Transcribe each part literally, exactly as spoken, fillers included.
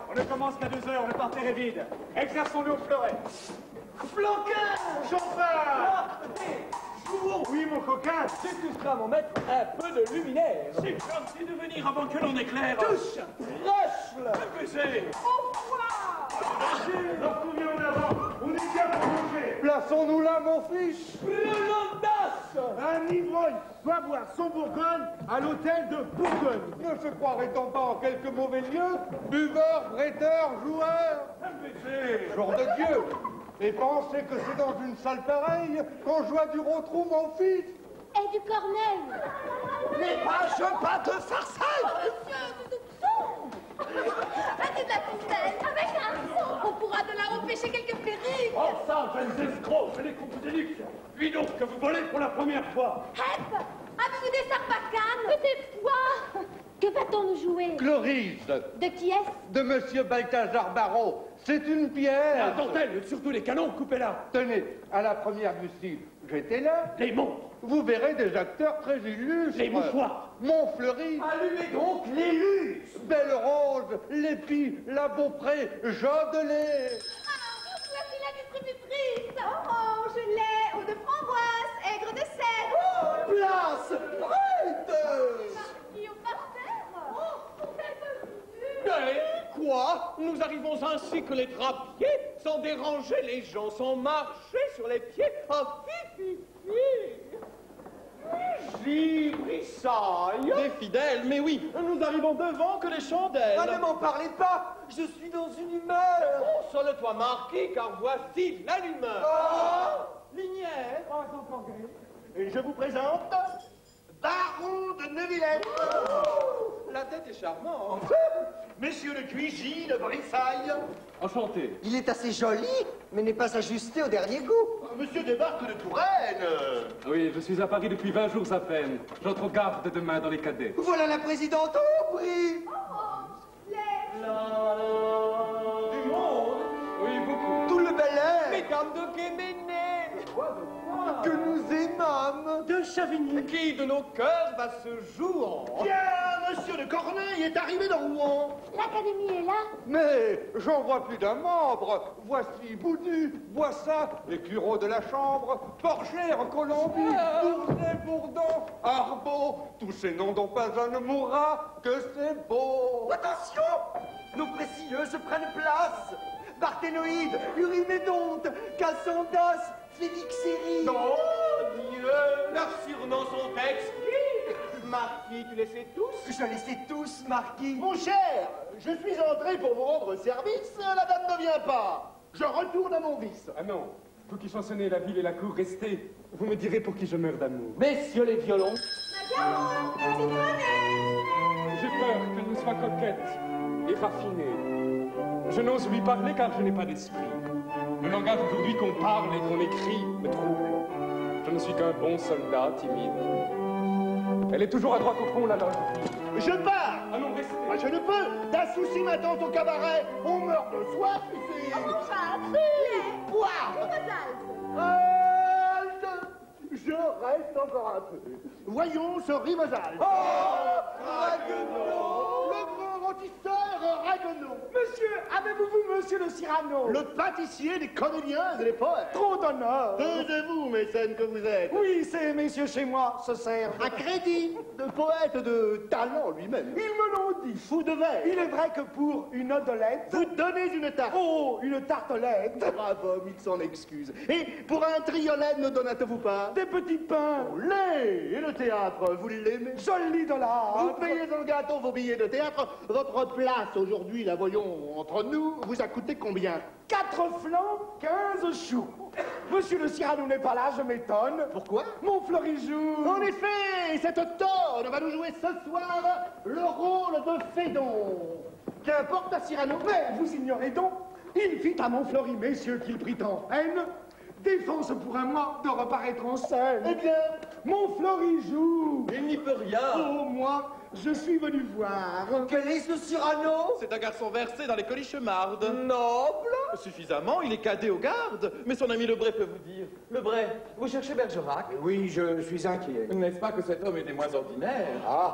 On ne commence qu'à deux heures, le parterre est vide. Exerçons-nous au fleuret. Flanqueur, chauffeur. Oui, mon coquin. C'est tout cela, mon maître, un peu de luminaire. C'est gentil de venir avant que l'on éclaire. Touche, râche-le. Un baiser. Au revoir. Lorsqu'on vient en avant, on est bien pour manger. Plaçons-nous là, mon fils. L'audace. Un ivrogne doit boire son Bourgogne à l'hôtel de Bourgogne. Ne se croirait-on pas en quelque mauvais lieu? Buveur, prêteur, joueur. Un baiser. Jour de Dieu. Et pensez que c'est dans une salle pareille qu'on joie du retrouve mon fils. Et du corneille. Les pages pas de farcelle. Monsieur, du soupçon. Adieu de la poubelle. Avec un son, on pourra de là empêcher quelques périls. Oh ça, jeunes escrocs, c'est les coupes de luxe. Puis donc que vous volez pour la première fois. Hep, avez-vous des sarbacanes? Peut-être quoi? Que va-t-on nous jouer? Cloris, De qui est-ce? de Monsieur Balthazar Barrault. C'est une pierre. La dentelle, surtout les canons, coupez-la. Tenez, à la première du style, j'étais là. Les montres, Vous verrez des acteurs très illustres. les mouchoirs. Montfleury, Allumez donc les luces. Belle Rose, Lépi, La Beaupré, Jodelet. Ah, voici la distributrice. Orange, lait, eau de framboise, aigre de sel. Place prête. Marquis au parterre. Oh, vous êtes venu. Eh, quoi? Nous arrivons ainsi que les drapiers, sans déranger les gens, sans marcher sur les pieds. Ah, fi, fi, fi. J'y brissaille. Des fidèles, mais oui, nous arrivons devant que les chandelles. Ah, ne m'en parlez pas. Je suis dans une humeur. Console-toi, Marquis, car voici l'allumeur. Oh, Linière. Et je vous présente Baron de Neuvillette. La tête est charmante. Messieurs de Cuigy, de Brissaille. Enchanté. Il est assez joli, mais n'est pas ajusté au dernier goût. Monsieur débarque de Touraine. Oui, je suis à Paris depuis vingt jours à peine. J'entre au garde demain dans les cadets. Voilà la présidente au prix. Orange, lait. Du monde. Oui, beaucoup. Tout le bel air Mesdames de Guéméné. que nous aimâmes. De Chavigny. Qui de nos cœurs va se jouant? Bien, monsieur de Corneille est arrivé de Rouen. L'académie est là? Mais j'en vois plus d'un membre. Voici Boudu, Boissa, les Cureaux de la Chambre, Porgère, Colombie, Bourget, Bourdon, Arbeau, tous ces noms dont pas un ne mourra, que c'est beau. Attention, nos précieuses prennent place. Parthénoïde, Urimédonte, Cassandas, Félixérie. Non, Dieu, leurs surnoms sont exquis. Marquis, tu les sais tous? Je les sais tous, Marquis. Mon cher, je suis entré pour vous rendre service, la dame ne vient pas. Je retourne à mon vice. Ah non, vous qui chansonnez la ville et la cour, restez. Vous me direz pour qui je meurs d'amour. Messieurs les violons. Madame, citronnettes. J'ai peur qu'elle ne soit coquette et raffinée. Je n'ose lui parler car je n'ai pas d'esprit. Le langage aujourd'hui qu'on parle et qu'on écrit me trouble. Je ne suis qu'un bon soldat timide. Elle est toujours à droite au front, la loge. Je pars. Ah non, restez. Moi, je ne peux. D'un souci m'attend au cabaret. On meurt de soif ici. Orangeade, lait. Boire. Rivesage. Halte. Je reste encore un peu. Voyons ce Rivesage. Oh, Ragueneau. Le grand rôtisseur Ragueneau. Monsieur, avez-vous vu Monsieur le Cyrano? Le pâtissier des comédiens et des poètes. Trop d'honneur. Taisez-vous, mécènes que vous êtes. Oui, ces messieurs chez moi se servent. Un crédit de poète de talent lui-même. Ils me l'ont dit. Fou de verre. Il est vrai que pour une odelette... Vous donnez une tarte. Oh, une tartelette. Bravo, il s'en excuse. Et pour un triolet, ne donnez-vous pas Des petits pains. lait. Et le théâtre, vous l'aimez? Joli de Vous l'art. payez en gâteau vos billets de théâtre. Votre place aujourd'hui, la voyons entre nous, vous a coûté combien? Quatre flancs, quinze choux. Monsieur le Cyrano n'est pas là, je m'étonne. Pourquoi? Mon Florijou. En effet, cette tonne va nous jouer ce soir le rôle de Fédon. Qu'importe à Cyrano. Mais vous ignorez donc, il fit à Montfleury, messieurs, qu'il prit en haine, défense pour un mois de reparaître en scène. Eh bien, Montfleury joue. Il n'y peut rien. Oh, moi, je suis venu voir. Quel est ce Cyrano? C'est un garçon versé dans les colichemardes. Noble. Suffisamment, il est cadet aux gardes. Mais son ami Lebray peut vous dire. Lebray, vous cherchez Bergerac? Oui, je suis inquiet. N'est-ce pas que cet homme est des moins ordinaires? Ah,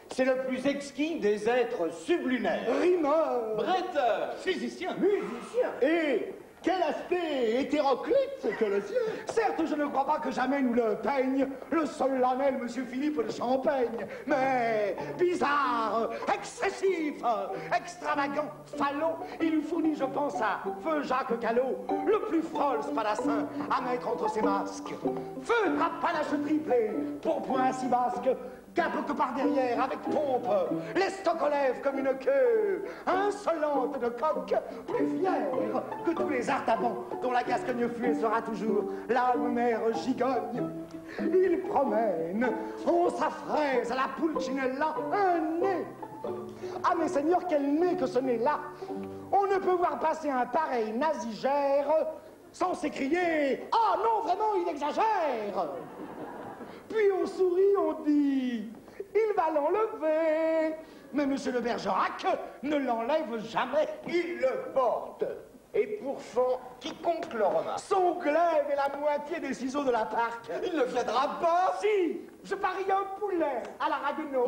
C'est le plus exquis des êtres sublunaires. Rimeur. Bretteur. Physicien. Musicien. Et quel aspect hétéroclite que le sien. Certes, je ne crois pas que jamais nous le peigne le solennel Monsieur Philippe de Champaigne, mais bizarre, excessif, extravagant, falot, il lui fournit, je pense, à Feu Jacques Callot, le plus frôle spadassin à mettre entre ses masques. Feu trapanache triplé, pourpoint si basque, cape que par derrière, avec pompe, les stock aux lèvres comme une queue, insolente de coq, plus fière que tous les artabans, dont la Gascogne fluée sera toujours l'âme mère gigogne. Il promène, on s'affraise à la Pulcinella, un nez. Ah, mes seigneurs, quel nez que ce nez-là! On ne peut voir passer un pareil nasigère sans s'écrier « Ah non, vraiment, il exagère !» Puis on sourit, on dit « Il va l'enlever !» Mais monsieur le Bergerac ne l'enlève jamais. Il le porte. Et pour fond, quiconque le remarque. Son glaive est la moitié des ciseaux de la parc. Il ne viendra pas. Si, je parie un poulet à la Ragueneau.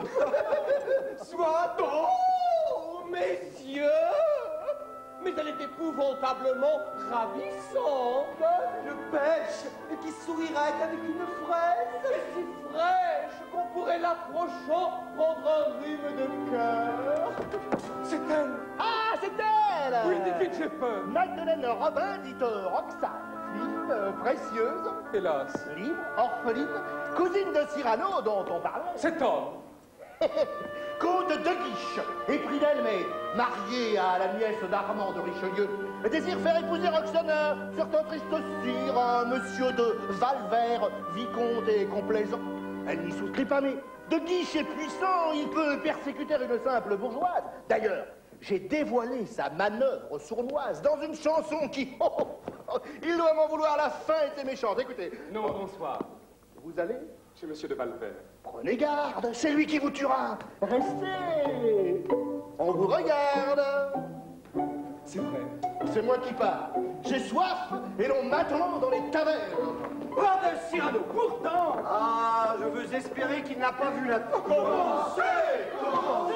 Soit donc. Oh, messieurs! Mais elle est épouvantablement ravissante. Je pêche et qui sourirait avec une fraise. Et si fraîche qu'on pourrait l'approchant prendre un rhume de cœur. C'est elle. Ah, c'est elle. Oui, dites-vite, j'ai peur. Madeleine Robin, dite Roxane, fille euh, précieuse, Hélas. libre, orpheline, cousine de Cyrano dont on parle. Cet homme. Comte de Guiche, épris d'elle, mais marié à la nièce d'Armand de Richelieu, désire faire épouser Roxane un certain triste sire, un monsieur de Valvert, vicomte et complaisant. Elle n'y souscrit pas, mais de Guiche est puissant, il peut persécuter une simple bourgeoise. D'ailleurs, j'ai dévoilé sa manœuvre sournoise dans une chanson qui... Oh, oh, oh, il doit m'en vouloir, la fin était méchante. Écoutez. Non, bonsoir. Vous allez? Chez Monsieur de Valvert. Prenez garde, c'est lui qui vous tuera. Restez. On vous regarde. C'est vrai. C'est moi qui parle. J'ai soif et l'on m'attend dans les tavernes. Pas de Cyrano, pourtant. Ah, je veux espérer qu'il n'a pas vu la... Commencez. Commencez.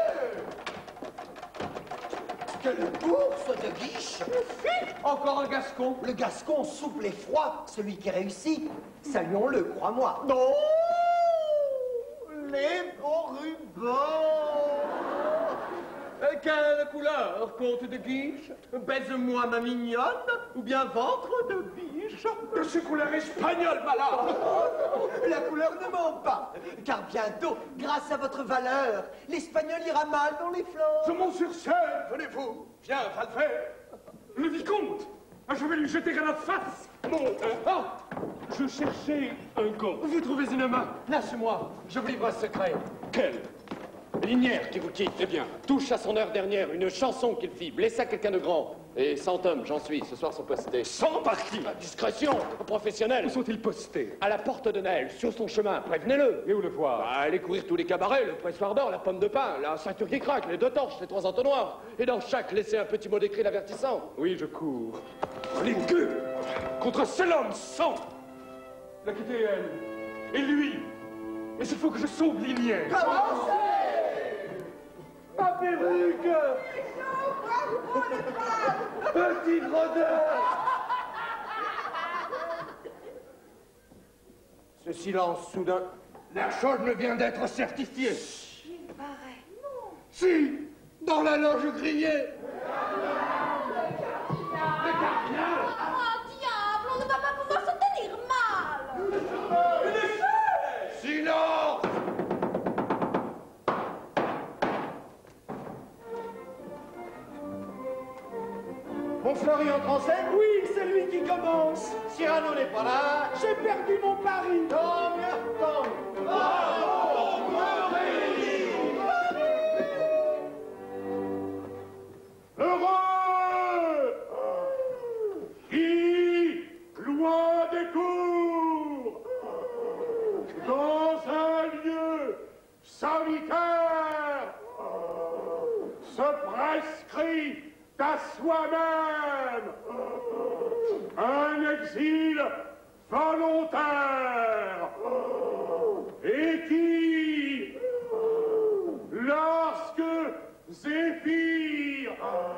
Quelle bourse de Guiche! Encore un gascon. Le Gascon souple et froid, celui qui réussit. Saluons-le, crois-moi. Non. Les beaux rubans. Euh, quelle couleur, comte de Guiche? Baise-moi ma mignonne, ou bien ventre de biche? De ces couleurs espagnoles, malade. La couleur ne ment pas, car bientôt, grâce à votre valeur, l'Espagnol ira mal dans les flancs. Je monte sur scène, venez-vous. Viens, Valvert. Le vicomte. Ah, je vais lui jeter à la face. Mon... Ah, je cherchais un gant. Vous trouvez une main? Lâchez-moi, je vous livre un secret. Quelle? Linière qui vous quitte. Eh bien. Touche à son heure dernière une chanson qu'il fit, blessa quelqu'un de grand. Et cent hommes, j'en suis, ce soir sont postés. Cent par qui? Discrétion, professionnelle. Où sont-ils postés? À la porte de Nesle, sur son chemin, prévenez-le. Et où le voir? Bah, allez courir tous les cabarets, le pressoir d'or, la pomme de pain, la ceinture qui craque, les deux torches, les trois entonnoirs. Et dans chaque, laissez un petit mot d'écrit l'avertissant. Oui, je cours. Les gueux! Contre seul homme, cent! La quitter elle. Et lui! Mais il faut que je sauve Linière. Ma perruque. Petit rôdeur. Ce silence soudain. La chose me vient d'être certifiée. Il paraît. Non. Si, dans la loge grillée. Oh, diable, on ne va pas pouvoir se tenir mal. Silence. Montfleury entre en scène? Oui, c'est lui qui commence. Cyrano n'est pas là. J'ai perdu mon pari. Tant mieux, tant mieux. Bravo, Montfleury. Heureux qui, loin des cours, dans un lieu solitaire, se prescrit à soi-même un exil volontaire et qui, Zéphyr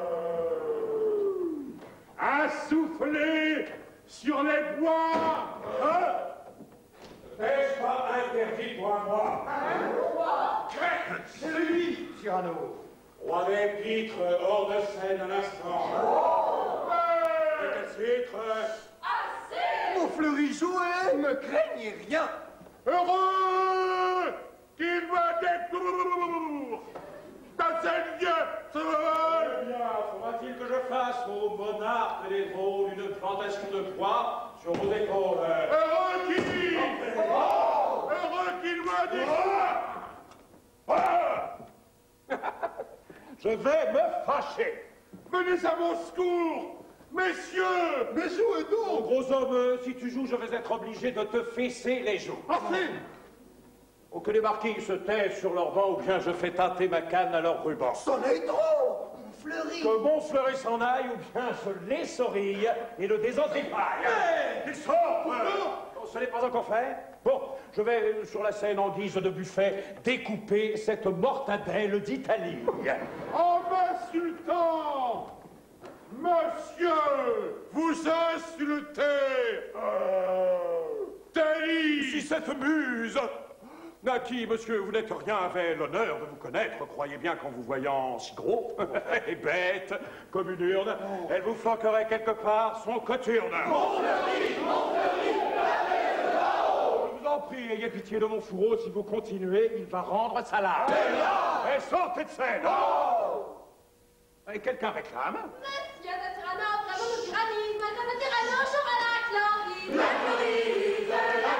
a soufflé sur les bois. Hein? N'est-ce pas interdit pour moi? C'est lui, Cyrano. Roi des pitres, hors de scène un instant. Et quel titre? Mon fleuri jouet, ne craignez rien. Heureux qu'il me découvre dans ce lieu seul. Eh bien, faudra-t-il que je fasse au monarque des veaux une plantation de bois sur vos épaules? Heureux qui Heureux qu'il me découvre. Je vais me fâcher. Venez à mon secours, messieurs. Mais jouez Mon donc. gros homme, si tu joues, je vais être obligé de te fesser les joues. Assez. Ou que les marquis se taisent sur leur banc, ou bien je fais tâter ma canne à leur ruban. C'en est trop, mon fleuri. Que mon fleury s'en aille, ou bien je l'essorille et le désentripaille. Il sort. Ce n'est pas encore fait. Bon, je vais, euh, sur la scène en guise de buffet, découper cette mortadelle d'Italie. En m'insultant, monsieur, vous insultez euh, Thalie. Si cette muse, naquit, monsieur, vous n'êtes rien, avait l'honneur de vous connaître, croyez bien qu'en vous voyant si gros et bête comme une urne, elle vous flanquerait quelque part son coturne. Mon fleuri, mon fleuri, je vous en prie, ayez pitié de mon fourreau, si vous continuez, il va rendre sa lame. Et sortez de scène. Et quelqu'un réclame? Monsieur de Tyranno, vraiment de tyrannisme, Madame de Tyranno, je la chlorise.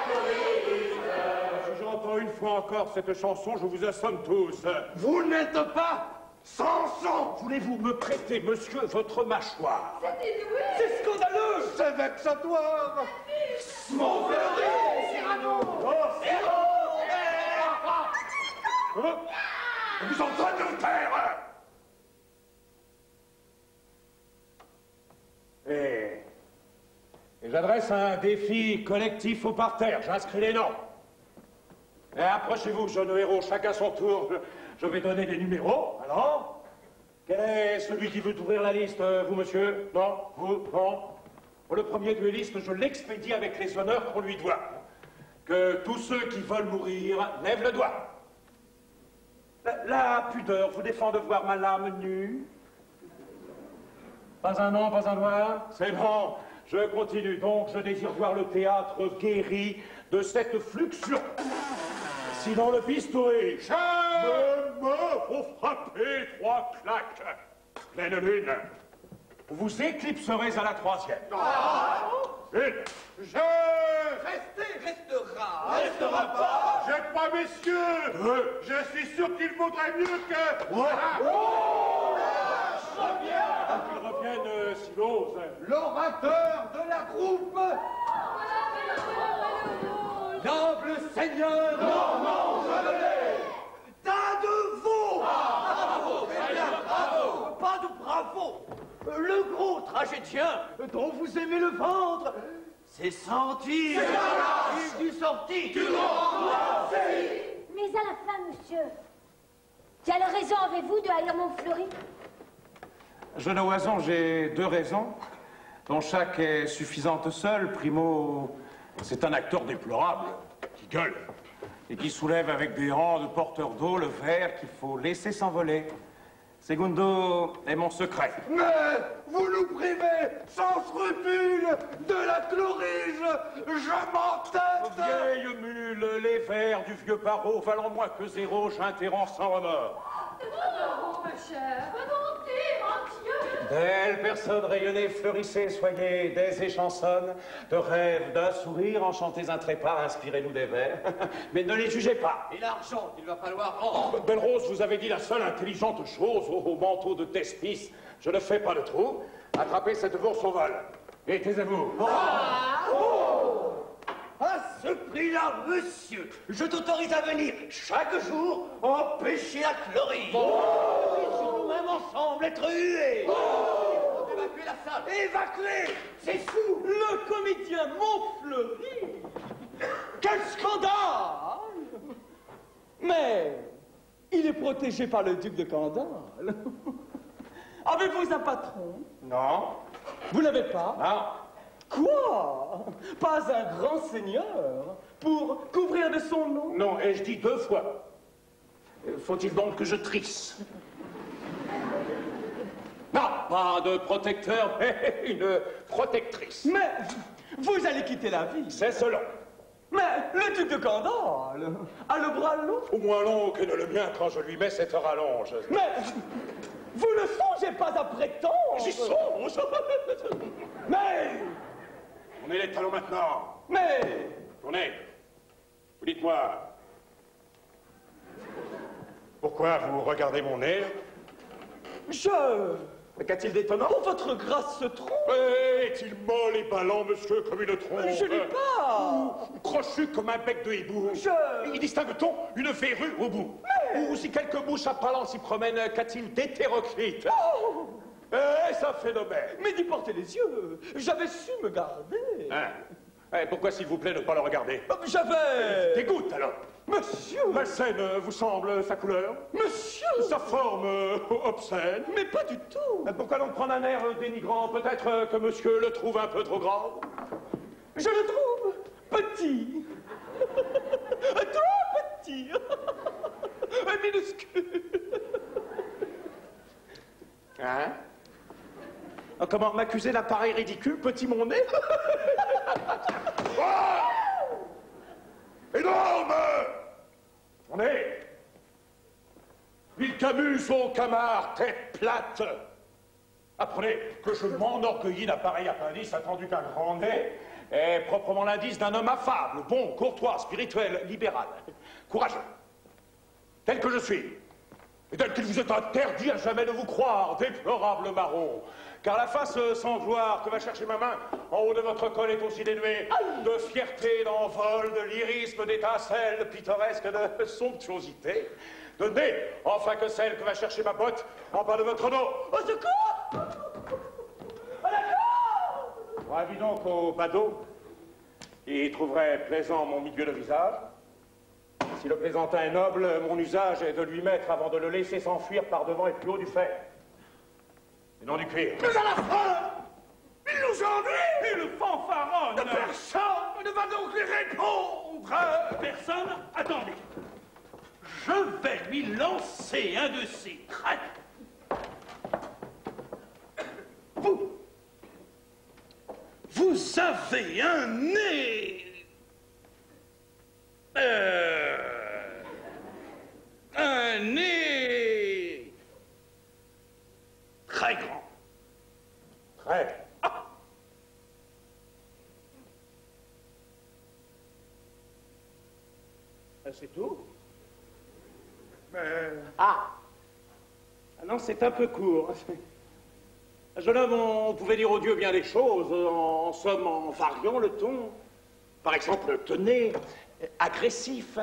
La chlorise, Si j'entends une fois encore cette chanson, je vous assomme tous. Vous n'êtes pas Samson. Voulez-vous me prêter, monsieur, votre mâchoire? C'est inouï. C'est scandaleux. C'est vexatoire. Mon fleuri. Cyrano. Hein? Vous êtes en train de vous taire. Et, et j'adresse un défi collectif au parterre. J'inscris les noms. Et approchez-vous, jeunes héros, chacun son tour. Je, je vais donner des numéros. Alors, quel est celui qui veut ouvrir la liste? Vous, monsieur? Non? Vous? Non? Le premier duelliste, je l'expédie avec les honneurs qu'on lui doit. Que tous ceux qui veulent mourir lèvent le doigt. La, la pudeur vous défend de voir ma lame nue? Pas un nom, pas un doigt? C'est bon, je continue. Donc, je désire voir le théâtre guéri de cette fluxion. Sinon, le bistouri. Je me faut frapper trois claques. Pleine lune. Vous éclipserez à la troisième. Une. Je... Restez, restera. Restera pas. Je crois, messieurs. Deux. Je suis sûr qu'il vaudrait mieux que... Ouais. Oh, qu'ils reviennent euh, si l'ose. L'orateur de la groupe. Noble seigneur. Non, non, je l'ai. Tas de veau. Bravo, très bien, bravo. Pas de bravo. Le gros tragédien dont vous aimez le ventre, c'est senti. Il du sorti. Mais à la fin, monsieur, quelle raison avez-vous de haïr mon fleuri? Jeune oison, j'ai deux raisons, dont chaque est suffisante seule. Primo, c'est un acteur déplorable, qui gueule, et qui soulève avec des rangs de porteurs d'eau le verre qu'il faut laisser s'envoler. Segundo est mon secret. Mais vous nous privez sans scrupule de la chlorise. Je m'entête. Vieille mule, les vers du vieux barreau valant moins que zéro, j'interromps sans remords. Oh, ma chère, remontez, mon Dieu. Belles personnes rayonnez, fleurissez, soyez des et chansonnes, de rêves, d'un sourire, enchantez un trépas, inspirez-nous des vers. Mais ne les jugez pas. Et l'argent qu'il va falloir rendre. Belle Rose, vous avez dit la seule intelligente chose au, au manteau de Thespis. Je ne fais pas de trou. Attrapez cette bourse au vol. Et taisez-vous. À ce prix-là, monsieur, je t'autorise à venir chaque jour empêcher la chlorise. Et sur nous-mêmes ensemble être hués. Il faut évacuer la salle. Évacuer, c'est fou. Le comédien Montfleury. Quel scandale. Mais il est protégé par le duc de Candale. Avez-vous un patron? Non. Vous n'avez pas? Non. Quoi? Pas un grand seigneur pour couvrir de son nom? Non, ai-je dit deux fois? Faut-il donc que je trisse? Non, pas de protecteur, mais une protectrice. Mais vous allez quitter la ville. C'est cela. Mais le duc de Candale a le bras long. Au moins long que ne le mien quand je lui mets cette rallonge. Mais vous ne songez pas à prétendre. J'y songe. Mais Tournez les talons maintenant. Mais Tournez. Vous dites-moi. Pourquoi vous regardez mon nez? Je... Qu'a-t-il d'étonnant? Oh, votre grâce se trompe. Est-il molle et ballant, monsieur, comme une trompe? Je n'ai pas. Ou crochu comme un bec de hibou? Je... Y distingue-t-on une verrue au bout? Mais... Ou si quelque mouche appalant s'y promène, qu'a-t-il d'hétéroclite? Oh. Eh, ça phénomène. Mais d'y porter les yeux. J'avais su me garder. Hein? Eh, pourquoi, s'il vous plaît, ne pas le regarder? J'avais... Dégoûte, alors. Monsieur. Malsaine vous semble sa couleur? Monsieur. Sa forme euh, obscène? Mais pas du tout. Pourquoi donc prendre un air dénigrant? Peut-être que monsieur le trouve un peu trop grand? Je le trouve petit. Trop petit. Minuscule. Hein? Comment m'accuser d'un pareil ridicule, petit mon nez? Oh! Énorme! On est. Ville Camus, son camard, tête plate. Apprenez que je m'enorgueillis d'un pareil appendice attendu qu'un grand nez est proprement l'indice d'un homme affable, bon, courtois, spirituel, libéral, courageux. Tel que je suis. Et tel qu'il vous est interdit à jamais de vous croire, déplorable marron. Car la face sans gloire que va chercher ma main en haut de votre col est aussi dénuée de fierté, d'envol, de lyrisme, d'étincelles pittoresques, de somptuosité, de nez, enfin que celle que va chercher ma botte en bas de votre dos. Au secours! À la corde! Ravi donc au badaud. Il trouverait plaisant mon milieu de visage. Si le plaisantin est noble, mon usage est de lui mettre avant de le laisser s'enfuir par devant et plus haut du fer. Et non du cuir. Mais à la fin, il nous ennuie! Il fanfaronne! Personne ne va donc lui répondre! Personne? Attendez. Je vais lui lancer un de ces traits. Vous, vous avez un nez... Euh, un nez... très grand. Très. Ah. C'est tout? Mais... Ah! Ah non, c'est un peu court. Jeune homme, on pouvait dire au Dieu bien des choses, en somme, en variant le ton. Par exemple, tenez, agressif.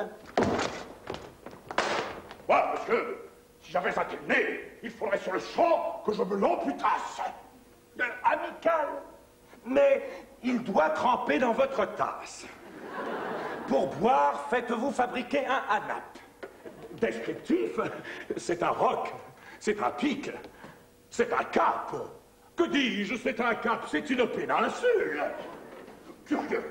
Moi, monsieur, si j'avais un tel nez, il faudrait sur le champ que je me l'amputasse. Euh, amical. Mais il doit tremper dans votre tasse. Pour boire, faites-vous fabriquer un hanap. Descriptif, c'est un roc, c'est un pic, c'est un cap. Que dis-je, c'est un cap, c'est une péninsule. Curieux.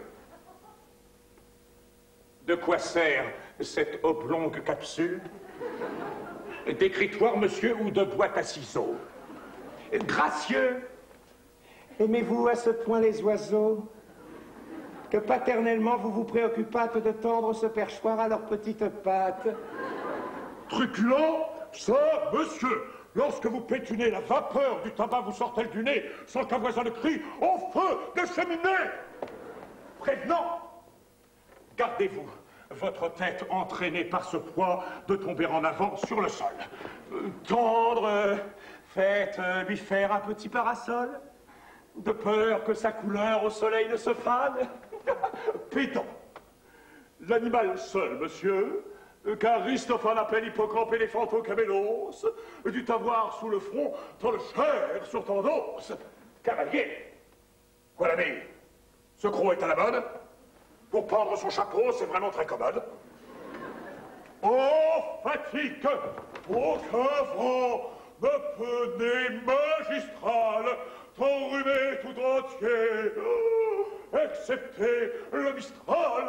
De quoi sert cette oblongue capsule? D'écritoire, monsieur, ou de boîte à ciseaux? Gracieux, aimez-vous à ce point les oiseaux que paternellement vous vous préoccupâtes de tendre ce perchoir à leurs petites pattes? Truculent, ça, monsieur, lorsque vous pétunez, la vapeur du tabac vous sort-elle du nez sans qu'un voisin ne crie « Au feu de cheminée !» Prévenant, gardez-vous votre tête entraînée par ce poids de tomber en avant sur le sol. Euh, tendre, euh, faites euh, lui faire un petit parasol, de peur que sa couleur au soleil ne se fane. Pédant, l'animal seul, monsieur, car Aristophane appelle hippocampe éléphanto camélos, dut avoir sous le front tant de chair sur tant d'os. Cavalier, quoi l'ami? Ce croc est à la mode. Pour pendre son chapeau, c'est vraiment très commode. Oh, fatigue, aucun vent ne peut né magistral t'enrhumer tout entier, oh, excepté le Mistral.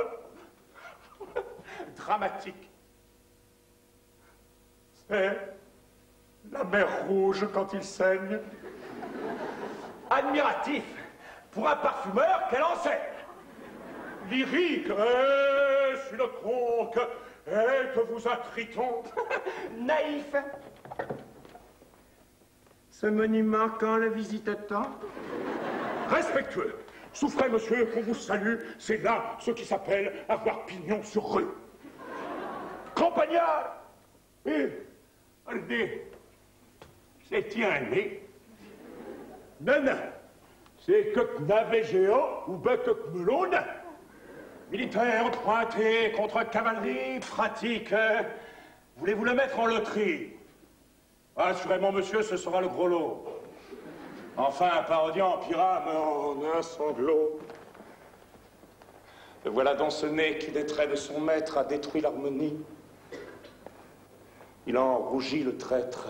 Dramatique. C'est la mer Rouge quand il saigne. Admiratif. Pour un parfumeur, quelle enseigne. Lyrique, est-ce une conque? Êtes-vous un triton? Naïf. Ce monument, quand le visite-t-on? Respectueux. Souffrez, monsieur, qu'on vous salue. C'est là ce qui s'appelle avoir pignon sur rue. Campagnard. Eh, le nez. C'est-il un nez? Non, non. C'est que navet géant ou bec melon. Militaire pointé contre cavalerie pratique. Voulez-vous le mettre en loterie? Assurément, monsieur, ce sera le gros lot. Enfin, parodiant Pyrame en un sanglot. Le voilà dans ce nez qui, des traits de son maître, a détruit l'harmonie. Il en rougit le traître.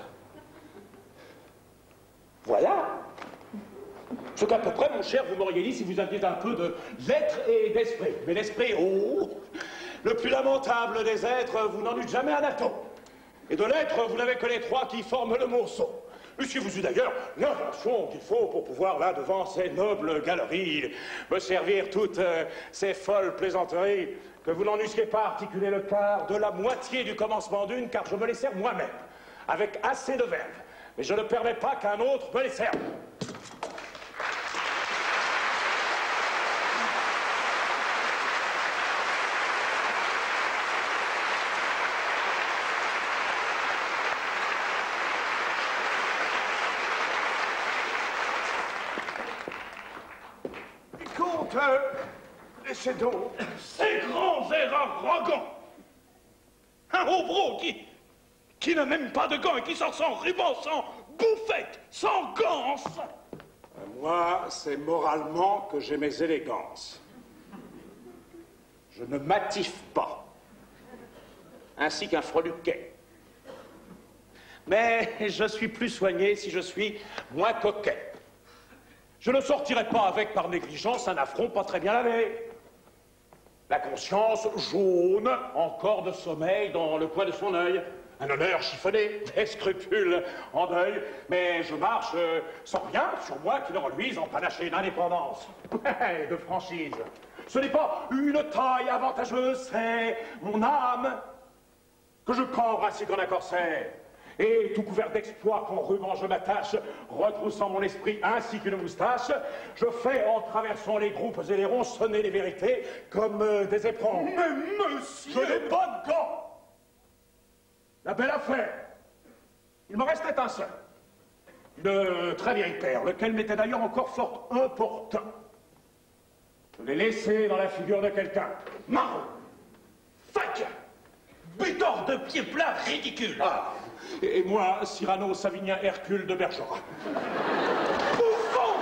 Voilà. Ce qu'à peu près, mon cher, vous m'auriez dit si vous aviez un peu de lettres et d'esprit. Mais l'esprit, oh, le plus lamentable des êtres, vous n'en eûtes jamais un atome. Et de lettres, vous n'avez que les trois qui forment le morceau. Eussiez-vous eu d'ailleurs l'invention qu'il faut pour pouvoir, là, devant ces nobles galeries, me servir toutes euh, ces folles plaisanteries, que vous n'en eussiez pas articulé le quart de la moitié du commencement d'une, car je me les sers moi-même, avec assez de verve. Mais je ne permets pas qu'un autre me les serve. Laissez donc ces grands airs arrogants. Un hobereau qui, qui n'a même pas de gants et qui sort sans ruban, sans bouffette, sans gants. Moi, c'est moralement que j'ai mes élégances. Je ne m'attiffe pas, ainsi qu'un freluquet. Mais je suis plus soigné si je suis moins coquet. Je ne sortirai pas avec, par négligence, un affront pas très bien lavé. La conscience jaune, encore de sommeil dans le coin de son œil. Un honneur chiffonné, des scrupules en deuil. Mais je marche euh, sans rien sur moi qui ne reluise en panaché d'indépendance. De franchise. Ce n'est pas une taille avantageuse, c'est mon âme que je cambre ainsi qu'en un corset. Et tout couvert d'exploits qu'en ruban je m'attache, retroussant mon esprit ainsi qu'une moustache, je fais en traversant les groupes et les ronds sonner les vérités comme euh, des éperons. Mais monsieur, je n'ai pas de gants. La belle affaire. Il me restait un seul. Une très vieille paire, lequel m'était d'ailleurs encore fort important. Je l'ai laissé dans la figure de quelqu'un. Marron, fac, butor de pied plat ridicule. Ah. Et moi, Cyrano Savinien Hercule de Bergerac. Bouffon!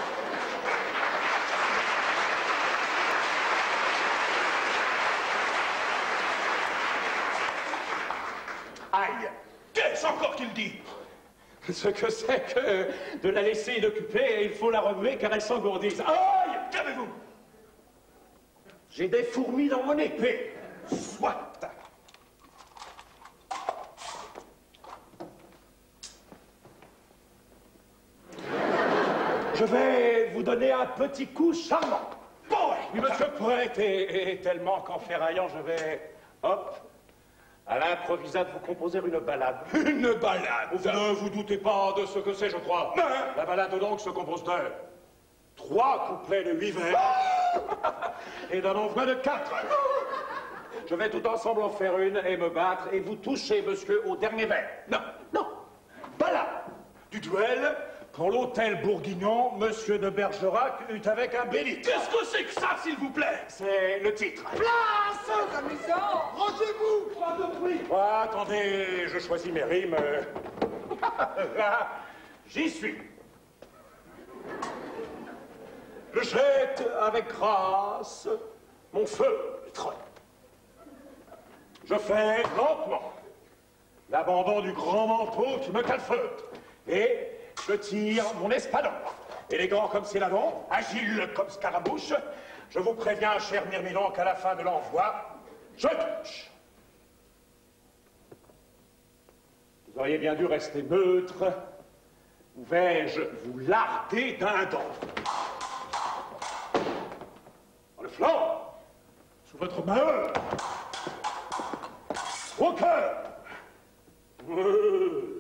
Aïe! Qu'est-ce encore qu'il dit? Ce que c'est que de la laisser d'occuper, il faut la remuer car elle s'engourdisse. Aïe! Calmez-vous! J'ai des fourmis dans mon épée. Soit! Je vais vous donner un petit coup charmant. Bon, oui, monsieur le poète est, est tellement qu'en ferraillant, je vais, hop, à l'improvisade, vous composer une ballade. Une ballade? Vous ne vous doutez pas de ce que c'est, je crois. Non. La ballade, donc, se compose de trois couplets de huit vers et d'un envoi de quatre. Je vais tout ensemble en faire une et me battre et vous toucher, monsieur, au dernier vers. Non, non, ballade du duel. Pour l'hôtel Bourguignon, monsieur de Bergerac eut avec un bélit. Qu'est-ce que c'est que ça, s'il vous plaît? C'est le titre. Place, amusant. Rangez-vous. Pas de bruit. Oh, attendez, je choisis mes rimes. Là, j'y suis. Je jette avec grâce mon feutre. Je fais lentement l'abandon du grand manteau qui me calfeute. Et je tire mon espadon. Élégant comme Céladon, agile comme Scaramouche, je vous préviens, cher Myrmidon, qu'à la fin de l'envoi, je touche. Vous auriez bien dû rester neutre, ou vais-je vous larder d'un dent. Dans le flanc, sous votre main, au cœur. Euh,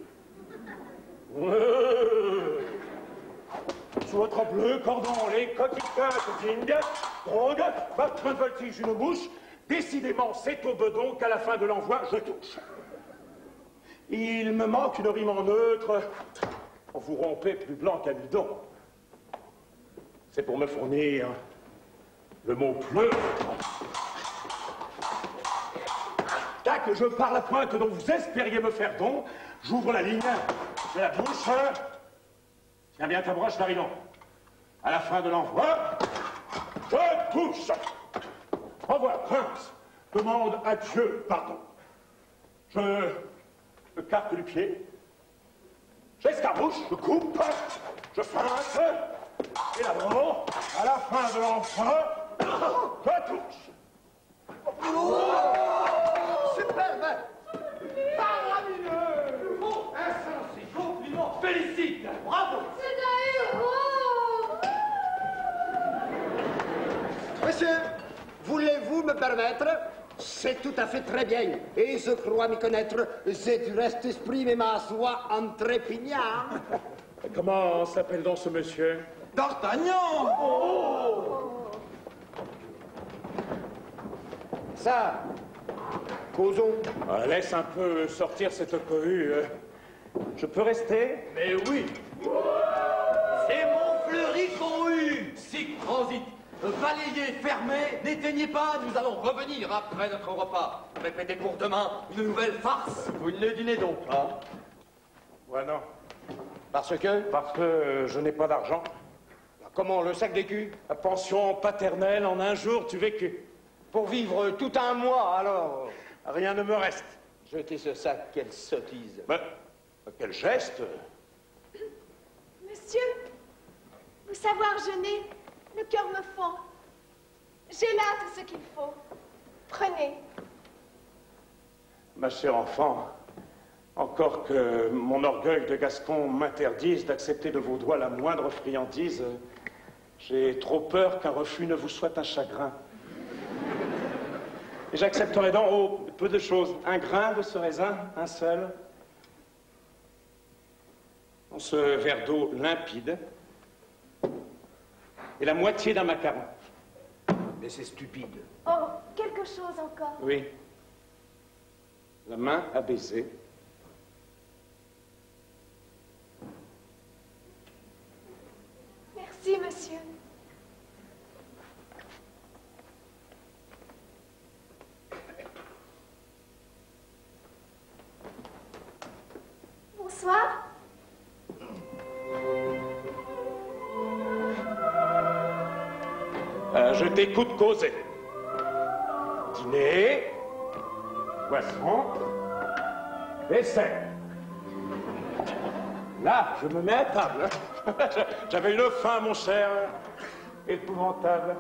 euh, sous votre bleu cordon, les coquilles ding, drogue, votre voltige une mouche. Décidément, c'est au bedon qu'à la fin de l'envoi, je touche. Il me manque une rime en neutre. Vous rompez plus blanc qu'amidon. C'est pour me fournir le mot pleu. Tac, je pars la pointe dont vous espériez me faire don. J'ouvre la ligne de la bouche. Tiens bien ta broche, Marilon. À la fin de l'envoi, je touche. Au revoir, prince. Demande à Dieu pardon. Je me carte du pied. J'escarmouche, je coupe, je feinte. Et là-bas, à la fin de l'envoi, je touche. Oh, superbe! Faramineux! Oh, insensé, compliment, félicite, bravo! C'est un héros! Monsieur, voulez-vous me permettre? C'est tout à fait très bien. Et je crois m'y connaître. C'est du reste exprimer ma joie en trépignant. Comment s'appelle donc ce monsieur? D'Artagnan! Oh! Ça, causons. Ah, laisse un peu sortir cette cohue. Je peux rester? Mais oui! C'est mon fleuri cohue! Sic transit! Balayez, fermez, n'éteignez pas, nous allons revenir après notre repas. Répétez pour demain une nouvelle farce. Vous ne dînez donc pas? Ouais, non. Parce que? Parce que je n'ai pas d'argent. Comment, le sac d'écus? La pension paternelle, en un jour, tu vécu. Pour vivre tout un mois, alors? Rien ne me reste. Jetez ce sac, quelle sottise. Mais, quel geste! Monsieur, vous savoir jeûner, le cœur me fend. J'ai là tout ce qu'il faut. Prenez. Ma chère enfant, encore que mon orgueil de Gascon m'interdise d'accepter de vos doigts la moindre friandise, j'ai trop peur qu'un refus ne vous soit un chagrin. Et j'accepterai donc, oh, peu de choses. Un grain de ce raisin, un seul. Dans ce verre d'eau limpide. Et la moitié d'un macaron. Mais c'est stupide. Oh, quelque chose encore. Oui. La main à baiser. Merci, monsieur. Bonsoir. Euh, je t'écoute causer. Dîner, poisson, dessert. Là, je me mets à table. J'avais une faim, mon cher, épouvantable.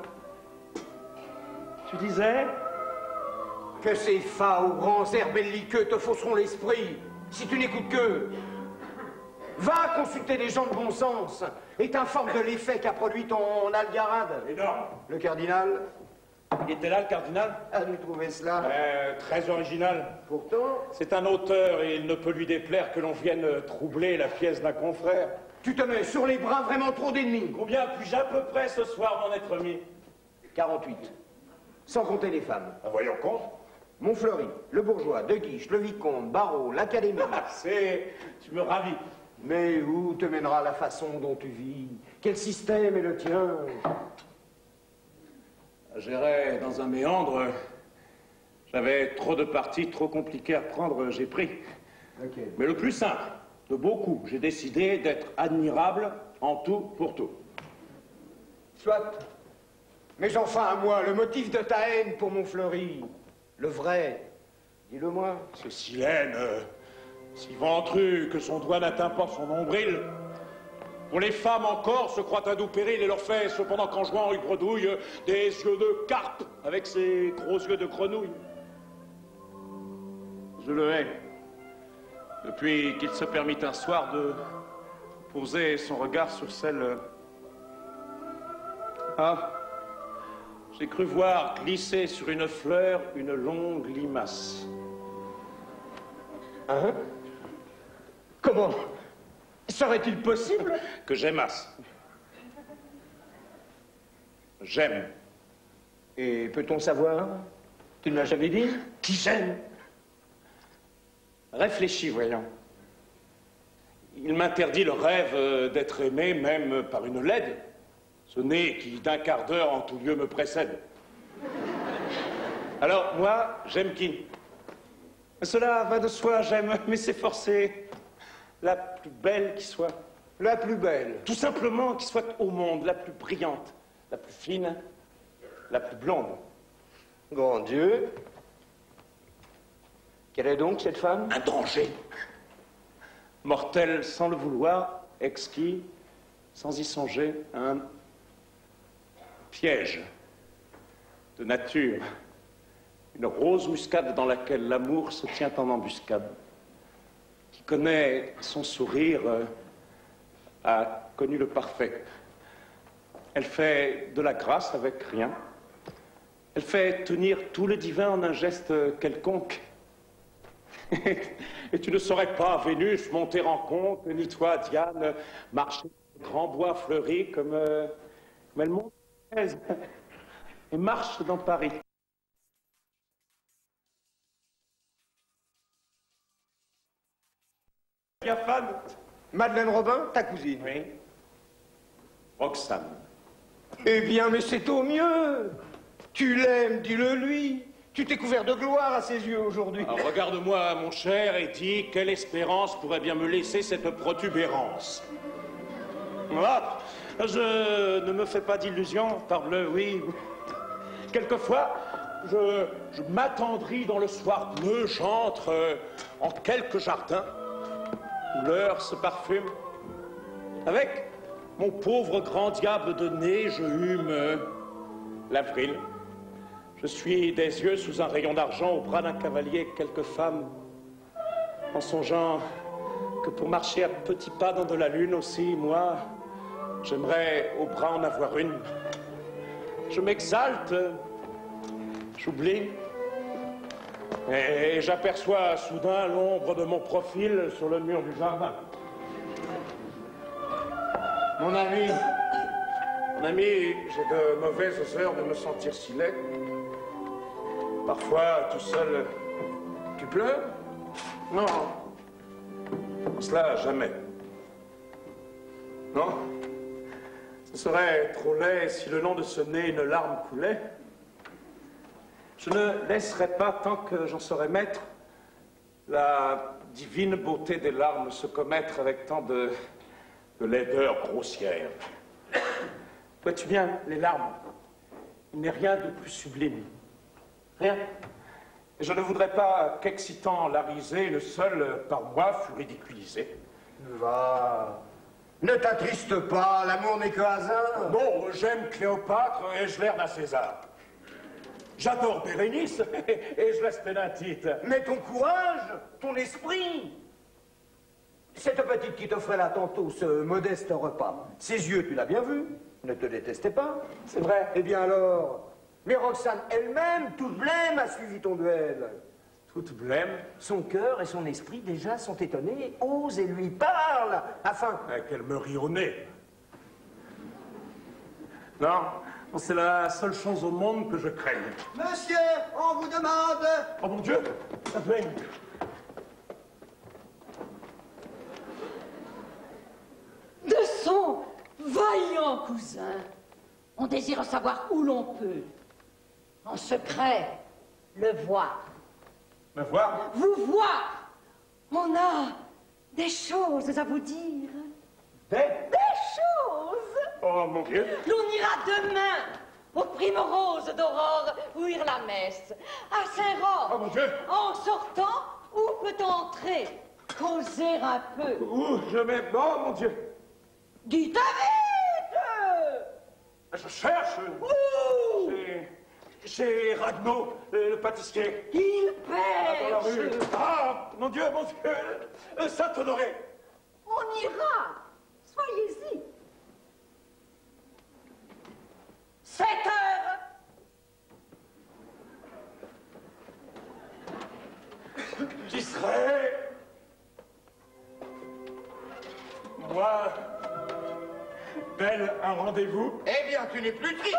Tu disais? Que ces fats aux grands airs belliqueux te fausseront l'esprit, si tu n'écoutes qu'eux. Va consulter des gens de bon sens et t'informe de l'effet qu'a produit ton Algarade. Énorme. Le cardinal? Il était là, le cardinal? A-tu trouvé cela? euh, Très original. Pourtant? C'est un auteur et il ne peut lui déplaire que l'on vienne troubler la pièce d'un confrère. Tu te mets sur les bras vraiment trop d'ennemis. Combien puis-je à peu près ce soir m'en être mis? quarante-huit. Sans compter les femmes. Ah, voyons compte. Montfleury, le bourgeois, De Guiche, le vicomte, Barreau, l'académie. C'est... tu me ravis. Mais où te mènera la façon dont tu vis? Quel système est le tien? J'irai dans un méandre. J'avais trop de parties trop compliquées à prendre, j'ai pris. Okay. Mais le plus simple, de beaucoup, j'ai décidé d'être admirable en tout pour tout. Soit. Mais enfin à moi, le motif de ta haine pour Montfleury, le vrai, Dis-le-moi. Ce silène, euh, si ventru que son doigt n'atteint pas son nombril, pour les femmes encore se croient un doux péril et leur fait, cependant qu'en jouant il bredouille, des yeux de carpe avec ses gros yeux de grenouille. Je le hais, depuis qu'il se permit un soir de poser son regard sur celle... Ah, j'ai cru voir glisser sur une fleur une longue limace. Hein? Comment? Serait-il possible que j'aimasse? J'aime. Et peut-on savoir? Tu ne l'as jamais dit? Qui j'aime? Réfléchis, voyons. Il m'interdit le rêve euh, d'être aimé, même par une laide. Ce nez qui, d'un quart d'heure, en tout lieu, me précède. Alors, moi, j'aime qui? Cela va de soi, j'aime, mais c'est forcé. La plus belle qui soit. La plus belle? Tout simplement, qui soit au monde, la plus brillante, la plus fine, la plus blonde. Grand Dieu! Quelle est donc cette femme? Un danger. Mortel sans le vouloir, exquis, sans y songer, un piège de nature. Une rose muscade dans laquelle l'amour se tient en embuscade. Qui connaît son sourire euh, a connu le parfait. Elle fait de la grâce avec rien. Elle fait tenir tout le divin en un geste quelconque. Et tu ne saurais pas, Vénus, monter en compte, ni toi, Diane, marcher dans le grand bois fleuri comme, euh, comme elle monte et marche dans Paris. Bien fan. Madeleine Robin, ta cousine? Oui. Roxane. Eh bien, mais c'est au mieux. Tu l'aimes, dis-le lui. Tu t'es couvert de gloire à ses yeux aujourd'hui. Regarde-moi, mon cher, et dis quelle espérance pourrait bien me laisser cette protubérance. Ah, je ne me fais pas d'illusions, parbleu, oui. Quelquefois, je, je m'attendris dans le soir bleu, j'entre euh, en quelques jardins où l'heure se parfume. Avec mon pauvre grand diable de nez, je hume euh, l'avril. Je suis des yeux sous un rayon d'argent au bras d'un cavalier quelques femmes, en songeant que pour marcher à petits pas dans de la lune aussi, moi, j'aimerais au bras en avoir une. Je m'exalte, j'oublie, et j'aperçois soudain l'ombre de mon profil sur le mur du jardin. Mon ami, mon ami, j'ai de mauvaises heures de me sentir si laid. Parfois, tout seul, tu pleures? Non. Cela, jamais. Non? Ce serait trop laid si le long de ce nez une larme coulait. Je ne laisserai pas, tant que j'en serai maître, la divine beauté des larmes se commettre avec tant de, de laideur grossière. Vois-tu bien, les larmes, il n'est rien de plus sublime. Rien. Et je ne voudrais pas qu'excitant la risée, le seul par moi fût ridiculisé. Va. Ne t'attriste pas, l'amour n'est que hasard. Bon, j'aime Cléopâtre et je l'air d'un César. J'adore Bérénice et je laisse Pénatite. Mais ton courage, ton esprit. Cette petite qui t'offrait là tantôt ce modeste repas, ses yeux, tu l'as bien vu, ne te détestait pas. C'est vrai. Eh bien alors, mais Roxane elle-même, toute blême, a suivi ton duel. Toute blême? Son cœur et son esprit déjà sont étonnés, ose et lui parle, afin... Ah, qu'elle me rit au nez. Non, c'est la seule chose au monde que je craigne. Monsieur, on vous demande... Oh mon Dieu, ça baigne. De son vaillant cousin, on désire savoir où l'on peut, en secret, le voir. Me voir? Vous voir. On a des choses à vous dire. Des? Des choses. Oh mon Dieu. L'on ira demain au prime rose d'Aurore, ouïr la messe. À Saint-Roch, Oh mon Dieu! en sortant, où peut entrer? Causer un peu. Où je mets... Oh mon Dieu! Dites vite! Je cherche. Où? Chez... Chez Ragnaud, le, le pâtissier. Il Ah, dans la pêche. rue. Ah, mon Dieu, mon Dieu! Euh, Saint-Honoré! On ira. Soyez-y. Sept heures. Qui serait... Moi... Belle, un rendez-vous? Eh bien, tu n'es plus triste.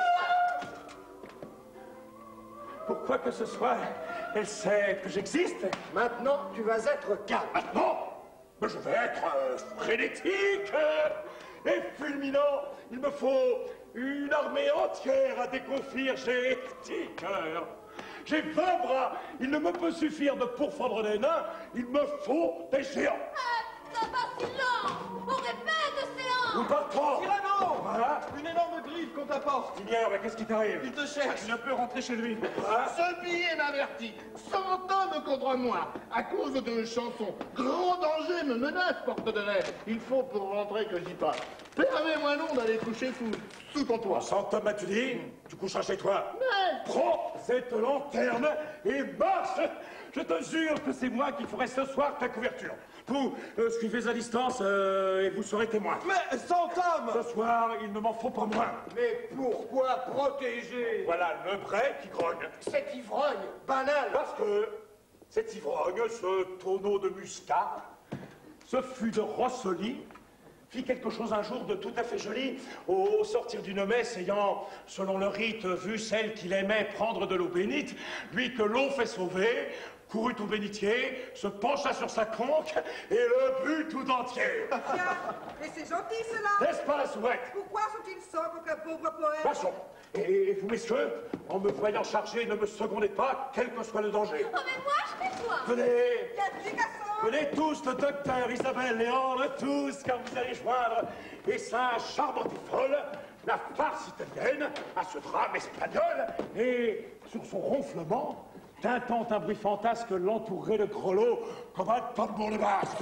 Pourquoi que ce soit, elle sait que j'existe. Maintenant, tu vas être calme. Maintenant, mais je vais être euh, frénétique euh, et fulminant. Il me faut une armée entière à déconfire. J'ai dix cœurs. J'ai vingt bras. Il ne me peut suffire de pourfendre des nains. Il me faut des géants. Ah, ça va si lent. On répète, séance. Nous partons. Cyrano! Voilà. Une énorme griffe qu'on t'apporte. Ignore, mais qu'est-ce qui t'arrive? Il te cherche. Il ne peut rentrer chez lui. Ce billet m'avertit. Cent hommes contre moi. À cause de chanson. Grand danger me menace, porte de l'air. Il faut pour rentrer que j'y passe. Permets-moi non d'aller coucher sous, sous ton toit. Cent hommes, tu dis? Tu coucheras chez toi. Mais... Prends cette lanterne et marche. Je te jure que c'est moi qui ferai ce soir ta couverture. Vous, euh, suivez à distance euh, et vous serez témoin. Mais cent hommes! Ce soir, il ne m'en faut pas moins. Mais pourquoi protéger Voilà le bray qui grogne. cet ivrogne banal? Parce que cet ivrogne, ce tonneau de muscat, ce fût de Rossoli, fit quelque chose un jour de tout à fait joli au sortir d'une messe ayant, selon le rite, vu celle qu'il aimait prendre de l'eau bénite, lui que l'eau fait sauver, courut au bénitier, se pencha sur sa conque et le but tout entier. Tiens, et c'est gentil cela. N'est-ce pas, Souhait? Pourquoi sont-ils sobres qu'un pauvre poète? Passons. Et vous, messieurs, en me voyant chargé, ne me secondez pas, quel que soit le danger. Oh, mais moi, je fais quoi? Venez, Y a-t-il garçon? venez tous, le docteur Isabelle Léon, tous, car vous allez joindre, et ça, Charbontifol, la farce italienne, à ce drame espagnol, et sur son ronflement, tintant un bruit fantasque l'entourerait de grelots comme un tambour de basque.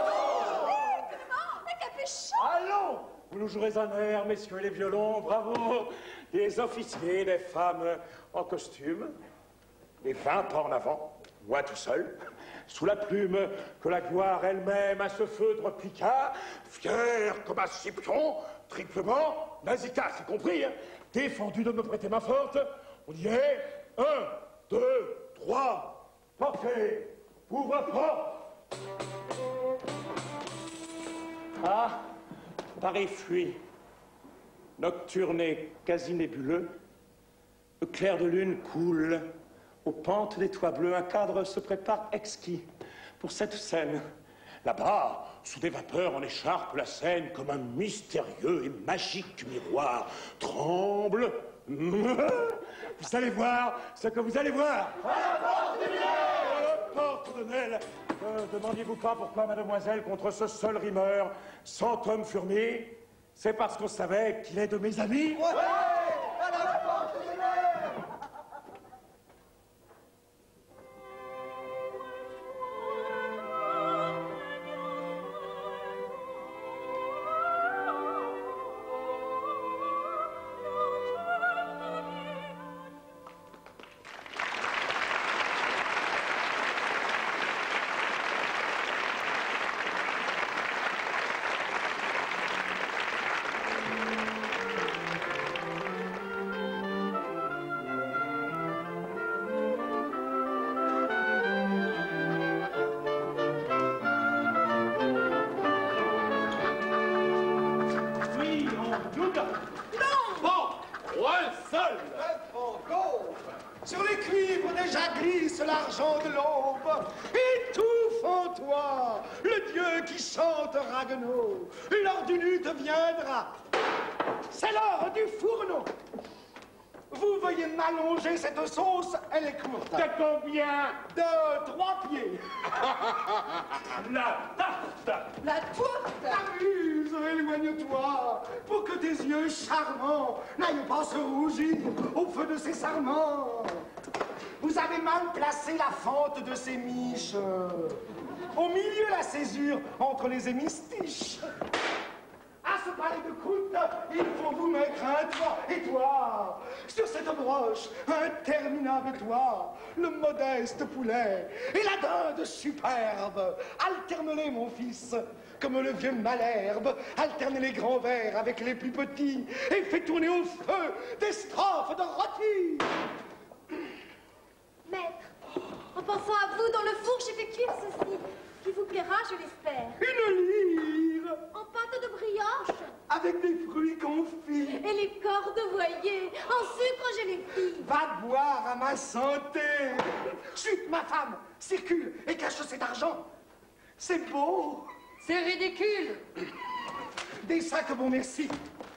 Allons! Vous nous jouerez un air, messieurs les violons, bravo! Des officiers, des femmes en costume, et vingt ans en avant, moi tout seul, sous la plume que la gloire elle-même à ce feu repliqua, fier comme un Scipion, triplement, nazica, c'est compris, hein, défendu de me prêter main forte. On y est, un, deux, trois, portez, ouvre-porte. Ah, Paris fuit, nocturne et quasi nébuleux, le clair de lune coule, aux pentes des toits bleus, un cadre se prépare exquis pour cette scène. Là-bas, sous des vapeurs en écharpe, la scène, comme un mystérieux et magique miroir, tremble. Vous allez voir ce que vous allez voir. Porte de Nel. Ne demandiez-vous pas pourquoi, mademoiselle, contre ce seul rimeur, cent hommes furent mis? C'est parce qu'on savait qu'il est de mes amis. Ouais, à la porte de l'air. Sur les cuivres déjà glisse l'argent de l'aube. Étouffe en toi le dieu qui chante Raguenaud. L'heure du lutte viendra. C'est l'heure du fourneau. Vous veuillez m'allonger cette sauce, elle est courte. De combien? De trois pieds. La tarte. La tourte. T'amuses, éloigne-toi. toi, pour que tes yeux charmants n'aillent pas se rougir au feu de ces sarments. Vous avez mal placé la fente de ces miches. Au milieu, la césure entre les hémistiches. À ce palais de croûte, il faut vous mettre un toit. Et toi, sur cette broche, interminable toit, le modeste poulet et la dinde superbe. Alterne-les, mon fils, comme le vieux Malherbe. Alterne les grands verres avec les plus petits et fais tourner au feu des strophes de rôti. Maître, en pensant à vous, dans le four, j'ai fait cuire ceci, qui vous plaira, je l'espère. Une lyre En pâte de brioche. avec des fruits confits. Et les cordes, voyez, en sucre, je les fis. Va boire à ma santé. Chut, ma femme, circule et cache cet argent. C'est beau. C'est ridicule. Des sacs, bon merci.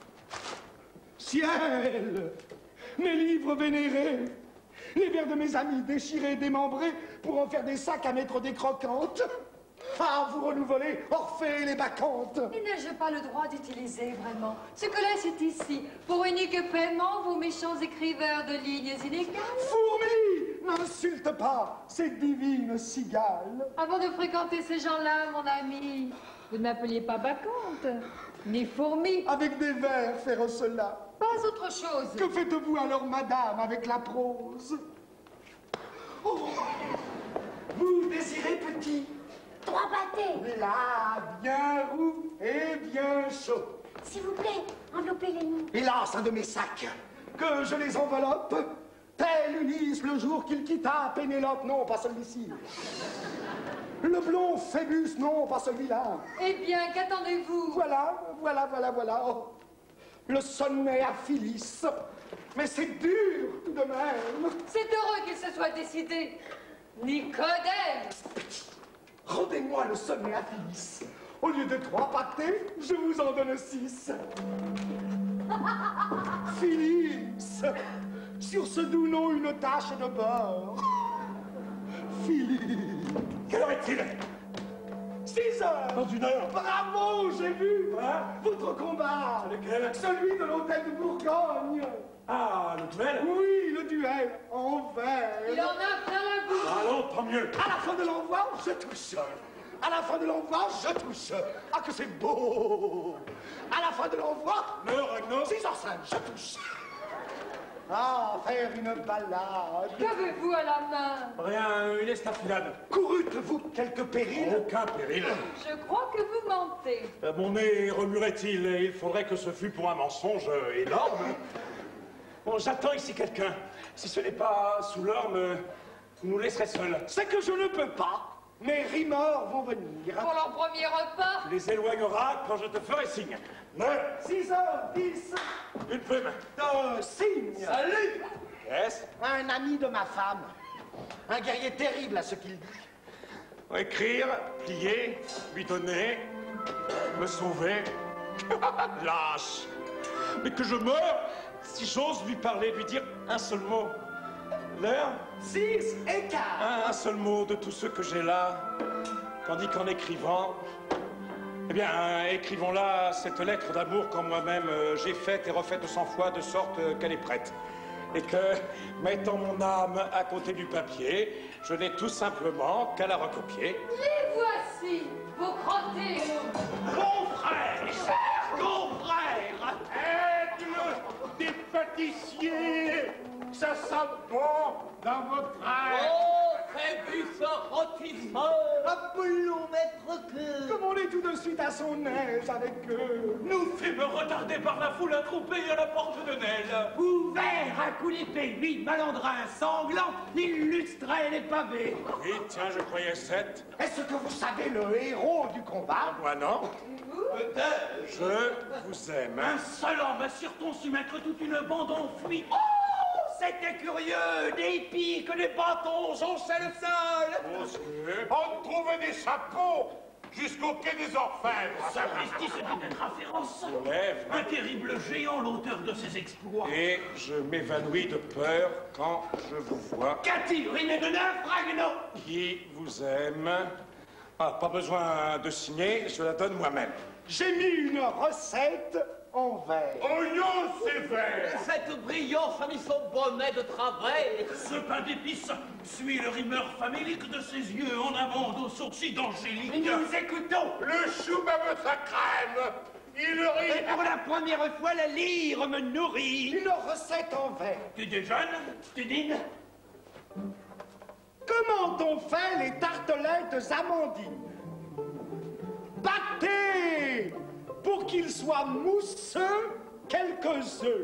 Ciel, mes livres vénérés, les vers de mes amis déchirés, démembrés, pour en faire des sacs à mettre des croquantes. Ah, vous renouvelez Orphée et les bacchantes. Et n'ai-je pas le droit d'utiliser vraiment ce que laisse ici, pour unique paiement, vos méchants écrivains de lignes inégales? Fourmi, n'insulte pas ces divines cigales. Avant de fréquenter ces gens-là, mon ami, vous ne m'appeliez pas bacchante, ni fourmi. Avec des vers faire cela. Pas autre chose. Que faites-vous alors, madame, avec la prose? Oh, vous désirez petit? Trois pâtés. Là, bien roux et bien chaud. S'il vous plaît, enveloppez-les-nous. Hélas, un de mes sacs, que je les enveloppe, tel Ulysse le jour qu'il quitta Pénélope. Non, pas celui-ci. Le blond Phébus, non, pas celui-là. Eh bien, qu'attendez-vous? Voilà, voilà, voilà, voilà. Oh, le sonnet à Phyllis. Mais c'est dur, tout de même. C'est heureux qu'il se soit décidé. Nicodème! Rendez-moi le sonnet à Phyllis. Au lieu de trois pâtés, je vous en donne six. Phyllis, sur ce doux nom, une tache de beurre. Phyllis. Quelle heure est-il? Six heures. Dans une heure. Bravo, j'ai vu Hein? votre combat. Lequel? Celui de l'hôtel de Bourgogne. Ah, le duel? Oui, le duel en verre. Il en a plein la bouche. Allons, tant mieux. À la fin de l'envoi, je touche. À la fin de l'envoi, je touche. Ah, que c'est beau. À la fin de l'envoi, Le Ragnar? six heures cinq, je touche. Ah, faire une balade. Qu'avez-vous à la main? Rien, une estafilade. Courûtes-vous quelques périls? Aucun péril. Je crois que vous mentez. Euh, Mon nez remuerait-il? Il faudrait que ce fût pour un mensonge euh, énorme. Bon, j'attends ici quelqu'un. Si ce n'est pas sous l'orme, vous nous laisserez seuls. C'est que je ne peux pas. Mes rimeurs vont venir. Pour leur premier repas? Tu les éloigneras quand je te ferai signe. Neuf, six heures dix. une plume. De signe. Salut! Qu'est-ce? Un ami de ma femme. Un guerrier terrible à ce qu'il dit. Écrire, plier, lui donner, me sauver. Lâche! Mais que je meure si j'ose lui parler, lui dire un seul mot. L'heure? Six et quart. Un, un seul mot de tout ce que j'ai là. Tandis qu'en écrivant, eh bien, euh, écrivons-là cette lettre d'amour qu'en moi-même euh, j'ai faite et refaite cent fois de sorte euh, qu'elle est prête. Et que, mettant mon âme à côté du papier, je n'ai tout simplement qu'à la recopier. Les voici, vos crottés. Confrère, cher confrère, aigle des pâtissiers, ça sent bon dans votre air. Oh, Phébus rôtisseur! Apollon, maître que... Comme on est tout de suite à son aise avec eux. Nous fûmes retardés par la foule attroupée à la porte de Nesle. Ouvert à coups d'épée, lui, malandrin sanglant, il lustrait les pavés. Oui, tiens, je croyais sept. Est-ce que vous savez le héros du combat? Moi, non. Peut-être. Je vous aime. Un seul homme a surtout su mettre toute une bande en fuite. Oh, c'était curieux, des piques, des bâtons, jonchaient le sol. Monsieur. On trouvait des chapeaux jusqu'au quai des Orfèvres. Sapristi, c'est une référence. Lève. Un terrible géant, l'auteur de ses exploits. Et je m'évanouis de peur quand je vous vois. Qu'a-t-il ruiné de neuf, Ragno? Qui vous aime. Ah, pas besoin de signer, je la donne moi-même. J'ai mis une recette en verre. Oh non, c'est vert. Cette brillance a mis son bonnet de travers. Ce pain d'épices suit le rimeur famélique de ses yeux en amande aux sourcils d'Angélique. Nous écoutons. Le chou bave sa crème. Il rit. Et pour la première fois, la lyre me nourrit. Une recette en verre. Tu déjeunes, tu dînes. Comment on fait les tartelettes amandines? Battez pour qu'ils soient mousseux quelques œufs.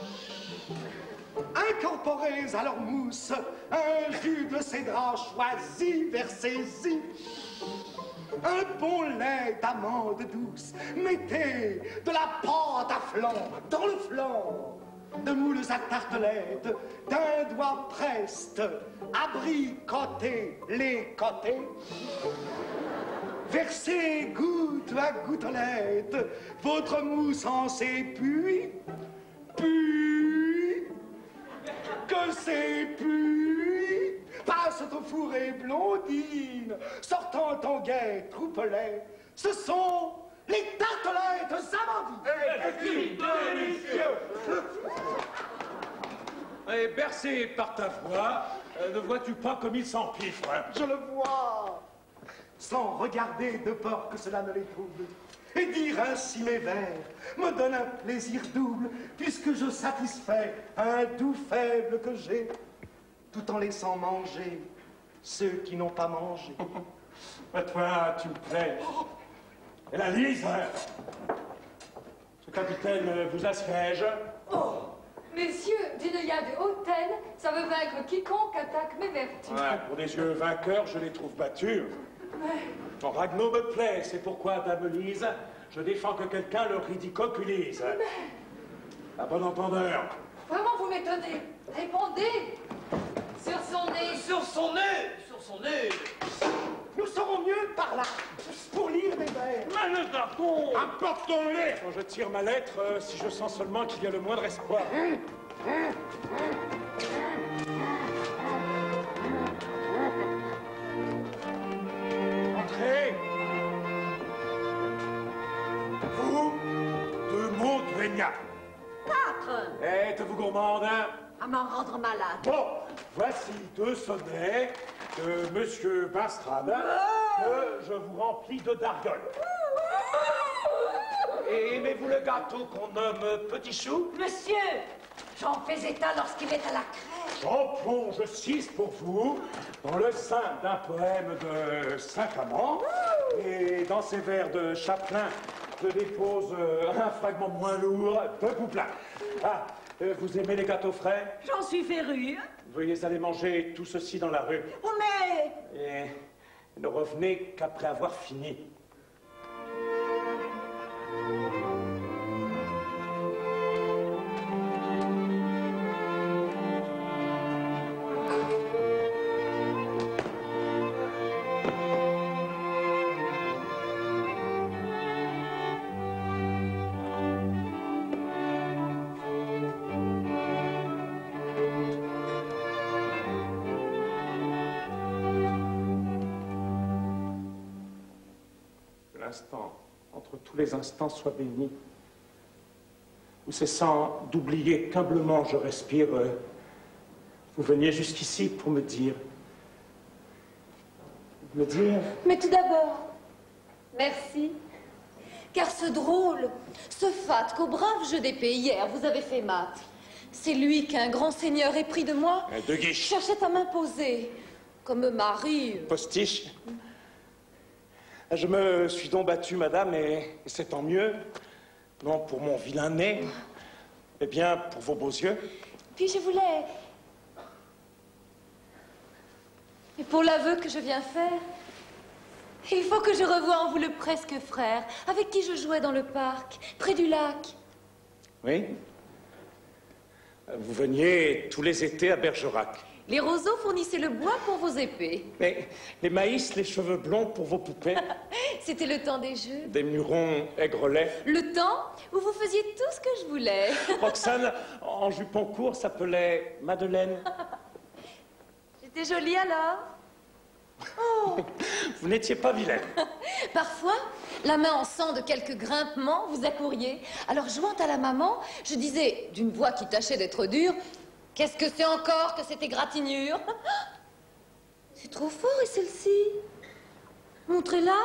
Incorporez à leur mousse un jus de cédrat choisi, versez-y un bon lait d'amande douce. Mettez de la pâte à flan dans le flanc, de moules à tartelettes, d'un doigt preste, abricoter les côtés. Versez goutte à gouttelette votre mousse en s'épuis, puis que s'épuis passe au fourré blondine, sortant en guet troupelet. Ce sont les tartelettes amandines. Délicieux. Et bercé par ta voix, euh, ne vois-tu pas comme il s'empiffre? Je le vois, sans regarder de peur que cela ne les trouble. Et dire ainsi mes vers me donne un plaisir double, puisque je satisfais un doux faible que j'ai, tout en laissant manger ceux qui n'ont pas mangé. Mais toi, tu me plais. Et la Lise, ce capitaine vous assiège. Oh, messieurs, Dinoya de Hautaine, ça veut vaincre quiconque attaque mes vertus. Ouais, pour des yeux vainqueurs, je les trouve battus. Ton Ragno me plaît, c'est pourquoi, Dame Lise, je défends que quelqu'un le ridiculise. Mais... À bon entendeur. Vraiment, vous m'étonnez. Répondez. Sur son nez. Sur son nez. Sur son nez. Nous serons mieux par là, pour lire des vers. Mais le garçon, apportons-les. Quand je tire ma lettre, euh, si je sens seulement qu'il y a le moindre espoir. Entrez. Vous, deux mots de Vénia. Quatre. Êtes-vous gourmande? À m'en rendre malade. Bon, voici deux sonnets de Monsieur Bastrade que je vous remplis de darguole. Et aimez-vous le gâteau qu'on nomme Petit Chou? Monsieur, j'en fais état lorsqu'il est à la crèche. J'en plonge six pour vous dans le sein d'un poème de Saint-Amand. Et dans ces vers de Chaplin, je dépose un fragment moins lourd de Pouplein. Ah, vous aimez les gâteaux frais? J'en suis férue. Veuillez aller manger tout ceci dans la rue. Oh, mais... Et ne revenez qu'après avoir fini. Entre tous les instants soit béni, où cessant d'oublier qu'humblement je respire, euh, vous veniez jusqu'ici pour me dire, me dire... Mais tout d'abord, merci, car ce drôle, ce fat qu'au brave jeu d'épée hier vous avez fait mat, c'est lui qu'un grand seigneur épris de moi De Guiche. cherchait à m'imposer, comme mari. Postiche. Je me suis donc battu, madame, et c'est tant mieux. Non pour mon vilain nez, mais bien pour vos beaux yeux. Puis je voulais... Et pour l'aveu que je viens faire, il faut que je revoie en vous le presque frère, avec qui je jouais dans le parc, près du lac. Oui. Vous veniez tous les étés à Bergerac. Les roseaux fournissaient le bois pour vos épées. Mais les maïs, les cheveux blonds pour vos poupées. C'était le temps des jeux. Des murons aigrelets. Le temps où vous faisiez tout ce que je voulais. Roxane, en jupon court, s'appelait Madeleine. J'étais jolie alors. Oh. Vous n'étiez pas vilaine. Parfois, la main en sang de quelques grimpements, vous accouriez. Alors, jointe à la maman, je disais, d'une voix qui tâchait d'être dure, « Qu'est-ce que c'est encore que cette égratignure ?» C'est trop fort, et celle-ci? Montrez-la.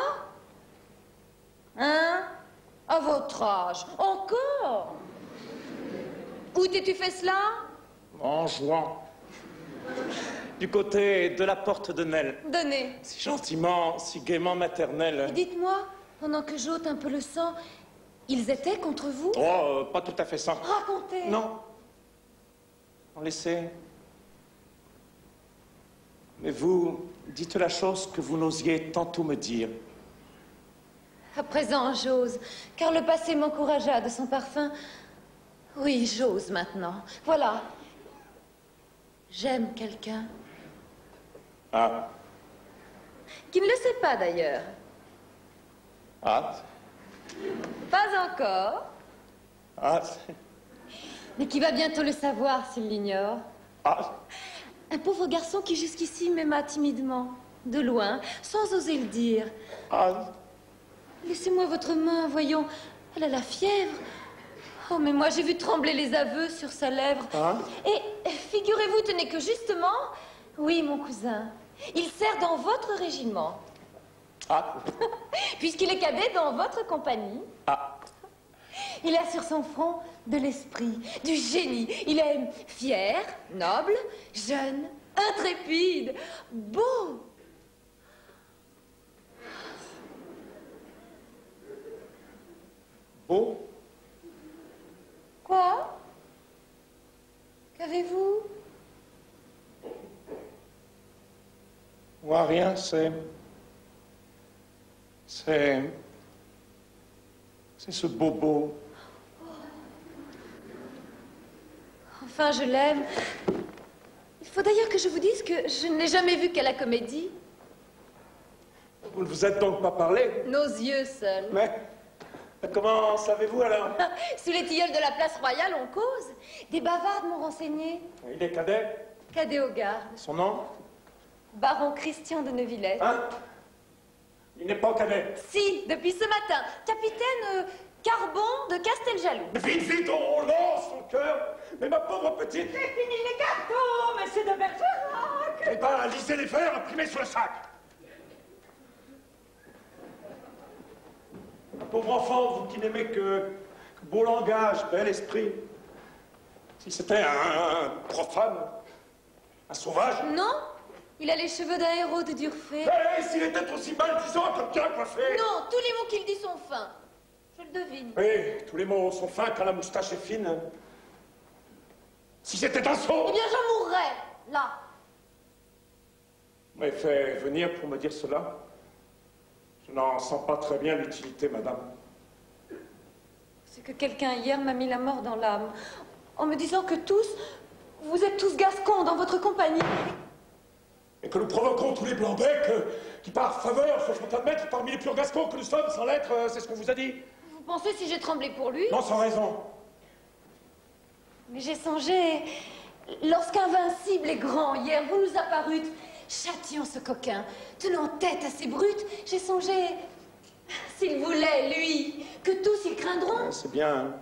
Hein? À votre âge. Encore? Où t'es-tu fait cela? En jouant. Du côté de la porte de Nel. Donnez. Si gentiment, si gaiement maternel. Et dites-moi, pendant que j'ôte un peu le sang, ils étaient contre vous? Oh, euh, pas tout à fait ça. Racontez. Non. En laissez. Mais vous, dites la chose que vous n'osiez tantôt me dire. À présent, j'ose, car le passé m'encouragea de son parfum. Oui, j'ose maintenant. Voilà. J'aime quelqu'un. Ah. Qui ne le sait pas, d'ailleurs. Ah. Pas encore. Ah. Mais qui va bientôt le savoir s'il l'ignore. Ah. Un pauvre garçon qui jusqu'ici m'aima timidement, de loin, sans oser le dire. Ah. Laissez-moi votre main, voyons. Elle a la fièvre. Oh, mais moi, j'ai vu trembler les aveux sur sa lèvre. Ah. Et figurez-vous, tenez que justement... Oui, mon cousin, il sert dans votre régiment. Ah. Puisqu'il est cadet dans votre compagnie. Ah. Il a sur son front de l'esprit, du génie. Il est fier, noble, jeune, intrépide, beau. Beau? Quoi? Qu'avez-vous? Moi, rien, c'est... C'est... C'est ce bobo. Enfin, je l'aime. Il faut d'ailleurs que je vous dise que je ne l'ai jamais vu qu'à la comédie. Vous ne vous êtes donc pas parlé? Nos yeux seuls. Mais... Comment savez-vous alors? Sous les tilleuls de la place royale, on cause. Des bavardes m'ont renseigné. Il est cadet? Cadet au garde. Son nom? Baron Christian de Neuvillette. Hein? Il n'est pas cadet? Si, depuis ce matin. Capitaine euh, Carbon de Casteljaloux. Vite, vite, on lance son cœur. Mais ma pauvre petite... C'est fini les cartons, monsieur de Bergerac. Eh ben, lisez les vers imprimés sur le sac. Pauvre enfant, vous qui n'aimez que, que beau langage, bel esprit. Si c'était un, un profane, un sauvage... Non, il a les cheveux d'un héros de Durfé. Eh, s'il était aussi maldisant comme bien coiffé... Non, tous les mots qu'il dit sont fins. Je le devine. Oui, tous les mots sont fins quand la moustache est fine. Si c'était un sot... Eh bien, j'en mourrais, là. Vous m'avez fait venir pour me dire cela. Je n'en sens pas très bien l'utilité, madame. C'est que quelqu'un hier m'a mis la mort dans l'âme, en me disant que tous, vous êtes tous gascons dans votre compagnie. Et que nous provoquons tous les blancs-becs euh, qui, par faveur, se font admettre parmi les purs gascons que nous sommes, sans l'être, euh, c'est ce qu'on vous a dit. Vous pensez si j'ai tremblé pour lui? Non, sans raison. Mais j'ai songé, lorsqu'invincible et grand, hier, vous nous apparûtes, châtiant ce coquin, tenant tête à ces brutes, j'ai songé, s'il voulait, lui, que tous ils craindront. Ouais, c'est bien. Hein.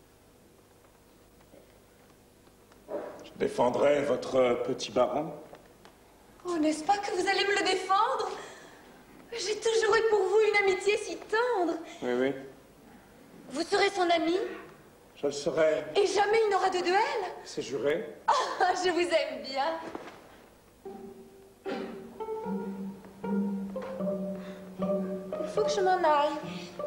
Je défendrai votre petit baron. Oh, n'est-ce pas que vous allez me le défendre? J'ai toujours eu pour vous une amitié si tendre. Oui, oui. Vous serez son ami? Je le serai. Et jamais il n'aura de duel? C'est juré. Ah, je vous aime bien. Il faut que je m'en aille.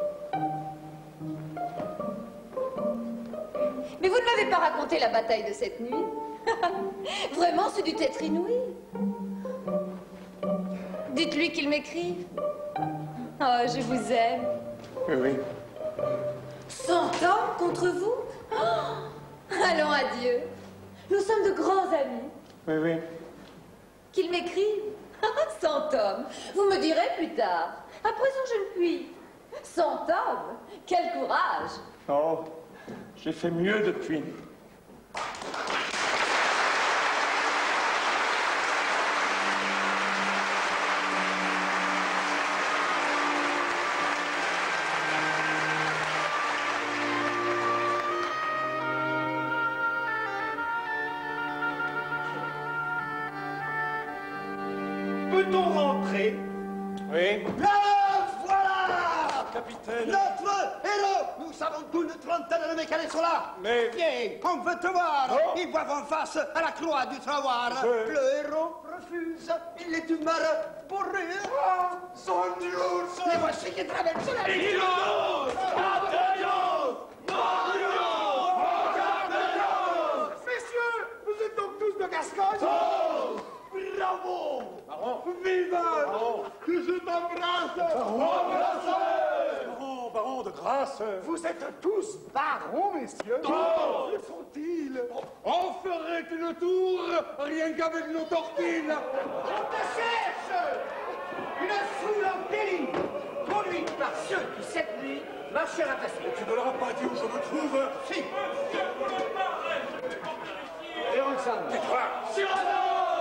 Mais vous ne m'avez pas raconté la bataille de cette nuit. Vraiment, c'est du être inouï. Dites-lui qu'il m'écrive. Oh, je vous aime. Oui, oui. Cent hommes contre vous? Oh, allons, adieu. Nous sommes de grands amis. Oui, oui. Qu'il m'écrive. Cent hommes. Vous me direz plus tard. À présent, je ne puis. Cent hommes. Quel courage. Oh, j'ai fait mieux depuis. peut-on rentrer? Oui. Là, voilà! Capitaine. Notre héros! Nous savons qu'une trentaine de mécaniques sont là. Mais... Viens, on veut te voir. Oh. Ils boivent en face à la croix du travoir. Je... Le héros refuse. Il est humeur pour rire. Ah, son Dieu! Les voici qui traversent la Et qui l'ose! Messieurs, vous êtes donc tous de Gascogne? Oh, bravo! Baron. Viva! Baron. Que je t'embrasse! Baron, baron, de grâce. Vous êtes tous barons, messieurs? Oh. Que font-ils? On ferait une tour rien qu'avec nos torpilles! On te cherche! Une foule en délire, conduite par ceux qui, cette nuit, marchaient à ta suite. Tu ne leur as pas dit où je me trouve? Si! Et Roxane. Tais-toi. Cyrano!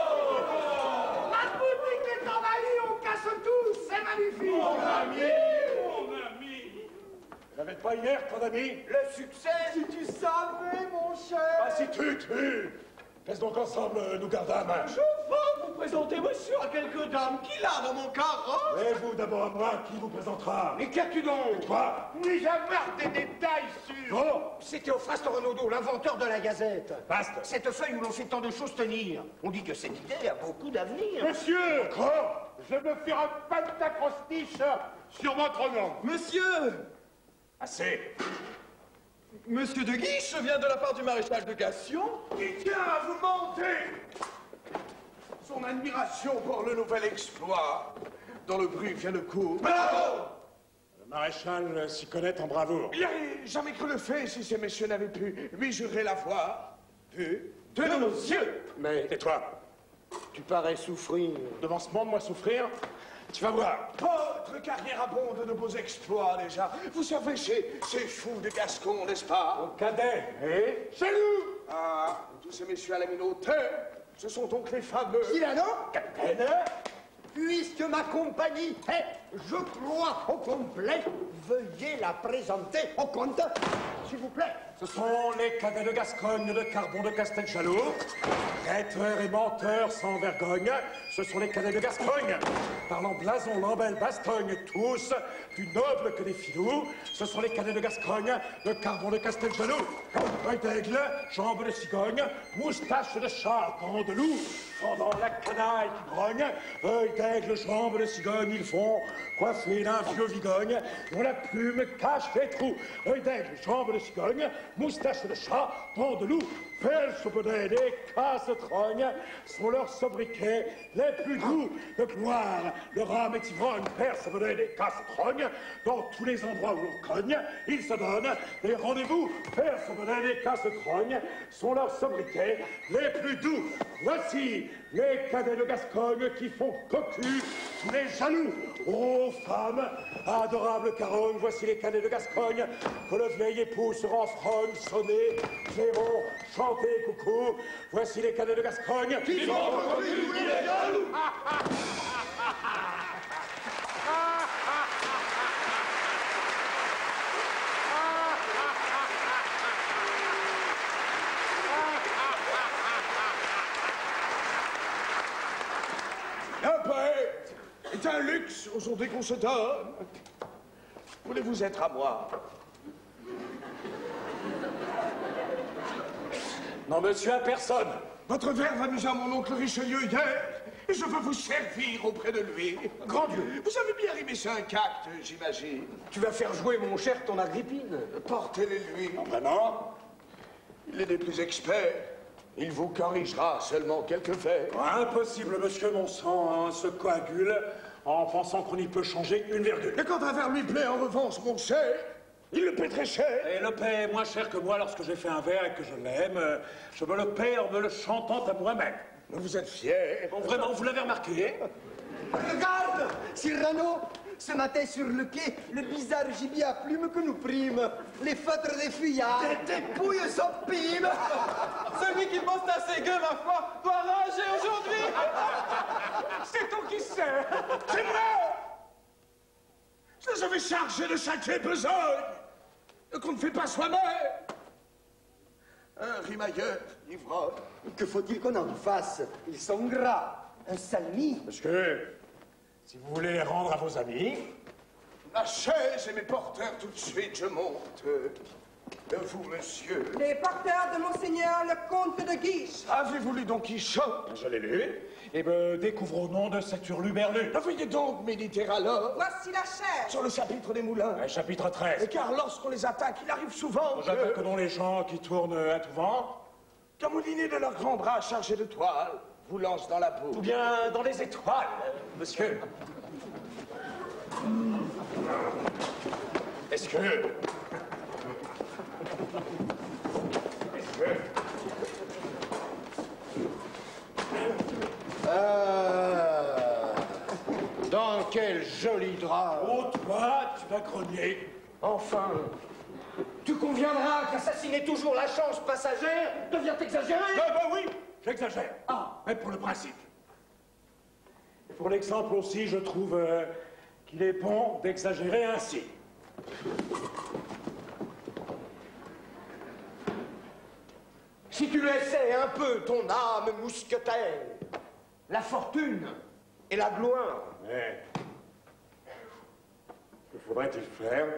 La boutique est envahie, on casse tout, c'est magnifique! Mon ami! Mon ami! Tu n'avais pas hier, ton ami? Le succès! Si tu savais, mon cher! Ah, si tu, tu! Laisse donc ensemble nous gardâmes. Je vais vous présenter monsieur à quelques dames qu'il a dans mon carrosse. Et vous d'abord à moi, qui vous présentera? Mais qu'as-tu donc? Toi? Puis-je avoir des détails sur... Oh! C'est Théophraste Renaudot, l'inventeur de la Gazette. Basta. Cette feuille où l'on sait tant de choses tenir. On dit que cette idée a beaucoup d'avenir. Monsieur! Quoi? Je veux faire un pentacrostiche sur votre nom! Monsieur! Assez. Monsieur de Guiche vient de la part du maréchal de Gassion. Il tient à vous monter son admiration pour le nouvel exploit dont le bruit vient de court. Bravo! Le maréchal s'y connaît en bravoure. Il n'aurait jamais cru le fait si ces messieurs n'avaient pu lui jurer la foi. Pu De nos yeux! Mais tais-toi. Tu parais souffrir. Devant ce monde, moi souffrir? Tu vas voir. Votre carrière abonde de beaux exploits déjà. Vous savez, chez ces fous de Gascon, n'est-ce pas? Mon cadet. Et? Chez nous! Ah, tous ces messieurs à la minoterie, ce sont donc les fameux... Cyrano? Capitaine? Puisque ma compagnie est, je crois, au complet, veuillez la présenter au comte, s'il vous plaît. Ce sont les cadets de Gascogne de Carbon de Castelchaloux, traîteurs et menteurs sans vergogne. Ce sont les cadets de Gascogne, parlant blason, lambelle, bastogne, tous plus nobles que des filous. Ce sont les cadets de Gascogne de Carbon de Castelchaloux, œil d'aigle, jambes de cigogne, moustache de chat, dents de loup, fendant la canaille qui grogne, œil d'aigle, jambes de cigogne, ils font coiffés d'un vieux vigogne, dont la plume cache les trous. Œil d'aigle, jambes de cigogne, moustache de chat, dents de loup, perche au bonnet des casse-trogne, sont leurs sobriquets les plus doux de gloire. Le rame est ivrogne, perce au bonnet des casse-trogne, dans tous les endroits où l'on cogne, ils se donnent des rendez-vous. Perce au bonnet des casse-trogne, sont leurs sobriquets les plus doux. Voici les cadets de Gascogne qui font cocu tous les jaloux. Ô femmes, adorables carognes, voici les cadets de Gascogne que le vieil époux se renfrogne, sonner, clairon, chanter, coucou. Voici les cadets de Gascogne qui font cocu tous les jaloux. Un poète est un luxe aujourd'hui qu'on se donne. Voulez-vous être à moi? Non, monsieur, à personne. Votre verve amusa mon oncle Richelieu hier, et je veux vous servir auprès de lui. Grand Dieu! Vous avez bien rimé cinq actes, j'imagine. Tu vas faire jouer, mon cher, ton Agrippine. Portez-les lui. Vraiment? Il est des plus experts. Il vous corrigera seulement quelques faits. Impossible, monsieur, mon sang hein, se coagule en pensant qu'on y peut changer une virgule. Et quand un verre lui plaît, en revanche, mon cher, il le paie très cher. Et le paie moins cher que moi lorsque j'ai fait un vers et que je l'aime. Je me le paie en me le chantant à moi-même. Vous êtes fier. Bon, vraiment, vous l'avez remarqué? Regarde, Cyrano, ce matin sur le quai, le bizarre gibier à plumes que nous prime. Les feutres des fuyards. Des dépouilles sans pime. Celui qui pense à ses gueux, ma foi, doit rager aujourd'hui. C'est toi qui sais. C'est moi. Je vais charger de chaque besogne qu'on ne fait pas soi-même. Un rimailleur, ivrogne. Que faut-il qu'on en fasse? Ils sont gras. Un salmi? Parce que, si vous voulez les rendre à vos amis... Ma chaise et mes porteurs, tout de suite, je monte. De vous, monsieur. Les porteurs de Monseigneur le comte de Guiche. Avez-vous lu Don Quichotte? Je l'ai lu, et me découvre au nom de cet hurluberlu. Veuillez donc méditer alors. Voici la chaise. Sur le chapitre des moulins. Un chapitre treize. Et car lorsqu'on les attaque, il arrive souvent que... J'appelle que dans les champs qui tournent à tout vent. Qu'un moulinier de leurs grands bras chargé de toile vous lance dans la boue. Ou bien dans les étoiles, monsieur. Est-ce que... Est-ce que... Euh... Dans quel joli drap. Oh, toi, tu vas grogner. Enfin, tu conviendras qu'assassiner toujours la chance passagère devient exagéré. Ah bah oui, j'exagère. Ah, mais pour le principe. Et pour l'exemple aussi, je trouve euh, qu'il est bon d'exagérer ainsi. Si tu laissais un peu ton âme mousquetaire, la fortune et la gloire. Mais que faudrait-il faire?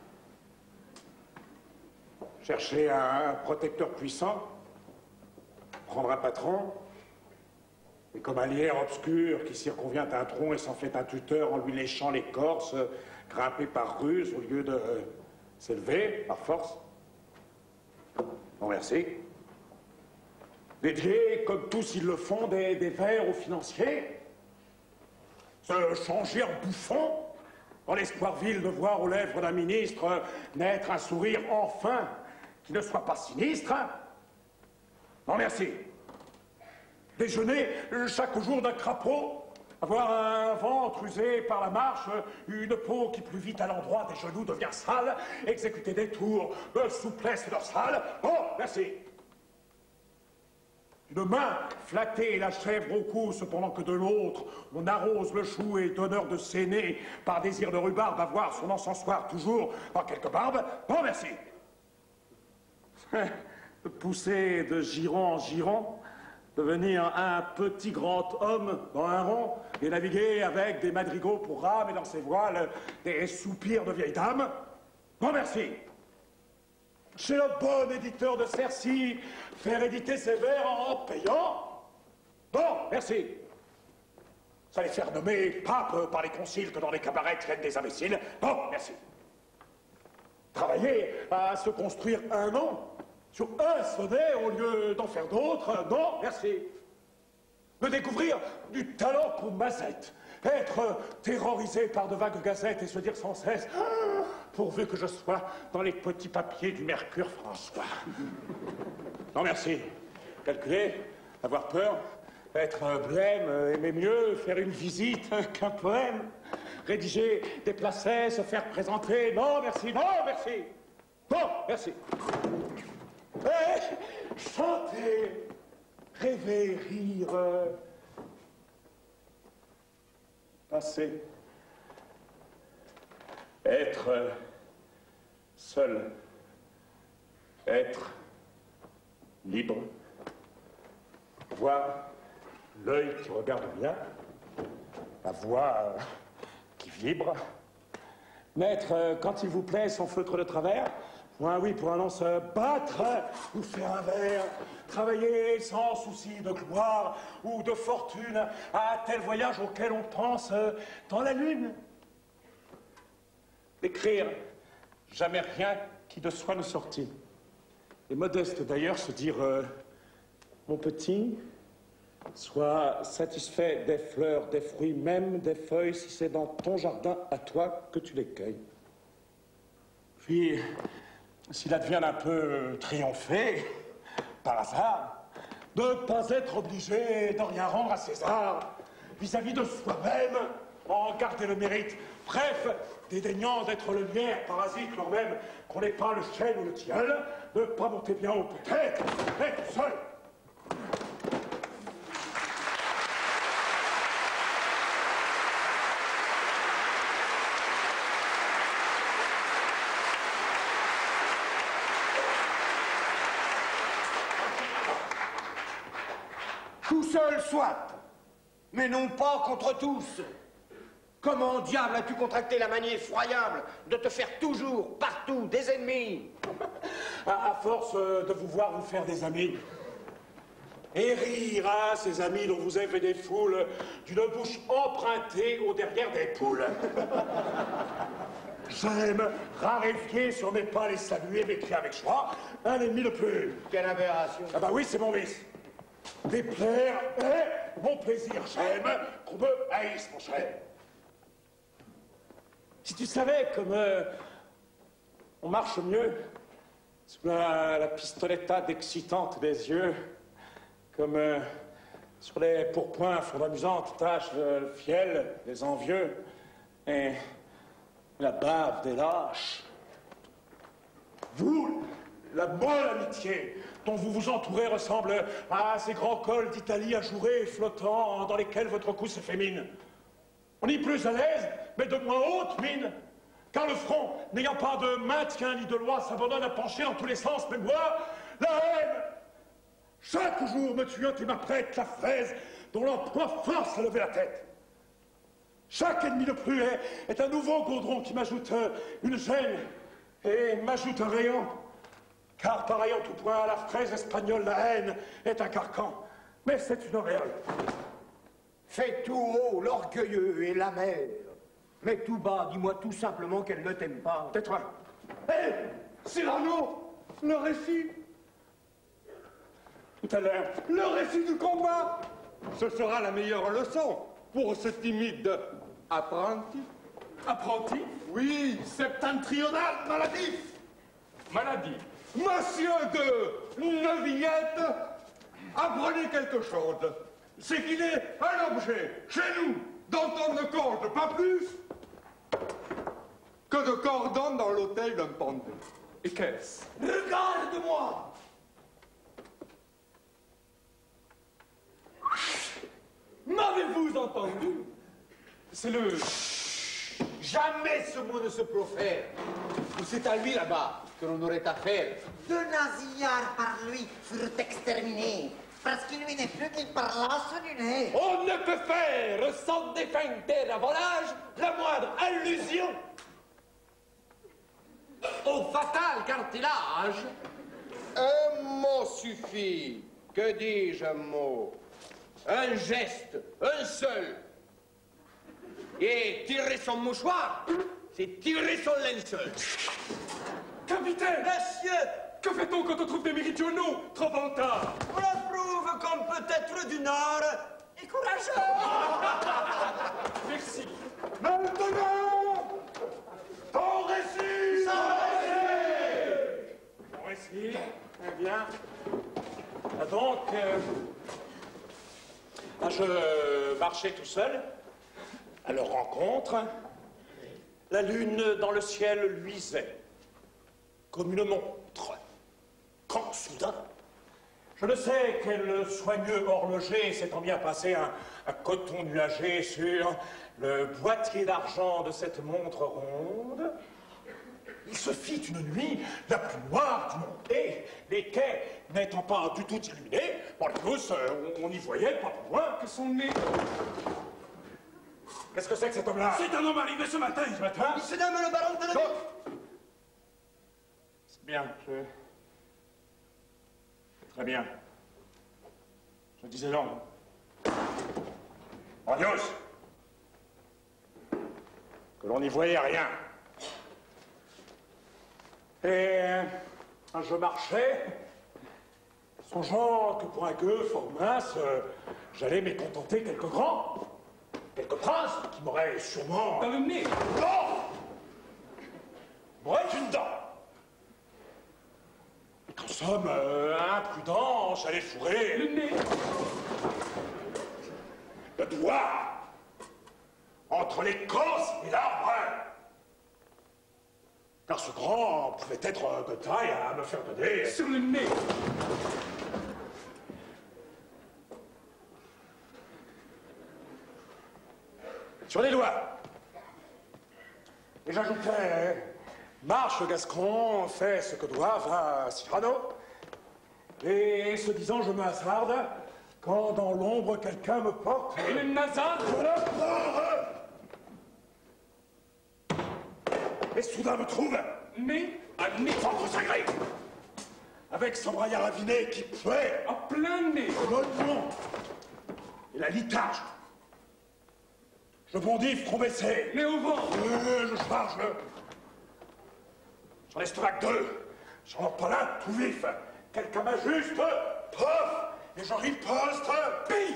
Chercher un protecteur puissant, prendre un patron, et comme un lierre obscur qui circonvient un tronc et s'en fait un tuteur en lui léchant l'écorce, grimper par ruse au lieu de euh, s'élever par force. Bon, merci. Dédier, comme tous ils le font, des, des vers aux financiers. Se changer en bouffon, dans l'espoir vil de voir aux lèvres d'un ministre naître un sourire enfin qui ne soit pas sinistre. Non, merci. Déjeuner chaque jour d'un crapaud, avoir un ventre usé par la marche, une peau qui plus vite à l'endroit des genoux devient sale, exécuter des tours de souplesse dorsale. Oh, merci. Une main flatter la chèvre au cou, cependant que de l'autre, on arrose le chou et donneur de séné par désir de rhubarbe à voir son encensoir toujours dans quelques barbes. Bon, merci. De pousser de giron en giron, devenir un petit grand homme dans un rond et naviguer avec des madrigaux pour rame et dans ses voiles des soupirs de vieille dame. Bon, merci. Chez le bon éditeur de Cercy, faire éditer ses vers en payant. Bon, merci. Ça les faire nommer pape par les conciles que dans les cabarets traînent des imbéciles. Bon, merci. Travailler à se construire un nom sur un sonnet au lieu d'en faire d'autres. Non, merci. Me découvrir du talent pour Mazette. Être terrorisé par de vagues gazettes et se dire sans cesse ah, pourvu que je sois dans les petits papiers du Mercure François. Non, merci. Calculer, avoir peur, être blême, aimer mieux, faire une visite qu'un poème, rédiger, déplacer, se faire présenter. Non, merci, non, merci. Non, merci. Et chanter, rêver, rire. Passer, être seul, être libre, voir l'œil qui regarde bien, la voix qui vibre, mettre, quand il vous plaît, son feutre de travers, point oui pour un an se battre ou faire un verre, travailler sans souci de gloire ou de fortune à tel voyage auquel on pense dans la lune. D'écrire jamais rien qui de soi ne sortit. Et modeste d'ailleurs se dire euh, mon petit, sois satisfait des fleurs, des fruits, même des feuilles, si c'est dans ton jardin à toi que tu les cueilles. Puis, s'il advient un peu triomphé, par hasard, de ne pas être obligé de rien rendre à César, vis-à-vis de soi-même, en garder le mérite. Bref, dédaignant d'être le lierre parasite, lors même qu'on n'est pas le chêne ou le tilleul, ne pas monter bien haut peut-être, mais tout seul. Tout seul soit. mais non pas contre tous. Comment diable as-tu contracté la manie effroyable de te faire toujours, partout, des ennemis? à, à force de vous voir vous faire des amis. Et rire à ces amis dont vous avez fait des foules, d'une bouche empruntée au derrière des poules. J'aime raréfier sur mes pas les saluer, m'écrire avec joie, un ennemi de plus. Quelle aberration. Ah bah oui, c'est mon vice. Déplaire est mon plaisir. J'aime qu'on me haïsse, mon cher. Si tu savais comme euh, on marche mieux sous la, la pistoletta excitante des yeux, comme euh, sur les pourpoints font d'amusantes taches de fiel des envieux, et la bave des lâches. Vous, la molle amitié dont vous vous entourez ressemble à ces grands cols d'Italie ajourés et flottants dans lesquels votre cou s'effémine. On y est plus à l'aise, mais de moins haute mine, car le front, n'ayant pas de maintien ni de loi, s'abandonne à pencher dans tous les sens, mais moi, la haine, chaque jour me tuyante et m'apprête la fraise dont l'emploi force à lever la tête. Chaque ennemi de plus est, est un nouveau goudron qui m'ajoute une gêne et m'ajoute un rayon, car pareil en tout point à la fraise espagnole, la haine est un carcan, mais c'est une auréole. Fais tout haut l'orgueilleux et la mère. Mais tout bas, dis-moi tout simplement qu'elle ne t'aime pas. Tais-toi. Hé, hey, Cyrano, le récit. Tout à l'heure. Le récit du combat. Ce sera la meilleure leçon pour ce timide apprenti. Apprenti? Oui, septentrional maladif. Maladie. Monsieur de Neuvillette, apprenez quelque chose. C'est qu'il est un objet, chez nous, dont on ne corde pas plus que de cordon dans l'hôtel d'un pendu. Et qu'est-ce? Regarde-moi! M'avez-vous entendu? C'est le... Jamais ce mot ne se profère. Ou c'est à lui là-bas que l'on aurait affaire. Deux nasillards par lui furent exterminés, parce qu'il lui n'est plus qu'il parlasse du nez. On ne peut faire, sans défendre à volage, la moindre allusion au fatal cartilage. Un mot suffit. Que dis-je, un mot? Un geste, un seul. Et tirer son mouchoir, c'est tirer son linceul. Capitaine! Monsieur! Que fait-on quand on trouve des méridionaux trop en retard? On prouve qu'on peut être du Nord et courageux. Merci. Maintenant, ton récit! Son récit! Mon récit, eh bien. Ah, donc, euh, ah, je marchais tout seul à leur rencontre. La lune dans le ciel luisait comme une montre. Quand soudain, je ne sais quel soigneux horloger s'étant bien passé un, un coton nuagé sur le boîtier d'argent de cette montre ronde, il se fit une nuit la plus noire du monde. Et les quais n'étant pas du tout illuminés, bon, les tous, on n'y voyait pas plus loin que son nez. Qu'est-ce que c'est que cet homme-là? C'est un homme arrivé ce matin. Ce matin? Il se nomme le baron de la... C'est bien, je... Très bien. Je disais non. Adios. Que l'on n'y voyait rien. Et je marchais, songeant que pour un gueux fort mince, j'allais me contenter quelques grands, quelques princes qui m'auraient sûrement... Dans le nez. Non! M'auraient une dent. Et qu'en somme, euh, imprudent, j'allais fourrer... Le nez. Le doigt entre l'écorce et l'arbre. Car ce grand pouvait être de taille à me faire donner... Sur le nez. Sur les doigts. Et j'ajoutais... Marche, Gascon, fais ce que doivent à Cyrano. Et ce disant, je me hasarde Quand dans l'ombre quelqu'un me porte... Et le Nazar Je la prends. Et soudain me trouve... Né à nez. Centre sacré. Avec son braillard raviné qui puait. À plein nez. L'oignon. Et la litage. Je bondis, front baissé. Mais au vent. Euh, je charge. J'en estomac deux. J'en empale un tout vif. Quelqu'un m'ajuste. Pof. Et je riposte. Pif.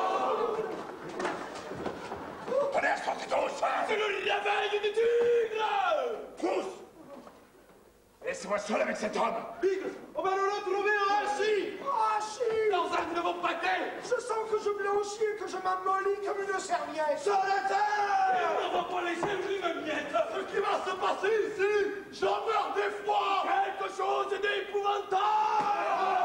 Tonnerre, sortez tous. C'est le lavaille du tigre. Tous. Laissez-moi seul avec cet homme. Bigre, on va le trouver Rachid. Rachid. Dans un de vos paquets. Je sens que je blanchis et que je m'amollis comme une serviette. Sur la terre. On va pas laisser une miette. Ce qui va se passer ici, j'en meurs d'effroi. Quelque chose d'épouvantable.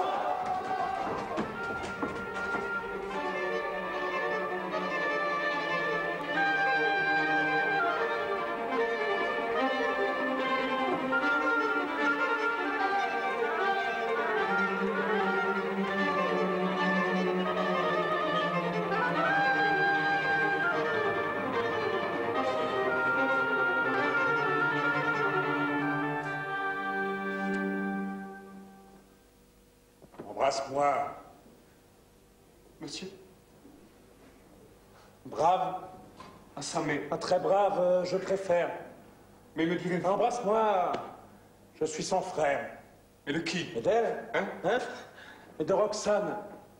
Embrasse-moi. Monsieur. Brave. À sa main. Un très brave, euh, je préfère. Mais me direz-vous... Embrasse-moi. Je suis son frère. Et de qui? Et d'elle? Hein? Hein? Et de Roxane.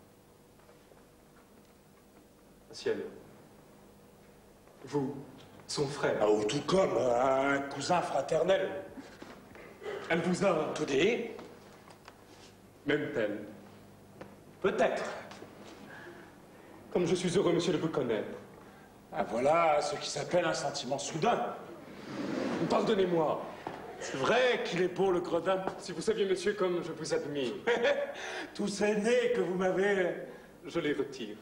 Ciel. Vous, son frère. Ah, ou tout comme un cousin fraternel. Elle vous a... Tout dit? Même-t-elle? Peut-être. Comme je suis heureux, monsieur, de vous connaître. Ah, voilà ce qui s'appelle un sentiment soudain. Pardonnez-moi. C'est vrai qu'il est beau, le gredin. Si vous saviez, monsieur, comme je vous admire. Tous ces nez que vous m'avez... Je les retire.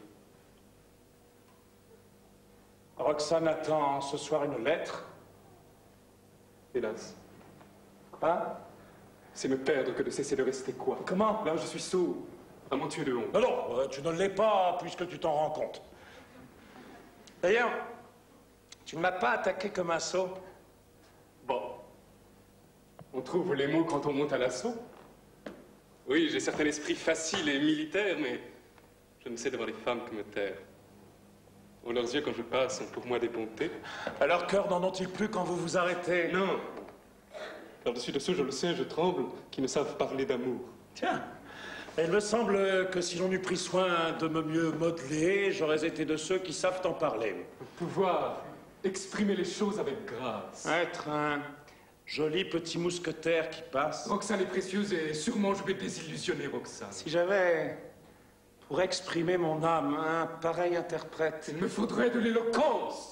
Roxane attend ce soir une lettre. Hélas. Quoi? C'est me perdre que de cesser de rester quoi? Comment? Là, je suis sourd. À mon Dieu de honte. Non, non, euh, tu ne l'es pas, puisque tu t'en rends compte. D'ailleurs, tu ne m'as pas attaqué comme un sot. Bon. On trouve les mots quand on monte à l'assaut. Oui, j'ai certain esprit facile et militaire, mais je ne sais devant les femmes que me taire. Oh, leurs yeux, quand je passe, sont pour moi des bontés. À leur cœur, n'en ont-ils plus quand vous vous arrêtez? Non. Par-dessus de ceux, je le sais, je tremble, qui ne savent parler d'amour. Tiens, il me semble que si l'on eût pris soin de me mieux modeler, j'aurais été de ceux qui savent en parler. Pouvoir exprimer les choses avec grâce. Être un joli petit mousquetaire qui passe. Roxane est précieuse et sûrement je vais désillusionner Roxane. Si j'avais, pour exprimer mon âme, un pareil interprète... Il me faudrait de l'éloquence.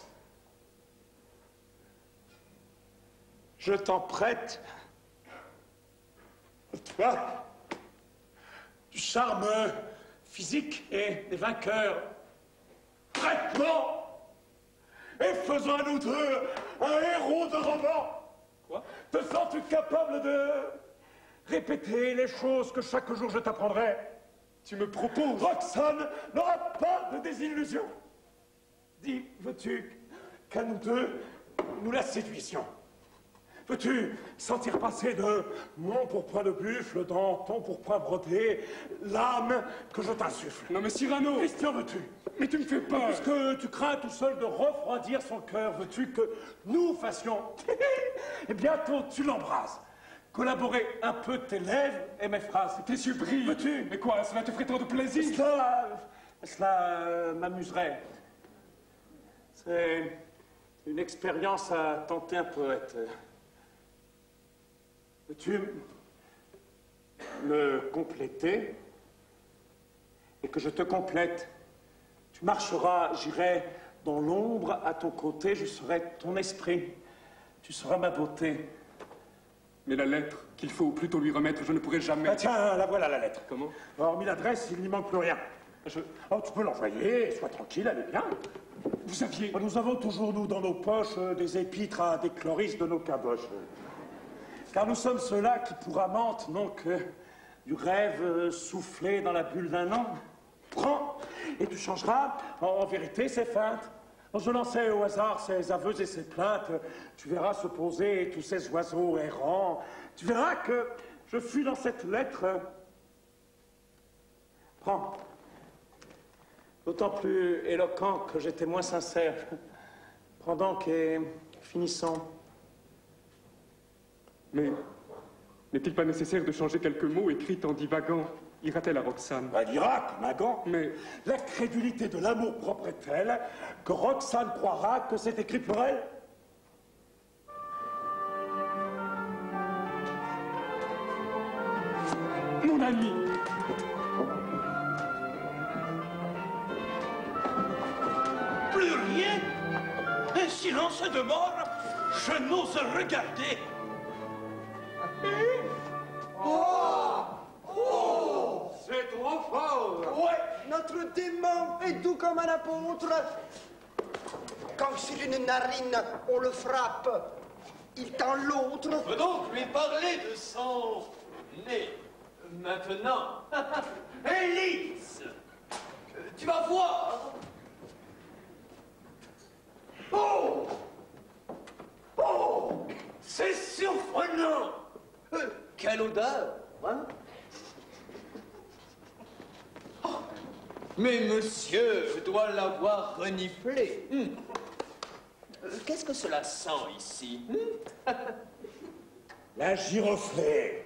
Je t'en prête. Toi, du charme physique et des vainqueurs. Prête-moi et faisons à nous deux un héros de roman. Quoi? Te sens-tu capable de répéter les choses que chaque jour je t'apprendrai? Tu me proposes? Roxane n'aura pas de désillusion. Dis, veux-tu qu'à nous deux, nous la séduisions? Veux-tu sentir passer de mon pourpoint de buffle dans ton pourpoint brodé l'âme que je t'insuffle? Non mais Cyrano! Christian, veux-tu? Mais tu me fais peur! Puisque tu crains tout seul de refroidir son cœur, veux-tu que nous fassions? Et bientôt tu l'embrases. Collaborer un peu tes lèvres et mes phrases. Tes yeux brillent. Veux-tu? Mais quoi, cela te ferait tant de plaisir? Cela, cela euh, m'amuserait. C'est une expérience à tenter un poète. Veux-tu me compléter et que je te complète? Tu marcheras, j'irai dans l'ombre à ton côté, je serai ton esprit, tu seras ma beauté. Mais la lettre qu'il faut plutôt lui remettre, je ne pourrai jamais... Ah tiens, la voilà la lettre. Comment? Hormis l'adresse, il n'y manque plus rien. Je... Oh, tu peux l'envoyer, sois tranquille, elle est bien. Vous aviez... Nous avons toujours, nous, dans nos poches, des épîtres à des chloris de nos caboches. Car nous sommes ceux-là qui, pour amante, n'ont que du rêve soufflé dans la bulle d'un an. Prends, et tu changeras en, en vérité ces feintes. Quand je lançais au hasard ces aveux et ces plaintes, tu verras se poser tous ces oiseaux errants. Tu verras que je fus dans cette lettre. Prends. D'autant plus éloquent que j'étais moins sincère. Prends donc et finissons. Mais n'est-il pas nécessaire de changer quelques mots écrits en divagant? Ira-t-elle à Roxane? Elle ira, comme un gant. Mais la crédulité de l'amour-propre est telle que Roxane croira que c'est écrit pour elle. Mon ami! Plus rien? Un silence de mort? Je n'ose regarder. Oh! Oh! C'est trop fort! Ouais, notre démon est doux comme un apôtre. Quand sur une narine on le frappe, il tend l'autre. Peut donc lui parler de son nez. Maintenant. Élise! Tu vas voir! Oh! Oh! C'est surprenant! Euh, quelle odeur, hein? Oh, mais monsieur, je dois l'avoir reniflé. Hum. Euh, Qu'est-ce que cela sent ici? Hum? La giroflée.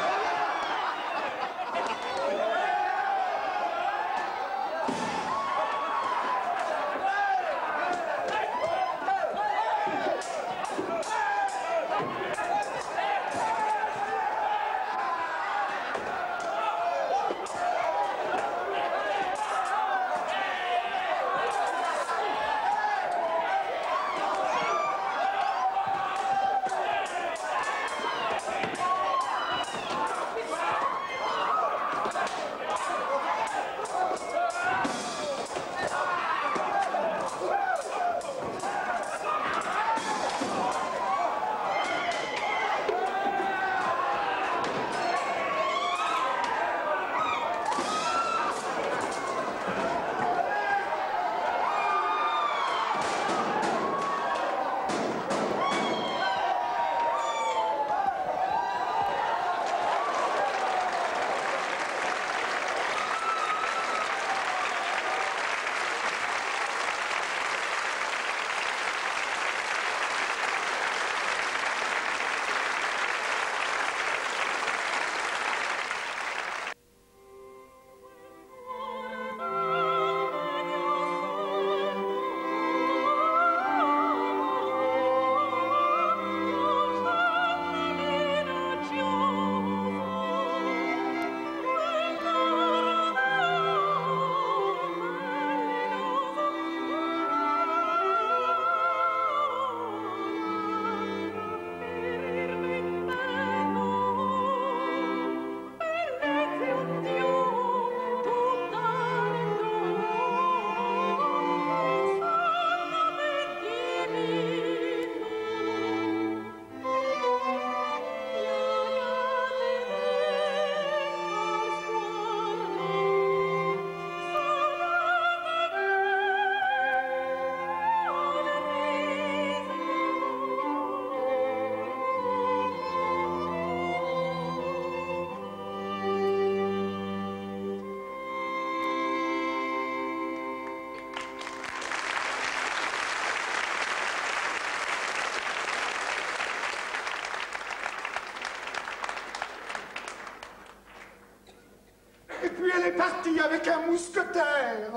Parti avec un mousquetaire.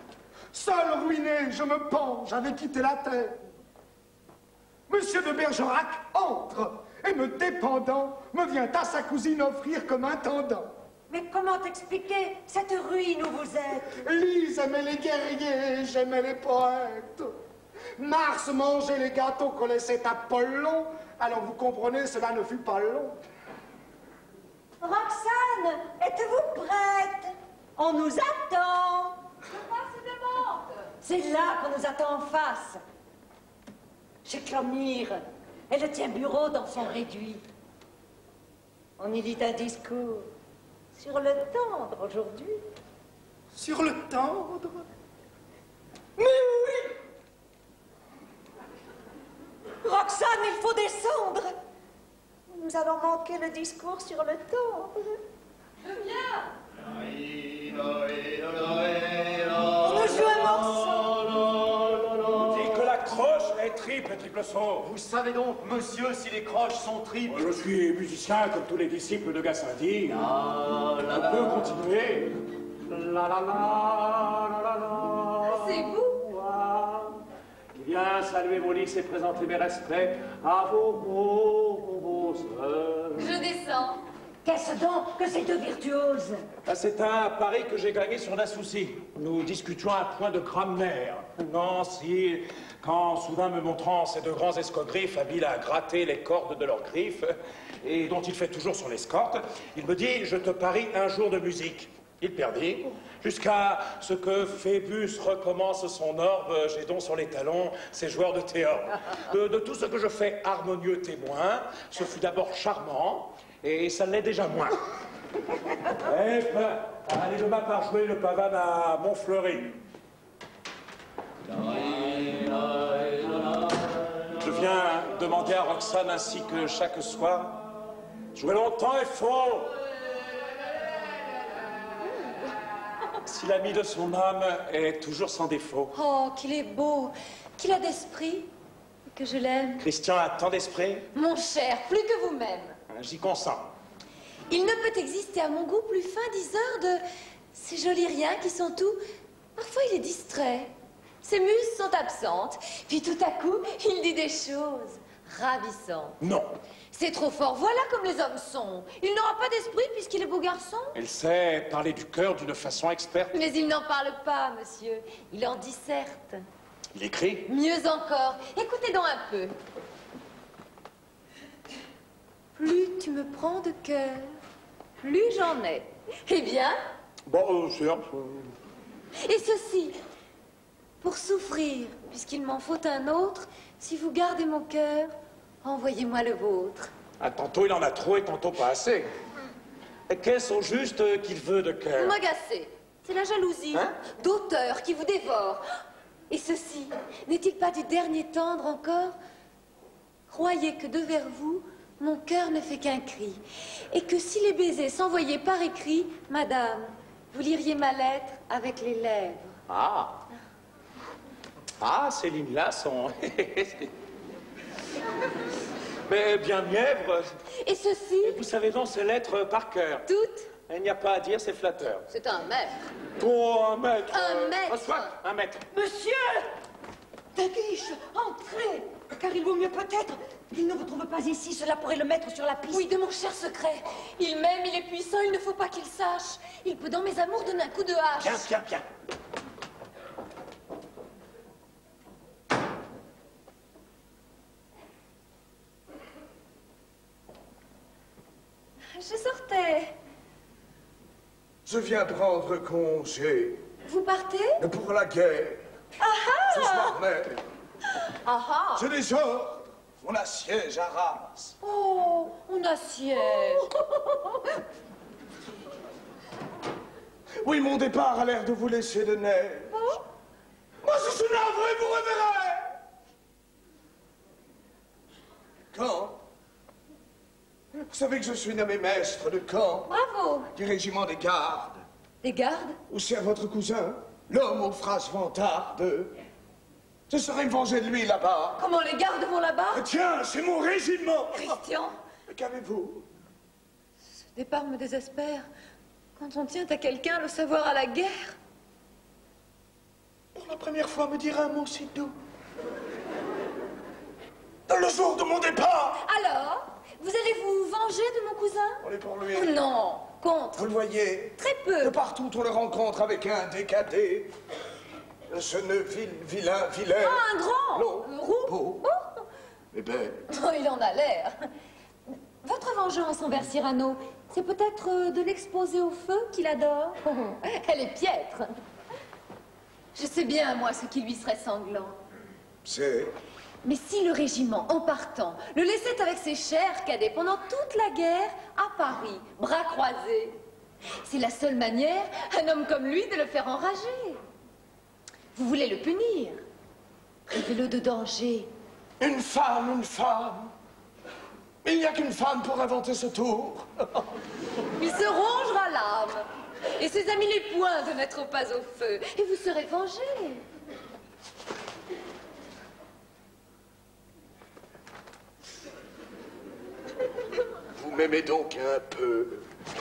Seul ruiné, je me pends, j'avais quitté la terre. Monsieur de Bergerac entre et me dépendant, me vient à sa cousine offrir comme intendant. Mais comment t'expliquer cette ruine où vous êtes? Lise aimait les guerriers, j'aimais les poètes. Mars mangeait les gâteaux qu'on laissait Apollon. Alors vous comprenez, cela ne fut pas long. Roxane, êtes-vous prête? On nous attend. Pourquoi se demande? C'est là qu'on nous attend en face. Chez Clomire, elle tient bureau dans son réduit. On y lit un discours sur le tendre aujourd'hui. sur le tendre. Mais oui! Roxane, il faut descendre. Nous allons manquer le discours sur le tendre. Viens! On nous joue un morceau. Dis que la croche est triple, triple saut. Vous savez donc, monsieur, si les croches sont triples? Je suis musicien comme tous les disciples de Gassendi. Ah, là, là, On peut continuer. La la la la la la. C'est vous? Qui vient saluer vos lys et présenter mes respects à vos beaux, beaux sœurs. Je descends. Qu'est-ce donc que ces deux virtuoses? Ah, c'est un pari que j'ai gagné sur un souci. Nous discutions un point de grammaire. Non, si, quand soudain me montrant ces deux grands escogriffe habiles à gratter les cordes de leurs griffes, et dont il fait toujours son escorte, il me dit, je te parie un jour de musique. Il perdit, jusqu'à ce que Phébus recommence son orbe, j'ai donc sur les talons ces joueurs de théorbe. De, de tout ce que je fais harmonieux témoin, ce fut d'abord charmant, et ça l'est déjà moins. Bref, allez de ma part jouer le pavane à Montfleury. Je viens demander à Roxane ainsi que chaque soir, jouer longtemps et faux. Si l'ami de son âme est toujours sans défaut. Oh, qu'il est beau, qu'il a d'esprit, que je l'aime. Christian a tant d'esprit. Mon cher, plus que vous-même. J'y consens. Il ne peut exister à mon goût plus fin diseur de ces jolis riens qui sont tout. Parfois il est distrait. Ses muses sont absentes. Puis tout à coup, il dit des choses ravissantes. Non. C'est trop fort. Voilà comme les hommes sont. Il n'aura pas d'esprit puisqu'il est beau garçon. Elle sait parler du cœur d'une façon experte. Mais il n'en parle pas, monsieur. Il en disserte. Il écrit. Mieux encore. Écoutez donc un peu. Plus tu me prends de cœur, plus j'en ai. Eh bien? Bon, euh, c'est un peu... Et ceci, pour souffrir, puisqu'il m'en faut un autre, si vous gardez mon cœur, envoyez-moi le vôtre. Ah, tantôt il en a trop et tantôt pas assez. Et qu'est-ce au juste qu'il veut de cœur? Vous m'agacez. C'est la jalousie hein? d'auteur qui vous dévore. Et ceci, n'est-il pas du dernier tendre encore? Croyez que de vers vous, mon cœur ne fait qu'un cri. Et que si les baisers s'envoyaient par écrit, madame, vous liriez ma lettre avec les lèvres. Ah. Ah, ces lignes-là sont... Mais bien mièvres. Et ceci? Et vous savez donc ces lettres par cœur. Toutes? Il n'y a pas à dire, c'est flatteur. C'est un maître. Oh, un maître. Un maître. Euh, soit, un maître. Monsieur! De Guiche, entrez! Car il vaut mieux peut-être qu'il ne vous trouve pas ici, cela pourrait le mettre sur la piste. Oui, de mon cher secret. Il m'aime, il est puissant, il ne faut pas qu'il sache. Il peut dans mes amours donner un coup de hache. Viens, viens, viens. Je sortais. Je viens prendre congé. Vous partez? Pour la guerre. Ah ah! Ce soir même. Ah ah! Je les ordre. On assiège à Reims. Oh, on assiège. Oui, mon départ a l'air de vous laisser de nerfs. Oh? Moi, je suis navré, vous reverrez. Quand? Vous savez que je suis nommé maître de camp. Bravo. Du régiment des gardes. Des gardes? Où sert votre cousin, l'homme aux phrases vantardes. Je serai me venger de lui là-bas. Comment les gardes vont là-bas? Tiens, c'est mon régiment. Christian. Qu'avez-vous? Ce départ me désespère. Quand on tient à quelqu'un, le savoir à la guerre. Pour la première fois, me dire un mot si doux. Le jour de mon départ. Alors, vous allez vous venger de mon cousin? On est pour lui. Oh non, contre. Vous le voyez? Très peu. De partout, on le rencontre avec un décadé. Ce ne vil, vilain, vilain. Ah, un grand. Long, roux. beau, Oh. et belle. Oh, il en a l'air. Votre vengeance envers Cyrano, c'est peut-être euh, de l'exposer au feu qu'il adore? Oh, elle est piètre. Je sais bien, moi, ce qui lui serait sanglant. C'est... Mais si le régiment, en partant, le laissait avec ses chers cadets pendant toute la guerre, à Paris, bras croisés, C'est la seule manière, un homme comme lui, de le faire enrager. Vous voulez le punir. Privez-le de danger. Une femme, une femme. Il n'y a qu'une femme pour inventer ce tour. Il se rongera l'âme. Et ses amis les poings de n'être pas au feu. Et vous serez vengé. Vous m'aimez donc un peu.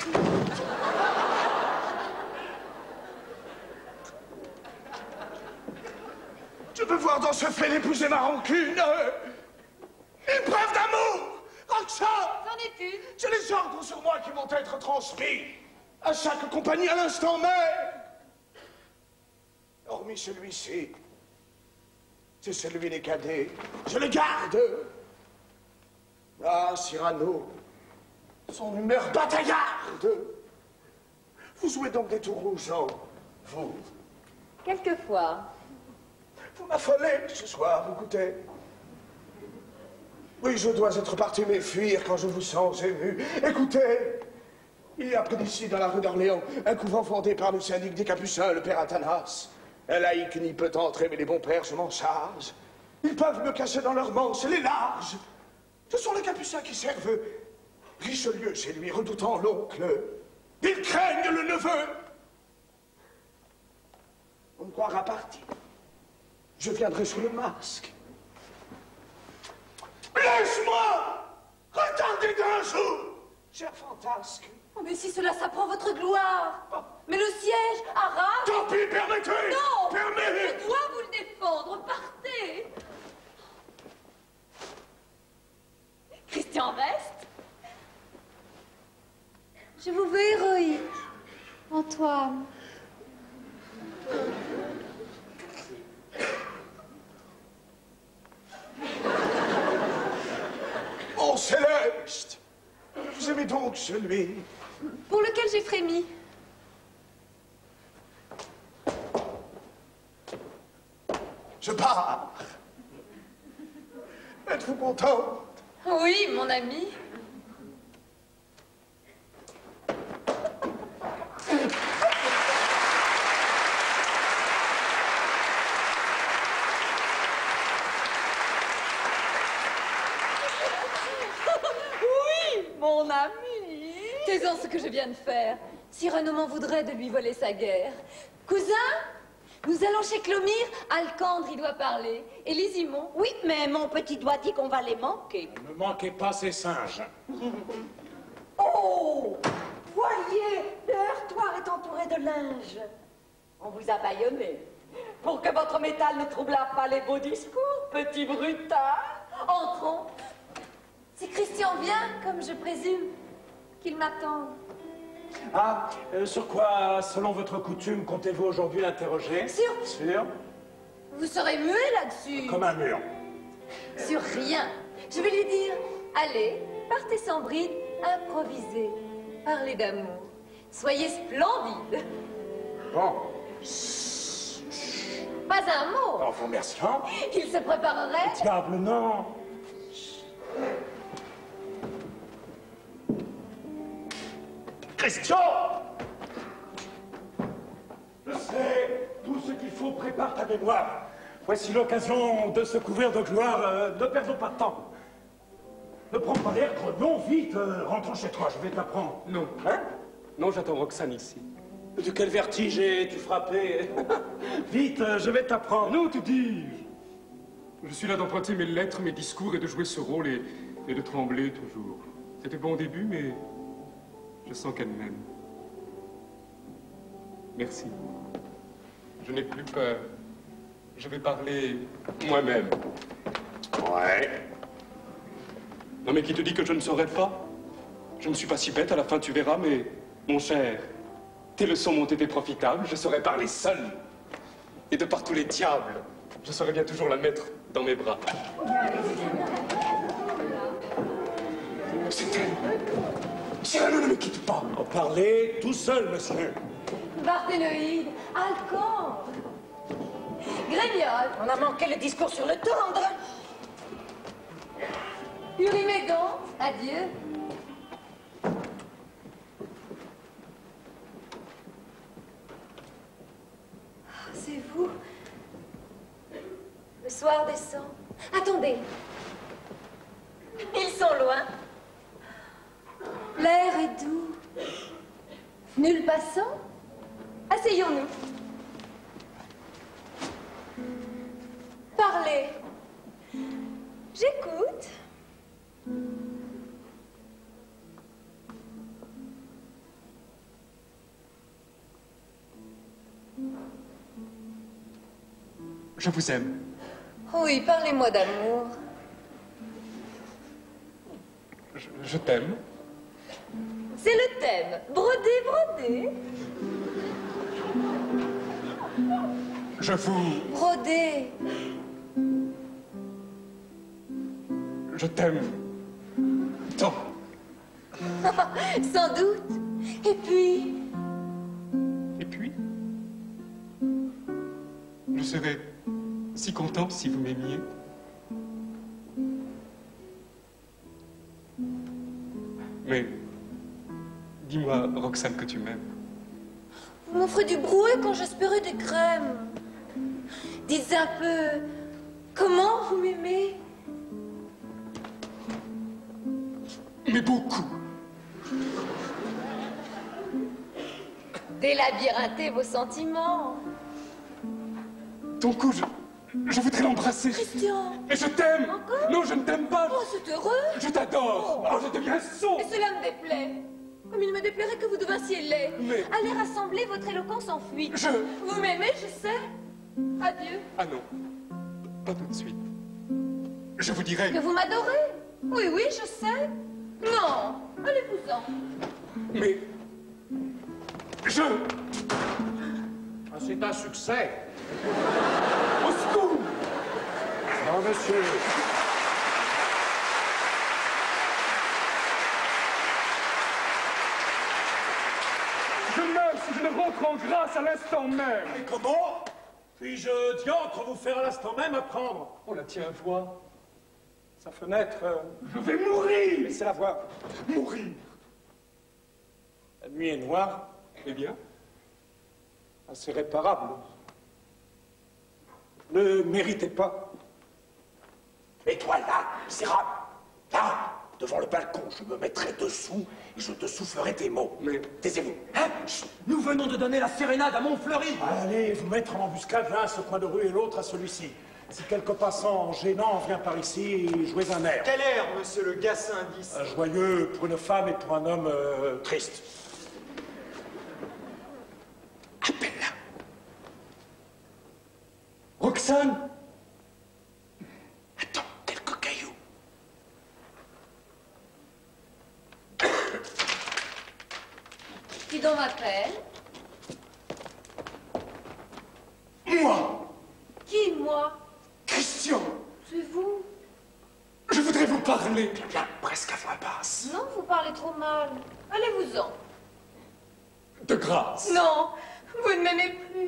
Je veux voir dans ce fait d'épouser ma rancune. Une preuve d'amour. Roxane! C'en est une. J'ai les ordres sur moi qui vont être transmis à chaque compagnie à l'instant même. Hormis celui-ci, c'est celui des cadets. Je le garde. Ah, Cyrano, son humeur bataillarde. Vous jouez donc des tours rougeants, vous? Quelquefois. Vous m'affolez ce soir, écoutez. Oui, je dois être parti m'enfuir quand je vous sens ému. Écoutez, il y a près d'ici, dans la rue d'Orléans, un couvent fondé par le syndic des Capucins, le père Athanas. Un laïc n'y peut entrer, mais les bons pères, je m'en charge. Ils peuvent me cacher dans leurs manches les larges. Ce sont les Capucins qui servent Richelieu chez lui, redoutant l'oncle. Ils craignent le neveu. On me croira parti. Je viendrai sous le masque. Laisse-moi! Retardez d'un jour, cher fantasque. Oh, mais si cela s'apprend votre gloire. Mais le siège arabe. Tant pis, permettez. Non. Permettez. Je dois vous le défendre. Partez. Christian reste. Je vous veux héroïque, Antoine. Mon Céleste, vous aimez donc celui pour lequel j'ai frémi. Je pars. Êtes-vous contente? Oui, mon ami. Oui, mon ami. Taisons ce que je viens de faire. Cyrano m'en voudrait de lui voler sa guerre. Cousin, nous allons chez Clomire. Alcandre, il doit parler. Et Lysimon. Oui, mais mon petit doigt dit qu'on va les manquer. Ne manquez pas ces singes. Oh! Voyez, le heurtoir est entouré de linge. On vous a bâillonné. Pour que votre métal ne troublât pas les beaux discours, petit brutard. Entrons. Si Christian vient, comme je présume, qu'il m'attende. Ah, euh, sur quoi, selon votre coutume, comptez-vous aujourd'hui l'interroger? Sur... Sur Vous serez muet là-dessus. Comme un mur. Sur rien. Je vais lui dire, allez, partez sans bride, improvisez, parlez d'amour. Soyez splendide. Bon. Chut. Pas un mot. En vous remerciant. Il se préparerait. Diable, non. Christian! Je sais, tout ce qu'il faut prépare ta mémoire. Voici l'occasion de se couvrir de gloire. Euh, ne perdons pas de temps. Ne prends pas l'air trop long, vite. Euh, rentrons chez toi, je vais t'apprendre. Non. Hein? Non, j'attends Roxane ici. De quel vertige es-tu frappé? Vite, euh, je vais t'apprendre. Non, te dis. Je suis là d'emprunter mes lettres, mes discours et de jouer ce rôle et, et de trembler toujours. C'était bon au début, mais je sens qu'elle m'aime. Merci. Je n'ai plus peur. Je vais parler moi-même. Ouais. Non, mais qui te dit que je ne saurais pas? Je ne suis pas si bête, à la fin tu verras, mais mon cher, tes leçons m'ont été profitables, je saurais parler seul. Et de par tous les diables, je saurais bien toujours la mettre dans mes bras. C'est elle. Cyrano, ne me quitte pas. En parler tout seul, monsieur. Barthénoïde, Alcandre, Grémiol. On a manqué le discours sur le tendre. Urimégon, adieu. soir descend. Attendez. Ils sont loin. L'air est doux. Nul passant. Asseyons-nous. Parlez. J'écoute. Je vous aime. Oui, parlez-moi d'amour. Je, je t'aime. C'est le thème. Broder, broder. Je vous... Broder. Je t'aime. Tant. Sans doute. Et puis... Et puis je serais si content si vous m'aimiez. Mais dis-moi, Roxane, que tu m'aimes. Vous m'offrez du brouet quand j'espérais des crèmes. Dites un peu, comment vous m'aimez? Mais beaucoup. Délabyrinthez vos sentiments. Ton cou, je, je voudrais l'embrasser. Christian. Mais je t'aime. Encore? Non, je ne t'aime pas. Oh, c'est heureux. Je t'adore. Oh, je deviens sot. Et cela me déplaît. Comme il me déplairait que vous devinssiez laid. Mais... Allez rassembler, votre éloquence en fuite. Je... Vous m'aimez, je sais. Adieu. Ah non, pas tout de suite. Je vous dirai... Que vous m'adorez? Oui, oui, je sais. Non, allez-vous-en. Mais... Je... Ah, c'est un succès. Au secours! Non, monsieur. Je meurs si je ne rentre en grâce à l'instant même. Et comment? Puis-je diantre vous faire à l'instant même apprendre? On la tient, voix. Sa fenêtre... euh, Je vais mourir! Laissez-la voir. Mourir! La nuit est noire. Eh bien? Assez réparable. Ne méritez pas. Mais toi, là, misérable, là, devant le balcon, je me mettrai dessous et je te soufflerai tes mots. Mais... Taisez-vous. Hein? Chut, nous venons de donner la sérénade à Montfleury. Allez vous mettre en embuscade l'un à ce coin de rue et l'autre à celui-ci. Si quelque passant gênant vient par ici, jouez un air. Quel air, monsieur le Gassin dix? Un joyeux pour une femme et pour un homme euh, triste. Appelle-la. Roxane! Attends, quelques cailloux. Qui donc m'appelle? Moi! Qui, moi? Christian! C'est vous? Je voudrais vous parler. Bien, presque à voix basse. Non, vous parlez trop mal. Allez-vous-en. De grâce. Non, vous ne m'aimez plus.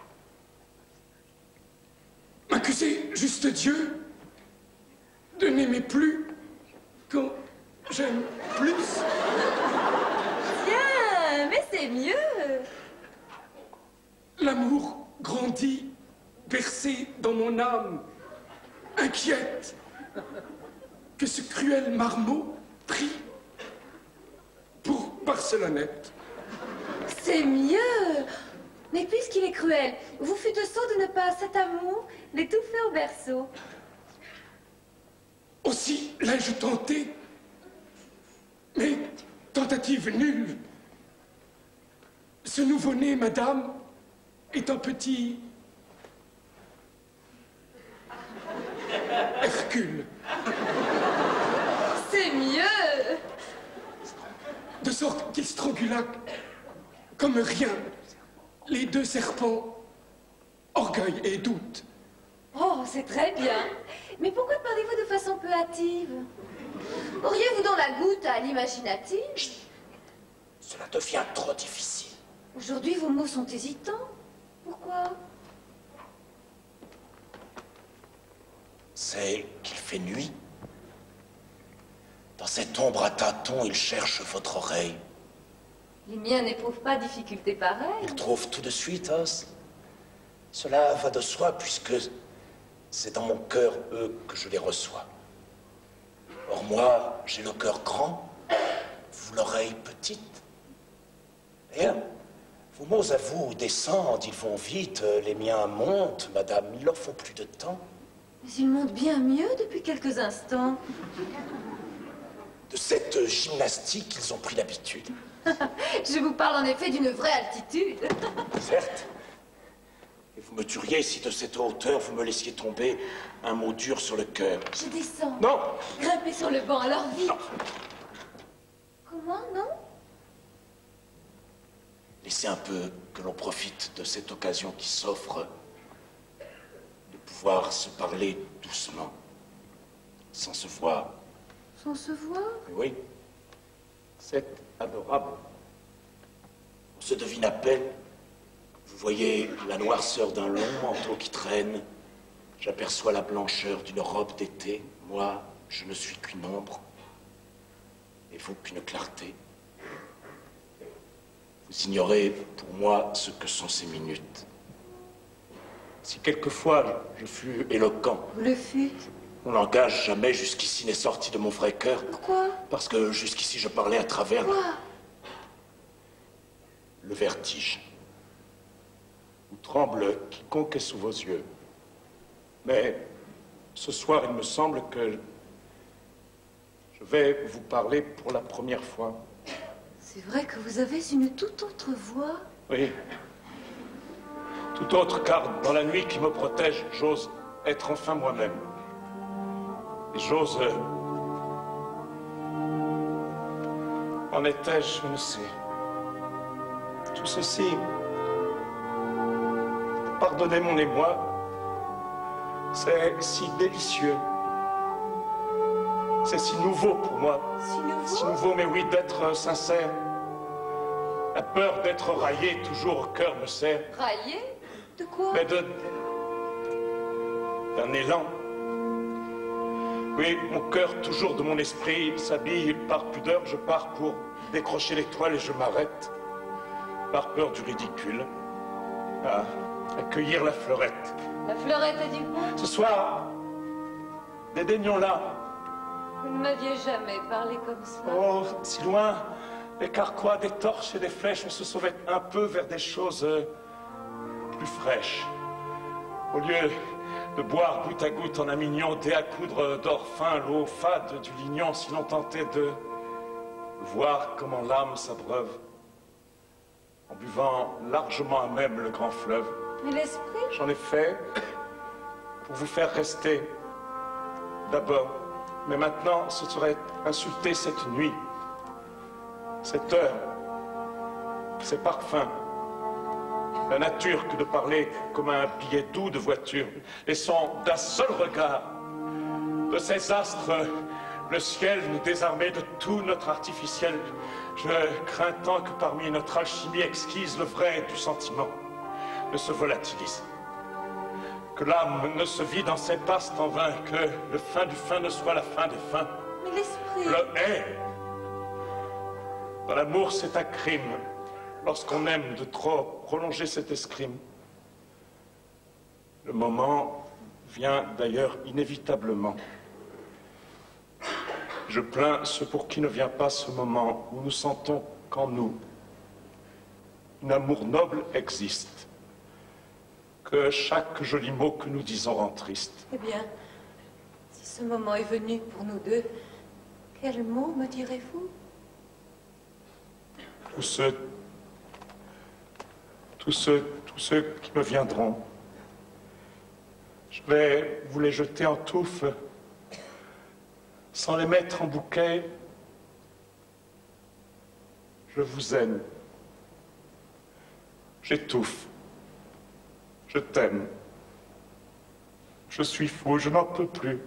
M'accuser juste Dieu de n'aimer plus quand j'aime plus. Tiens, mais c'est mieux. L'amour grandit, bercé dans mon âme, inquiète que ce cruel marmot prie pour Barcelonnette. C'est mieux. Mais puisqu'il est cruel, vous fûtes sot de ne pas, cet amour, l'étouffer au berceau. Aussi l'ai-je tenté, mais tentative nulle. Ce nouveau-né, madame, est un petit Hercule. C'est mieux. De sorte qu'il strangula comme rien les deux serpents, orgueil et doute. Oh, c'est très bien. Mais pourquoi parlez-vous de façon peu hâtive? Auriez-vous donc la goutte à l'imaginative? Cela devient trop difficile. Aujourd'hui, vos mots sont hésitants. Pourquoi? C'est qu'il fait nuit. Dans cette ombre à tâtons, il cherche votre oreille. Les miens n'éprouvent pas difficulté pareille. Il trouve tout de suite, Os. Cela va de soi, puisque c'est dans mon cœur, eux, que je les reçois. Or moi, j'ai le cœur grand, vous l'oreille petite. Et vos mots à vous descendent, ils vont vite, les miens montent, madame, il leur faut plus de temps. Mais ils montent bien mieux depuis quelques instants. De cette gymnastique, ils ont pris l'habitude. Je vous parle en effet d'une vraie altitude. Certes. Et vous me tueriez si de cette hauteur, vous me laissiez tomber un mot dur sur le cœur. Je descends. Non. Grimpez sur le banc, alors vite. Non. Comment, non? Laissez un peu que l'on profite de cette occasion qui s'offre de pouvoir se parler doucement, sans se voir. Sans se voir? Oui, c'est adorable. On se devine à peine. Vous voyez la noirceur d'un long manteau qui traîne. J'aperçois la blancheur d'une robe d'été. Moi, je ne suis qu'une ombre. Et vous qu'une clarté. Vous ignorez pour moi ce que sont ces minutes. Si quelquefois je fus éloquent. Vous le fûtes. Mon langage jamais jusqu'ici n'est sorti de mon vrai cœur. Pourquoi? Parce que jusqu'ici je parlais à travers Quoi? Le vertige. Où tremble quiconque est sous vos yeux. Mais ce soir, il me semble que je vais vous parler pour la première fois. C'est vrai que vous avez une toute autre voix. Oui. Tout autre, car dans la nuit qui me protège, j'ose être enfin moi-même. Et j'ose... En étais-je, je ne sais. Tout ceci... Pardonnez mon émoi. C'est si délicieux. C'est si nouveau pour moi. Si nouveau? Si nouveau, mais oui, d'être sincère. La peur d'être raillé toujours au cœur me serre. Raillé? De quoi? Mais de... d'un élan. Oui, mon cœur, toujours de mon esprit, s'habille par pudeur. Je pars pour décrocher l'étoile et je m'arrête. Par peur du ridicule. À accueillir la fleurette. La fleurette est du coup? Ce soir, dédaignons-la. Vous ne m'aviez jamais parlé comme ça. Oh, si loin, des carquois, des torches et des flèches, on se sauvait un peu vers des choses euh, plus fraîches. Au lieu de boire goutte à goutte en un mignon, dé à coudre d'or fin, l'eau fade du lignon, si l'on tentait de voir comment l'âme s'abreuve, en buvant largement à même le grand fleuve. Mais l'esprit? J'en ai fait pour vous faire rester d'abord. Mais maintenant, ce serait insulter cette nuit, cette heure, ces parfums, la nature que de parler comme un billet doux de voiture. Laissons d'un seul regard de ces astres le ciel nous désarmer de tout notre artificiel. Je crains tant que parmi notre alchimie exquise, le vrai du sentiment ne se volatilise. Que l'âme ne se vide dans ses pastes en vain, que le fin du fin ne soit la fin des fins. Mais l'esprit... Le hait. Dans l'amour, c'est un crime. Lorsqu'on aime de trop prolonger cet escrime. Le moment vient d'ailleurs inévitablement. Je plains ceux pour qui ne vient pas ce moment où nous sentons qu'en nous, un amour noble existe. Que chaque joli mot que nous disons rend triste. Eh bien, si ce moment est venu pour nous deux, quel mot me direz-vous? Tous ceux, tous ceux, tous ceux qui me viendront, je vais vous les jeter en touffe, sans les mettre en bouquet. Je vous aime. J'étouffe. Je t'aime. Je suis fou, je n'en peux plus.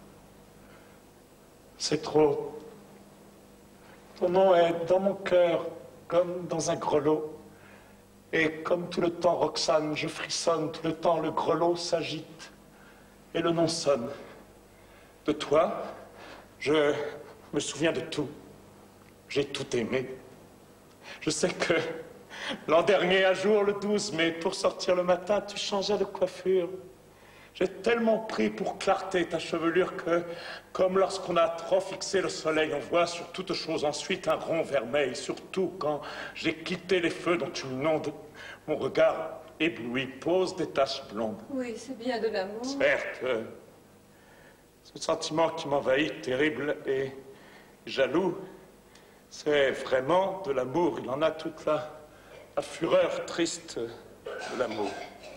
C'est trop. Ton nom est dans mon cœur, comme dans un grelot. Et comme tout le temps, Roxane, je frissonne, tout le temps le grelot s'agite. Et le nom sonne. De toi, je me souviens de tout. J'ai tout aimé. Je sais que l'an dernier, un jour, le douze mai, pour sortir le matin, tu changeais de coiffure. J'ai tellement pris pour clarté ta chevelure que, comme lorsqu'on a trop fixé le soleil, on voit sur toute chose ensuite un rond vermeil, surtout quand j'ai quitté les feux dont tu m'inondes, mon regard ébloui pose des taches blondes. Oui, c'est bien de l'amour. Certes, euh, ce sentiment qui m'envahit, terrible et jaloux, c'est vraiment de l'amour. Il en a toute la, la fureur triste de l'amour.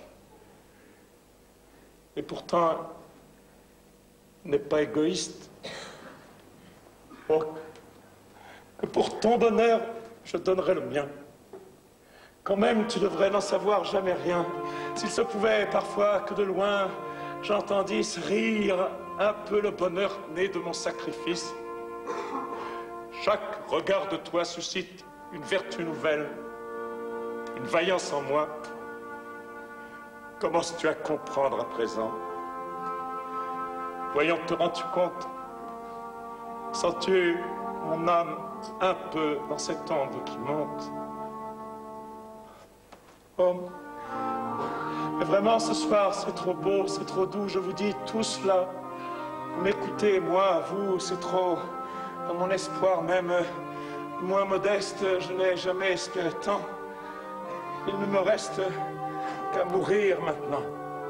Et pourtant, il n'est pas égoïste. Oh, que pour ton bonheur, je donnerai le mien. Quand même, tu devrais n'en savoir jamais rien. S'il se pouvait parfois que de loin, j'entendisse rire un peu le bonheur né de mon sacrifice. Chaque regard de toi suscite une vertu nouvelle, une vaillance en moi. Commences-tu à comprendre à présent? Voyons, te rends-tu compte? Sens-tu mon âme un peu dans cette onde qui monte? Oh, mais vraiment, ce soir, c'est trop beau, c'est trop doux, je vous dis tout cela. Vous m'écoutez, moi, vous, c'est trop. Dans mon espoir même, moins modeste, je n'ai jamais espéré tant. Il ne me reste qu'à mourir maintenant.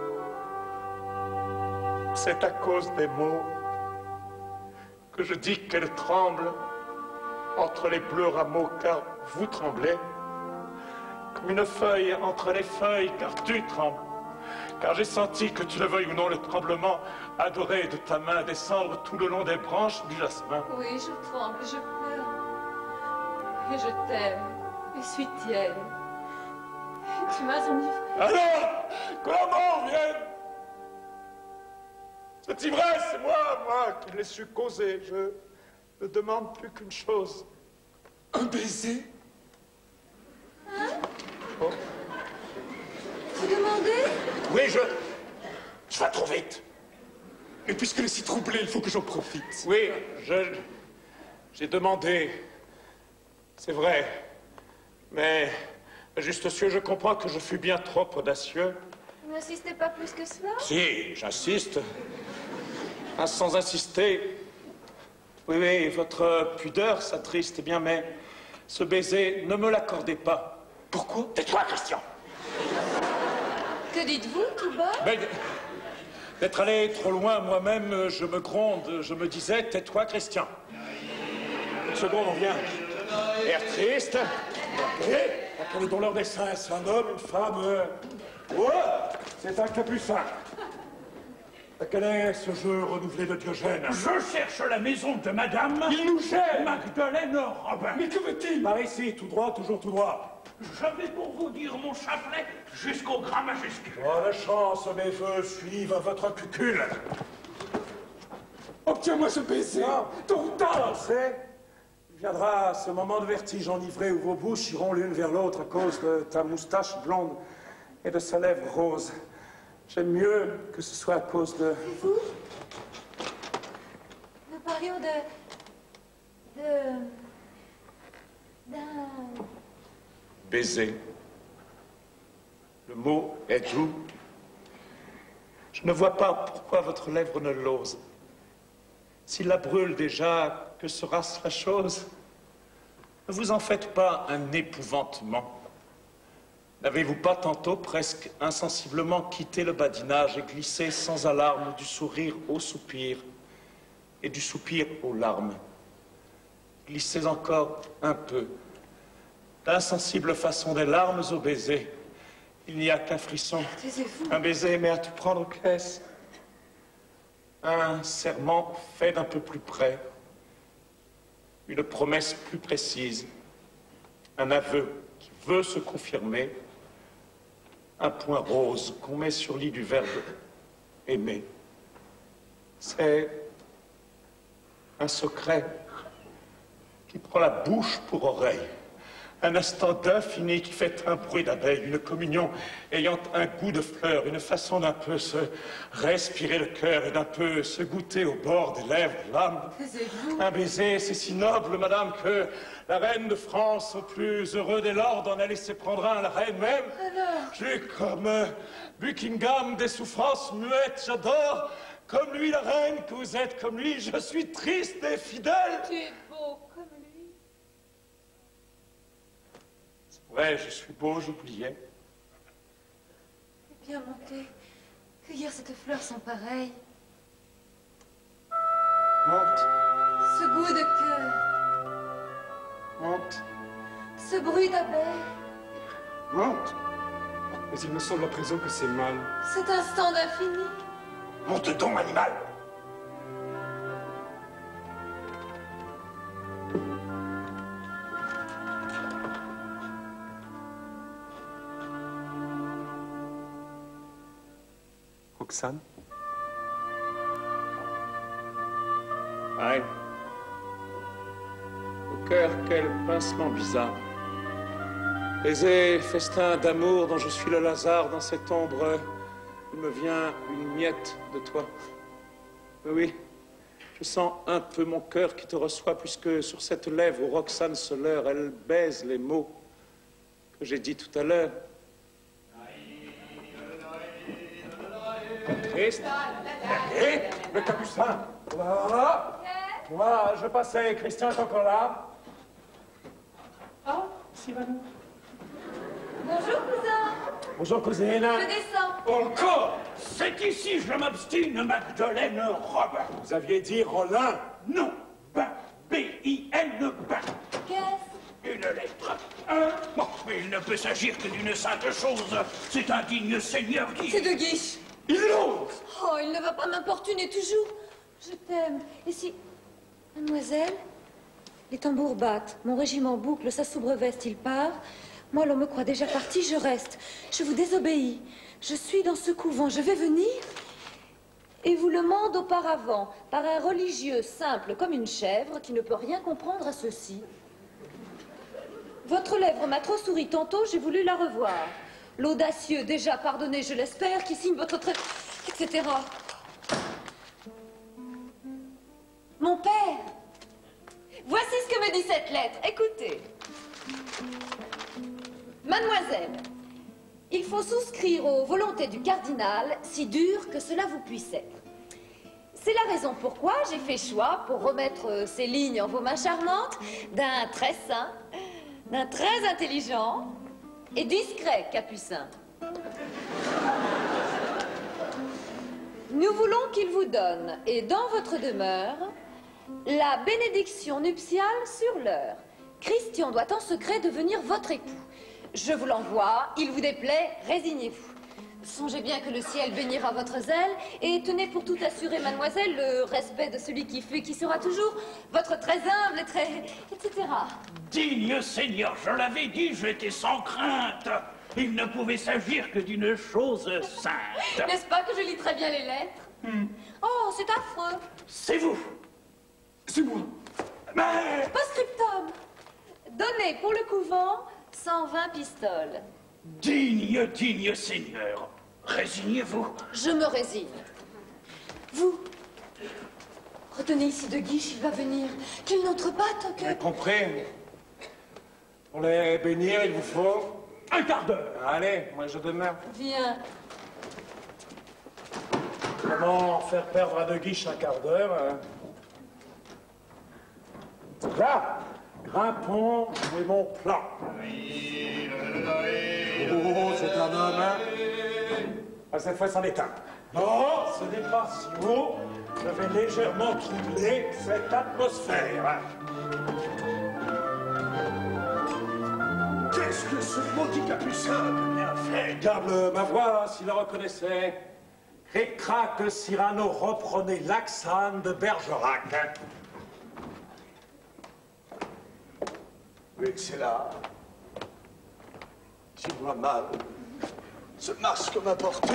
C'est à cause des mots que je dis qu'elle tremble entre les bleus rameaux, car vous tremblez. Comme une feuille entre les feuilles, car tu trembles. Car j'ai senti que tu le veuilles ou non, le tremblement adoré de ta main descendre tout le long des branches du jasmin. Oui, je tremble, je pleure. Et je t'aime, et suis tienne. Et tu m'as enivré. Alors, que la mort vienne! Cette ivresse, c'est moi, moi, qui l'ai su causer. Je ne demande plus qu'une chose. Un baiser? Hein? Oh. Vous demandez? Oui, je... Je vais trop vite. Et puisqu'elle est si troublée, il faut que j'en profite. Oui, je... J'ai demandé. C'est vrai. Mais, juste cieux, je comprends que je fus bien trop audacieux. Vous n'insistez pas plus que cela? Si, j'insiste. Ah, sans insister. Oui, oui, votre pudeur s'attriste bien, mais ce baiser, ne me l'accordez pas. Pourquoi? Tais-toi, Christian. Que dites-vous, tout bas? Mais d'être allé trop loin moi-même, je me gronde, je me disais, tais-toi, Christian. Une seconde, on vient. Air triste. Et à quel est donc leur dessin? Est-ce un homme, une femme? euh... Ouais, c'est un capucin. Quel est ce jeu renouvelé de Diogène? Je cherche la maison de madame... Il nous gêne! Magdeleine Robin. Mais que veut-il? Par ici, tout droit, toujours tout droit. Je vais pour vous dire mon chapelet jusqu'au gras majuscule. Oh, la chance, mes voeux suivent votre cucule. Obtiens-moi ce baiser, tôt ou tard. C'est... Il viendra ce moment de vertige enivré où vos bouches iront l'une vers l'autre à cause de ta moustache blonde et de sa lèvre rose. J'aime mieux que ce soit à cause de... Et vous? Nous parlions de... de... d'un... Baiser. Le mot est doux. Je ne vois pas pourquoi votre lèvre ne l'ose. S'il la brûle déjà, que sera-ce la chose? Ne vous en faites pas un épouvantement. N'avez-vous pas tantôt, presque insensiblement, quitté le badinage et glissé sans alarme du sourire au soupir et du soupir aux larmes? Glissez encore un peu. D'insensible façon des larmes au baiser. Il n'y a qu'un frisson. Taisez-vous. Un baiser, mais à tout prendre, qu'est-ce? Un serment fait d'un peu plus près. Une promesse plus précise. Un aveu qui veut se confirmer. Un point rose qu'on met sur lit du verbe aimer. C'est un secret qui prend la bouche pour oreille. Un instant d'infini qui fait un bruit d'abeille, une communion ayant un goût de fleurs, une façon d'un peu se respirer le cœur et d'un peu se goûter au bord des lèvres l'âme. Un baiser, c'est si noble, madame, que la reine de France, au plus heureux des lords, en a laissé prendre un à la reine même. Alors? J'ai comme euh, Buckingham des souffrances muettes, j'adore. Comme lui, la reine que vous êtes, comme lui, je suis triste et fidèle. Tu es beau comme lui. Ouais, je suis beau, j'oubliais. Eh bien, montez, cueillir cette fleur sans pareil. Monte. Ce goût de cœur. Monte. Ce bruit d'abeille. Monte. Mais il me semble à présent que c'est mal. Cet instant d'infini. Monte donc, animal. Roxane? Aïe. Au cœur, quel pincement bizarre. Baiser, festin d'amour dont je suis le Lazare, dans cette ombre, il me vient une miette de toi. Mais oui, je sens un peu mon cœur qui te reçoit, puisque sur cette lèvre où Roxane se leurre, elle baise les mots que j'ai dit tout à l'heure. Triste. Et le capucin. Voilà. Moi, je passais. Christian est encore là. Oh, Sylvain. bonjour, cousin. Bonjour, cousine. Je descends. Encore. C'est ici, je m'obstine, Magdeleine Robin. Vous aviez dit Rollin. Non. Ben. B I N Ben. Qu'est-ce? Une lettre. Un. Bon, mais il ne peut s'agir que d'une simple chose. C'est un digne seigneur qui... C'est de Guiche. Il ose. Oh, il ne va pas m'importuner toujours. Je t'aime. Et si... Mademoiselle, les tambours battent, mon régiment boucle, sa soubre-veste, il part. Moi, l'on me croit déjà parti, je reste. Je vous désobéis. Je suis dans ce couvent, je vais venir. Et vous le mande auparavant, par un religieux simple comme une chèvre qui ne peut rien comprendre à ceci. Votre lèvre m'a trop souri tantôt, j'ai voulu la revoir. L'audacieux, déjà pardonné, je l'espère, qui signe votre trait, et cetera. Mon père, voici ce que me dit cette lettre. Écoutez. Mademoiselle, il faut souscrire aux volontés du cardinal, si dur que cela vous puisse être. C'est la raison pourquoi j'ai fait choix, pour remettre ces lignes en vos mains charmantes, d'un très saint, d'un très intelligent et discret capucin. Nous voulons qu'il vous donne, et dans votre demeure, la bénédiction nuptiale sur l'heure. Christian doit en secret devenir votre époux. Je vous l'envoie, il vous déplaît, résignez-vous. Songez bien que le ciel bénira votre zèle, et tenez pour tout assurer, mademoiselle, le respect de celui qui fut et qui sera toujours votre très humble et très... et cetera. Digne seigneur, je l'avais dit, j'étais sans crainte. Il ne pouvait s'agir que d'une chose sainte. N'est-ce pas que je lis très bien les lettres? Hmm. Oh, c'est affreux. C'est vous. C'est moi. Mais... Postscriptum. Donnez pour le couvent cent vingt pistoles. Digne, digne seigneur, résignez-vous. Je me résigne. Vous, retenez ici de Guiche, il va venir. Qu'il n'entre pas tant que... J'ai compris. Pour les bénir, il vous faut... un quart d'heure. Allez, moi je demeure. Viens. Comment faire perdre à De Guiche un quart d'heure hein? Là, grimpons et mon plan. Oh, c'est un homme, hein? Ah, cette fois, c'en est un. Non, ce n'est pas si haut. Je vais légèrement troubler cette atmosphère. Qu'est-ce que ce maudit capucin a bien fait? Garde ma voix, s'il le reconnaissait. Cric-crac, Cyrano reprenait l'Axane de Bergerac. Oui, c'est là. Tu vois mal. Ce masque m'importune.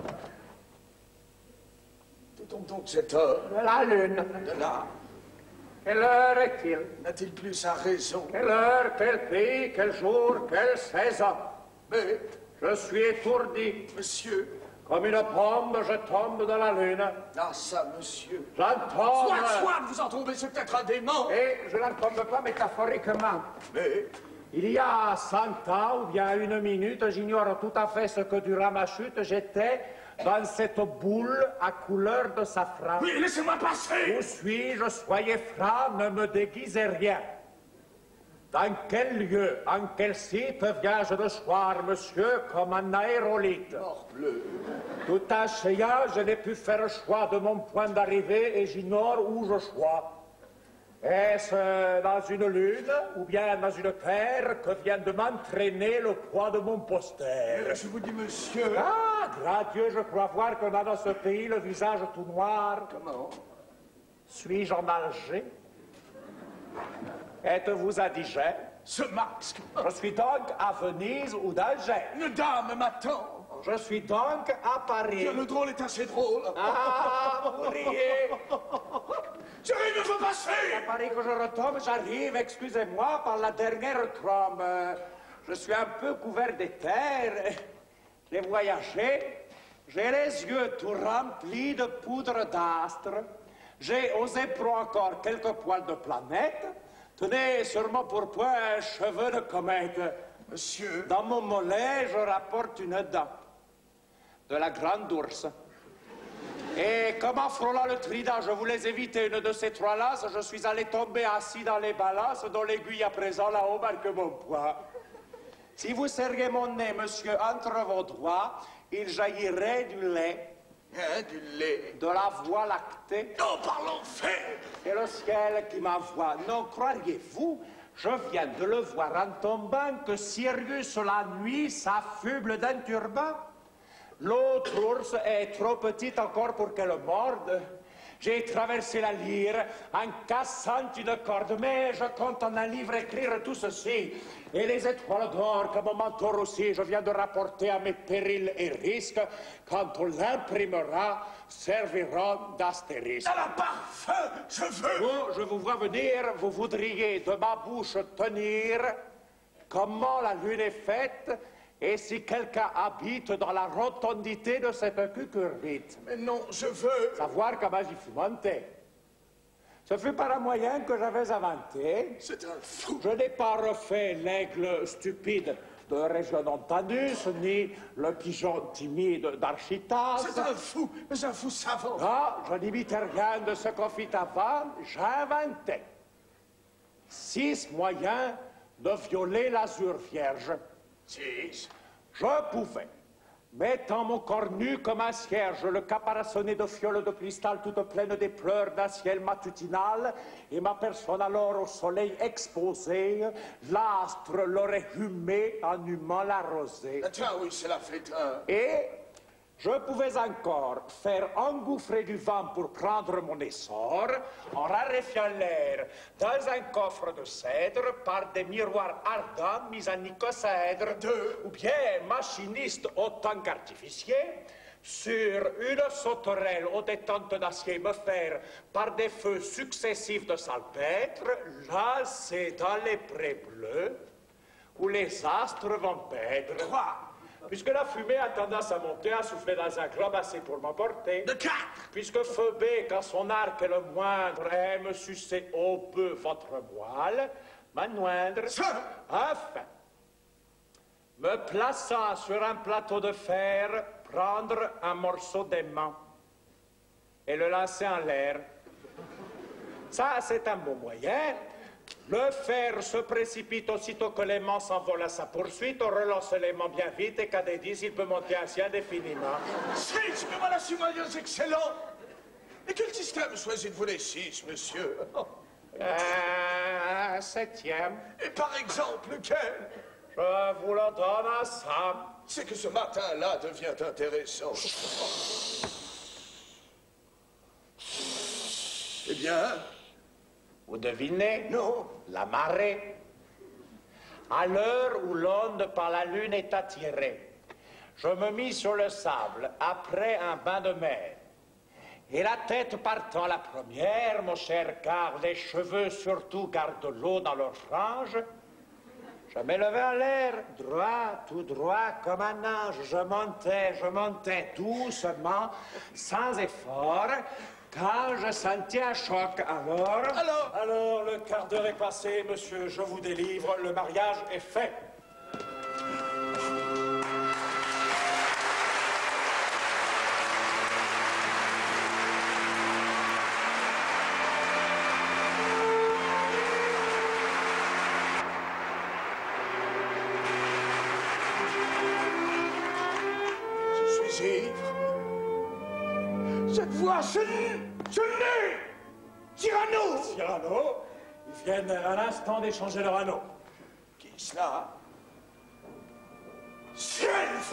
D'où tombe donc cet homme? La lune. De là. Quelle heure est-il? N'a-t-il plus sa raison? Quelle heure, quel pays, quel jour, quelle saison? Mais, je suis étourdi. Monsieur. Comme une pomme, je tombe dans la lune. Ah, ça, monsieur. J'entends. Soit, soit, vous en tombez, c'est peut-être un démon. Et je n'en tombe pas métaphoriquement. Mais, il y a cent ans, ou bien une minute, j'ignore tout à fait ce que durant ma chute, j'étais dans cette boule à couleur de safran. Oui, laissez-moi passer. Où suis-je? Soyez franc, ne me déguisez rien. Dans quel lieu, en quel site viens-je de soir, monsieur, comme un aérolite? Morbleu. Tout acheillant, je n'ai pu faire choix de mon point d'arrivée et j'ignore où je sois. Est-ce dans une lune ou bien dans une terre que vient de m'entraîner le poids de mon poster? Je vous dis, monsieur. Ah, grand Dieu, je crois voir qu'on a dans ce pays le visage tout noir. Comment? Suis-je en Alger? Êtes-vous indigène? Ce masque. Je suis donc à Venise ou d'Alger. Une dame m'attend. Je suis donc à Paris. Le drôle est assez drôle. Ah, vous riez. J'arrive, je veux passer. À Paris que je retombe, j'arrive, excusez-moi, par la dernière trombe. Je suis un peu couvert de terre. J'ai voyagé. J'ai les yeux tout remplis de poudre d'astre. J'ai osé prendre encore quelques poils de planète. Tenez, sûrement pour point un cheveu de comète. Monsieur. Dans mon mollet, je rapporte une dent de la grande ours. Et comme en frôlant le trident, je voulais éviter une de ces trois lasses, je suis allé tomber assis dans les balances dont l'aiguille à présent là-haut marque mon poids. Si vous serrez mon nez, monsieur, entre vos doigts, il jaillirait du lait. Hein, du lait. De la voie lactée. Non, parlons fait. C'est le ciel qui m'envoie. Non, croiriez-vous, je viens de le voir en tombant que Sirius la nuit s'affuble d'un turban. L'autre ours est trop petite encore pour qu'elle morde. J'ai traversé la lyre en cassant une corde, mais je compte en un livre écrire tout ceci. Et les étoiles d'or que mon mentor aussi, je viens de rapporter à mes périls et risques, quand on l'imprimera, serviront d'astérisque. À la parfum, je veux. Vous, je vous vois venir, vous voudriez de ma bouche tenir comment la lune est faite, et si quelqu'un habite dans la rotondité de cette cucurbite. Mais non, je veux... Savoir comment j'y fus monté. Ce fut par un moyen que j'avais inventé. C'est un fou. Je n'ai pas refait l'aigle stupide de Régionontanus, ni le pigeon timide d'Architas. C'est un fou, mais un fou savant. Non, je n'imitais rien de ce qu'on fit avant, j'inventais six moyens de violer l'azur vierge. Six. Je pouvais, mettant mon corps nu comme un cierge, le caparaçonné de fioles de cristal toute pleine des pleurs d'un ciel matutinal, et ma personne alors au soleil exposée, l'astre l'aurait humé en humant la rosée. Attends, oui, c'est la fête. Hein. Et je pouvais encore faire engouffrer du vent pour prendre mon essor en raréfiant l'air dans un coffre de cèdre par des miroirs ardents mis en icosèdre, ou bien machiniste autant qu'artificier, sur une sauterelle aux détentes d'acier me faire, par des feux successifs de salpêtre, lancer dans les prés bleus où les astres vont paître. Trois. Puisque la fumée a tendance à monter, à souffler dans un globe assez pour m'emporter. De quatre. Puisque Phobé, quand son arc est le moindre, aime sucer au peu votre moelle, ma moindre. Cinq. Enfin, me plaçant sur un plateau de fer, prendre un morceau d'aimant et le lancer en l'air. Ça, c'est un bon moyen. Le fer se précipite aussitôt que l'aimant s'envole à sa poursuite, on relance l'aimant bien vite et qu'à des dix, il peut monter ainsi indéfiniment. Six, mais voilà six moyens excellents. Et quel système choisissez-vous les six, monsieur? Euh, un septième. Et par exemple, lequel? Je vous le donne ensemble. C'est que ce matin-là devient intéressant. Eh bien? Vous devinez? Non. La marée. À l'heure où l'onde par la lune est attirée, je me mis sur le sable après un bain de mer. Et la tête partant la première, mon cher, car les cheveux surtout gardent l'eau dans leurs franges. Je me levais en l'air, droit, tout droit, comme un ange. Je montais, je montais doucement, sans effort, quand je sentis un choc. Alors... Alors, alors, le quart d'heure est passé, monsieur, je vous délivre, le mariage est fait. Cette voix, ce nez, ce nez Cyrano Cyrano, ils viennent à l'instant d'échanger leur anneau. Qui est cela? Ciel fou!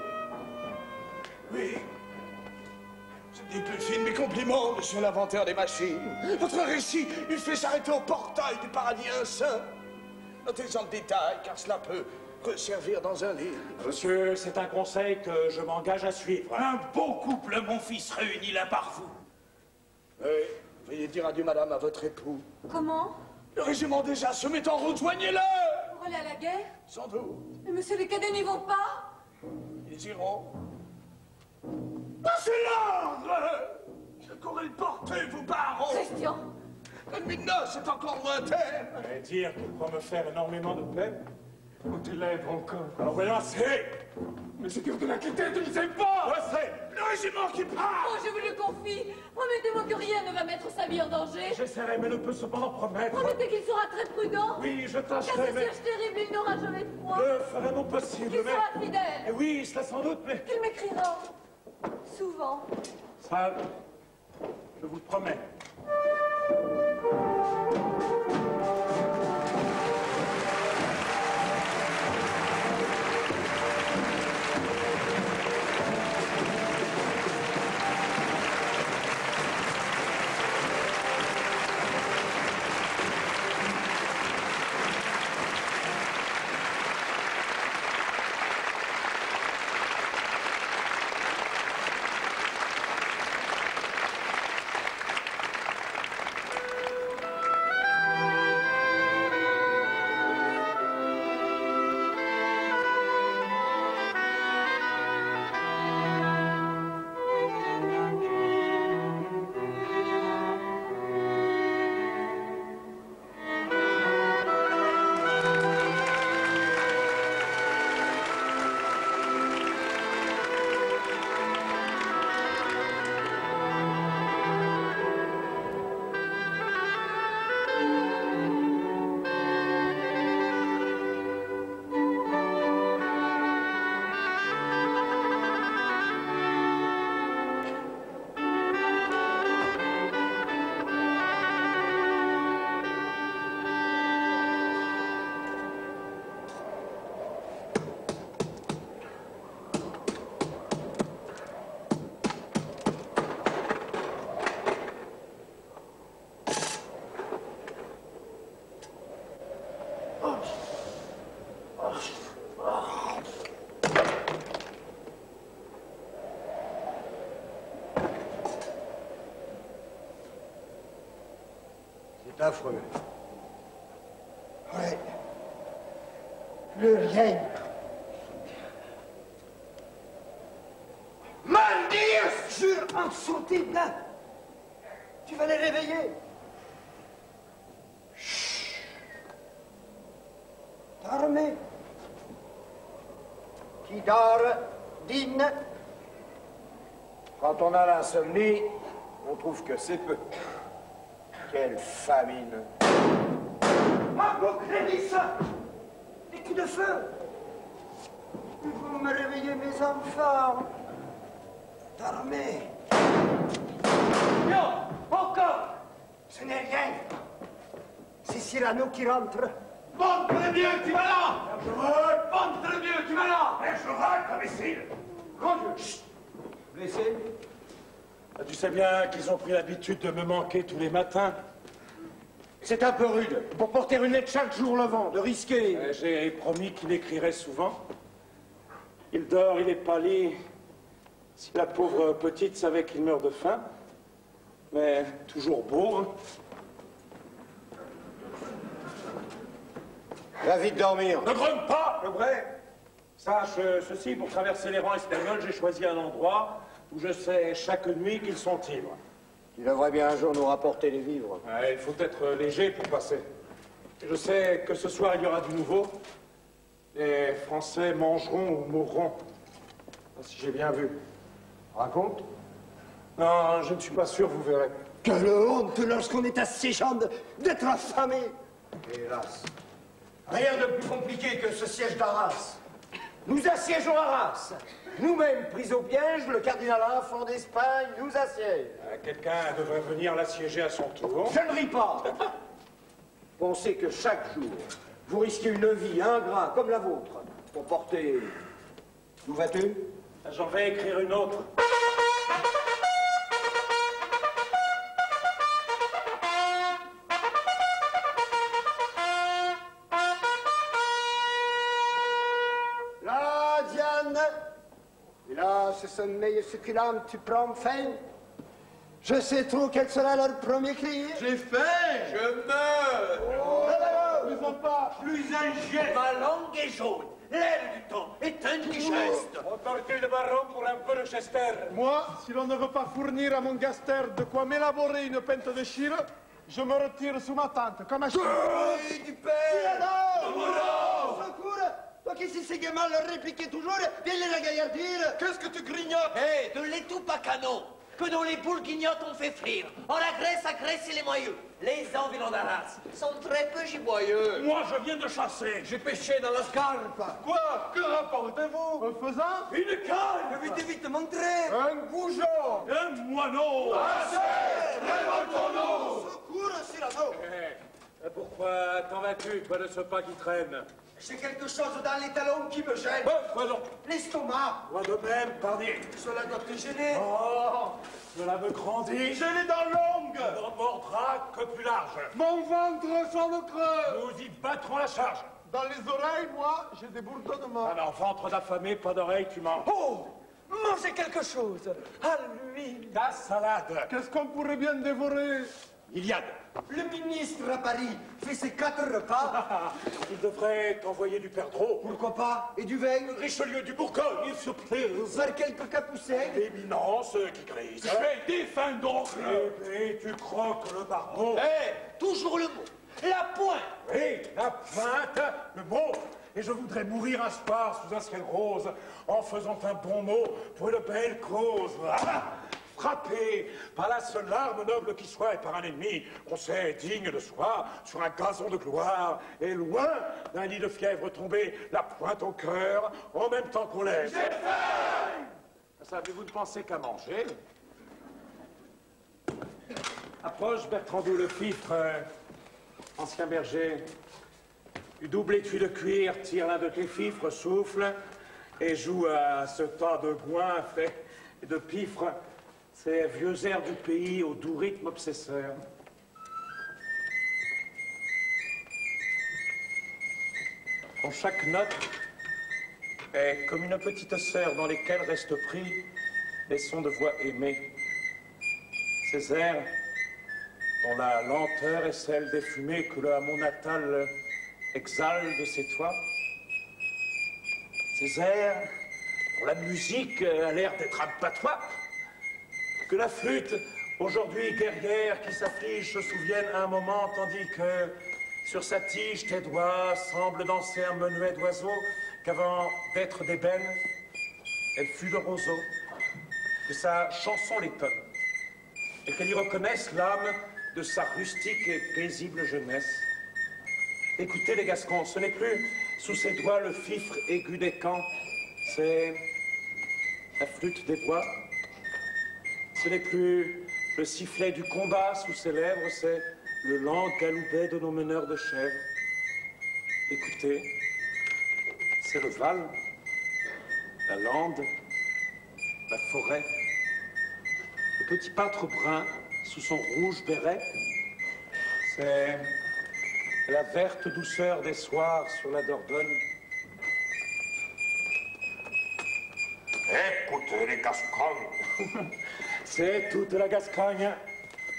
Oui. Ce n'est plus fine mes compliments, monsieur l'inventeur des machines. Votre récit, il fait s'arrêter au portail du paradis insaint. Notez-en le détail, car cela peut servir dans un livre. Monsieur, c'est un conseil que je m'engage à suivre. Un beau couple, mon fils, réuni là par vous. Oui, veuillez dire adieu, madame, à votre époux. Comment? Le régiment déjà se met en route, joignez-le! Pour aller à la guerre? Sans doute. Mais monsieur, les cadets n'y vont pas? Ils iront. Passez l'ordre! Je courais le porter, vous barons! Christian! La nuit de noces est encore lointaine! Et dire qu'il croit me faire énormément de peine. On tes lèvres encore. Alors voyons assez! Mais c'est dur de la quitter, tu ne sais pas! Assez! Le régiment qui part! Oh, je vous le confie! Promettez-moi que rien ne va mettre sa vie en danger! J'essaierai, mais ne peux cependant promettre. Promettez qu'il sera très prudent! Oui, je Car tâcherai, ce mais... siège terrible, il n'aura jamais froid! Je ferai mon possible, Qu'il mais... sera fidèle! Eh oui, cela sans doute, mais... Qu'il m'écrira! Souvent! Ça, je vous le promets. C'est affreux. Ouais. Plus rien. Maldice! Jure en sauter là. Tu vas les réveiller. Chut. Dormez. Qui dort, dîne. Quand on a l'insomnie, on trouve que c'est peu. Quelle famine! Ah, mon Clénis! Des coups de feu! Vous me réveillez, mes enfants! Dormez! Non! Encore! Ce n'est rien! C'est Cyrano qui rentre! Montre Dieu, tu vas là! Bergerac! Montre Dieu, tu vas là! Bergerac, imbécile! Grand Dieu! Chut! Blessé? Tu sais bien qu'ils ont pris l'habitude de me manquer tous les matins. C'est un peu rude, pour porter une lettre chaque jour le vent, de risquer. Euh, J'ai promis qu'il écrirait souvent. Il dort, il est pâli. Si la pauvre petite savait qu'il meurt de faim. mais toujours beau. Hein. Va vite dormir. Ne grogne pas, le vrai. Sache euh, ceci, pour traverser les rangs espagnols, j'ai choisi un endroit où je sais chaque nuit qu'ils sont libres. Tu devrais bien un jour nous rapporter les vivres. Ouais, il faut être léger pour passer. Je sais que ce soir, il y aura du nouveau. Les Français mangeront ou mourront. Si j'ai bien vu. Raconte. Non, je ne suis pas sûr, vous verrez. Quelle honte lorsqu'on est assiégeant d'être affamé. Hélas. Rien de plus compliqué que ce siège d'Arras. Nous assiégeons Arras. Nous-mêmes, pris au piège, le cardinal infant d'Espagne nous assiège. Euh, Quelqu'un devrait venir l'assiéger à son tour. Je ne ris pas. Pensez que chaque jour, vous risquez une vie ingrate comme la vôtre pour porter... D'où vas-tu? J'en vais écrire une autre. La Diane. Et là, ce sommeil succulent, tu prends faim. Je sais trop quel sera leur premier cri. J'ai faim, je meurs. Oh, ne faisons pas. Plus un geste. Ma langue est jaune. L'air du temps est indigeste. Repartez le baron pour un peu de chester. Moi, si l'on ne veut pas fournir à mon gaster de quoi m'élaborer une pinte de chire, je me retire sous ma tente, comme un chien. Oui, du père. Au secours. Toi qui sais ces gamins leur répliquer toujours, viens les ragaillardir. Qu'est-ce que tu grignotes? Hé, de l'étoupe à canon, que dans les bourguignottes on fait frire. En la graisse à graisser les moyeux. Les environs d'Arras sont très peu giboyeux. Moi, je viens de chasser. J'ai pêché dans la scarpe. Quoi? Que rapportez-vous? Un faisan? Une canne. Je vais te vite montrer. Un goujon? Un moineau. Révoltons-nous. Secours, Cyrano. Eh, pourquoi t'en vas-tu, toi de ce pas qui traîne? J'ai quelque chose dans les talons qui me gêne. Oh, quoi donc? L'estomac. Moi de même, pardi. Cela doit te gêner. Oh, cela me grandit. J'ai les dents longues. Ne mordra que plus large. Mon ventre sans le creux. Nous y battrons la charge. Dans les oreilles, moi, j'ai des bourdonnements. Alors, ventre d'affamé, pas d'oreille, tu mens. Oh, mangez quelque chose. À l'huile. Ta salade. Qu'est-ce qu'on pourrait bien dévorer? Iliade. Le ministre à Paris fait ses quatre repas. Il devrait t'envoyer du perdreau. Pourquoi pas? Et du vin? Richelieu du Bourgogne, surprise. Vers quelques capucins. L'éminence qui grise. Je défends donc. Et, et tu croques le barbeau. Hé, toujours le mot. La pointe. Oui, la pointe, le mot. Et je voudrais mourir un soir sous un ciel rose en faisant un bon mot pour une belle cause. Ah, frappé par la seule arme noble qui soit et par un ennemi qu'on sait digne de soi sur un gazon de gloire et loin d'un lit de fièvre tombé, la pointe au cœur en même temps qu'on l'aime. J'ai faim! Savez-vous ne penser qu'à manger? Approche Bertrandou le fifre, euh, ancien berger. Du double étui de cuir, tire l'un de tes fifres, souffle et joue à ce tas de goinfres et de piffres, ces vieux airs du pays au doux rythme obsesseur. En chaque note est comme une petite sœur dans lesquelles restent pris les sons de voix aimées. Ces airs dont la lenteur est celle des fumées que le hameau natal exhale de ses toits. Ces airs dont la musique a l'air d'être impatois. Que la flûte, aujourd'hui guerrière qui s'afflige, se souvienne un moment, tandis que sur sa tige tes doigts semblent danser un menuet d'oiseaux, qu'avant d'être d'ébène, elle fut de roseau, que sa chanson l'étonne, et qu'elle y reconnaisse l'âme de sa rustique et paisible jeunesse. Écoutez les Gascons, ce n'est plus sous ses doigts le fifre aigu des camps, c'est la flûte des bois. Ce n'est plus le sifflet du combat sous ses lèvres, c'est le lent galoubet de nos meneurs de chèvres. Écoutez, c'est le Val, la lande, la forêt, le petit pâtre brun sous son rouge béret. C'est la verte douceur des soirs sur la Dordogne. Écoutez les Gascons. C'est toute la Gascogne.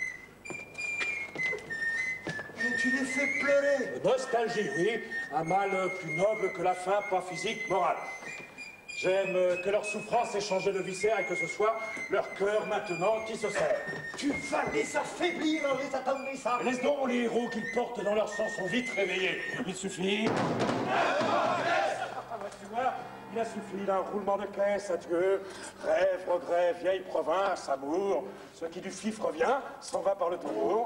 Et tu les fais pleurer. Nostalgie, oui. Un mal plus noble que la faim, pas physique, morale. J'aime que leur souffrance ait changé de viscère et que ce soit leur cœur maintenant qui se serre. Tu vas les affaiblir en les attendrissant. Laisse donc les héros qu'ils portent dans leur sang sont vite réveillés. Il suffit... Ah, tu vois, il a suffi d'un roulement de caisse, adieu. Rêve, regret, vieille province, amour. Ce qui du fif revient s'en va par le tambour.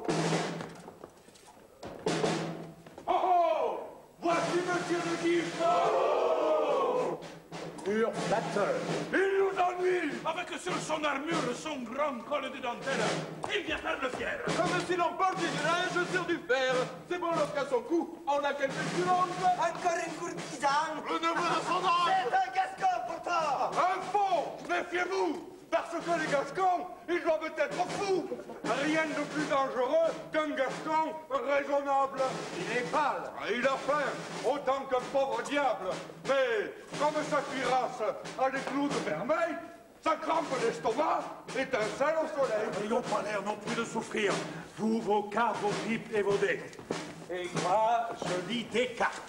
Oh oh! Voici Monsieur le Guiche! Oh! Mur flatteur. Il nous ennuie! Avec sur son armure son grand col de dentelle, il vient faire le fier. Comme si l'on porte du linge sur du fer. C'est bon lorsqu'à son cou, on a quelque chose. Encore une courtisane. Le neveu de son âme. C'est un Gascon pourtant. Un faux! Méfiez-vous! Parce que les Gascons, ils doivent être fous. Rien de plus dangereux qu'un Gascon raisonnable. Il est pâle. Il a faim, autant qu'un pauvre diable. Mais comme sa cuirasse a des clous de vermeil, sa crampe d'estomac étincelle au soleil. N'ayons pas l'air non plus de souffrir. Vous, vos cartes, vos pipes et vos dés. Et moi, je lis des cartes.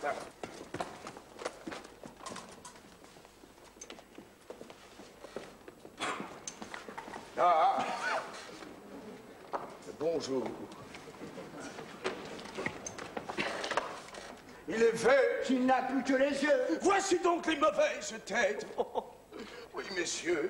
Ah, bonjour. Il est fait qu'il n'a plus que les yeux. Voici donc les mauvaises têtes. Oui, messieurs.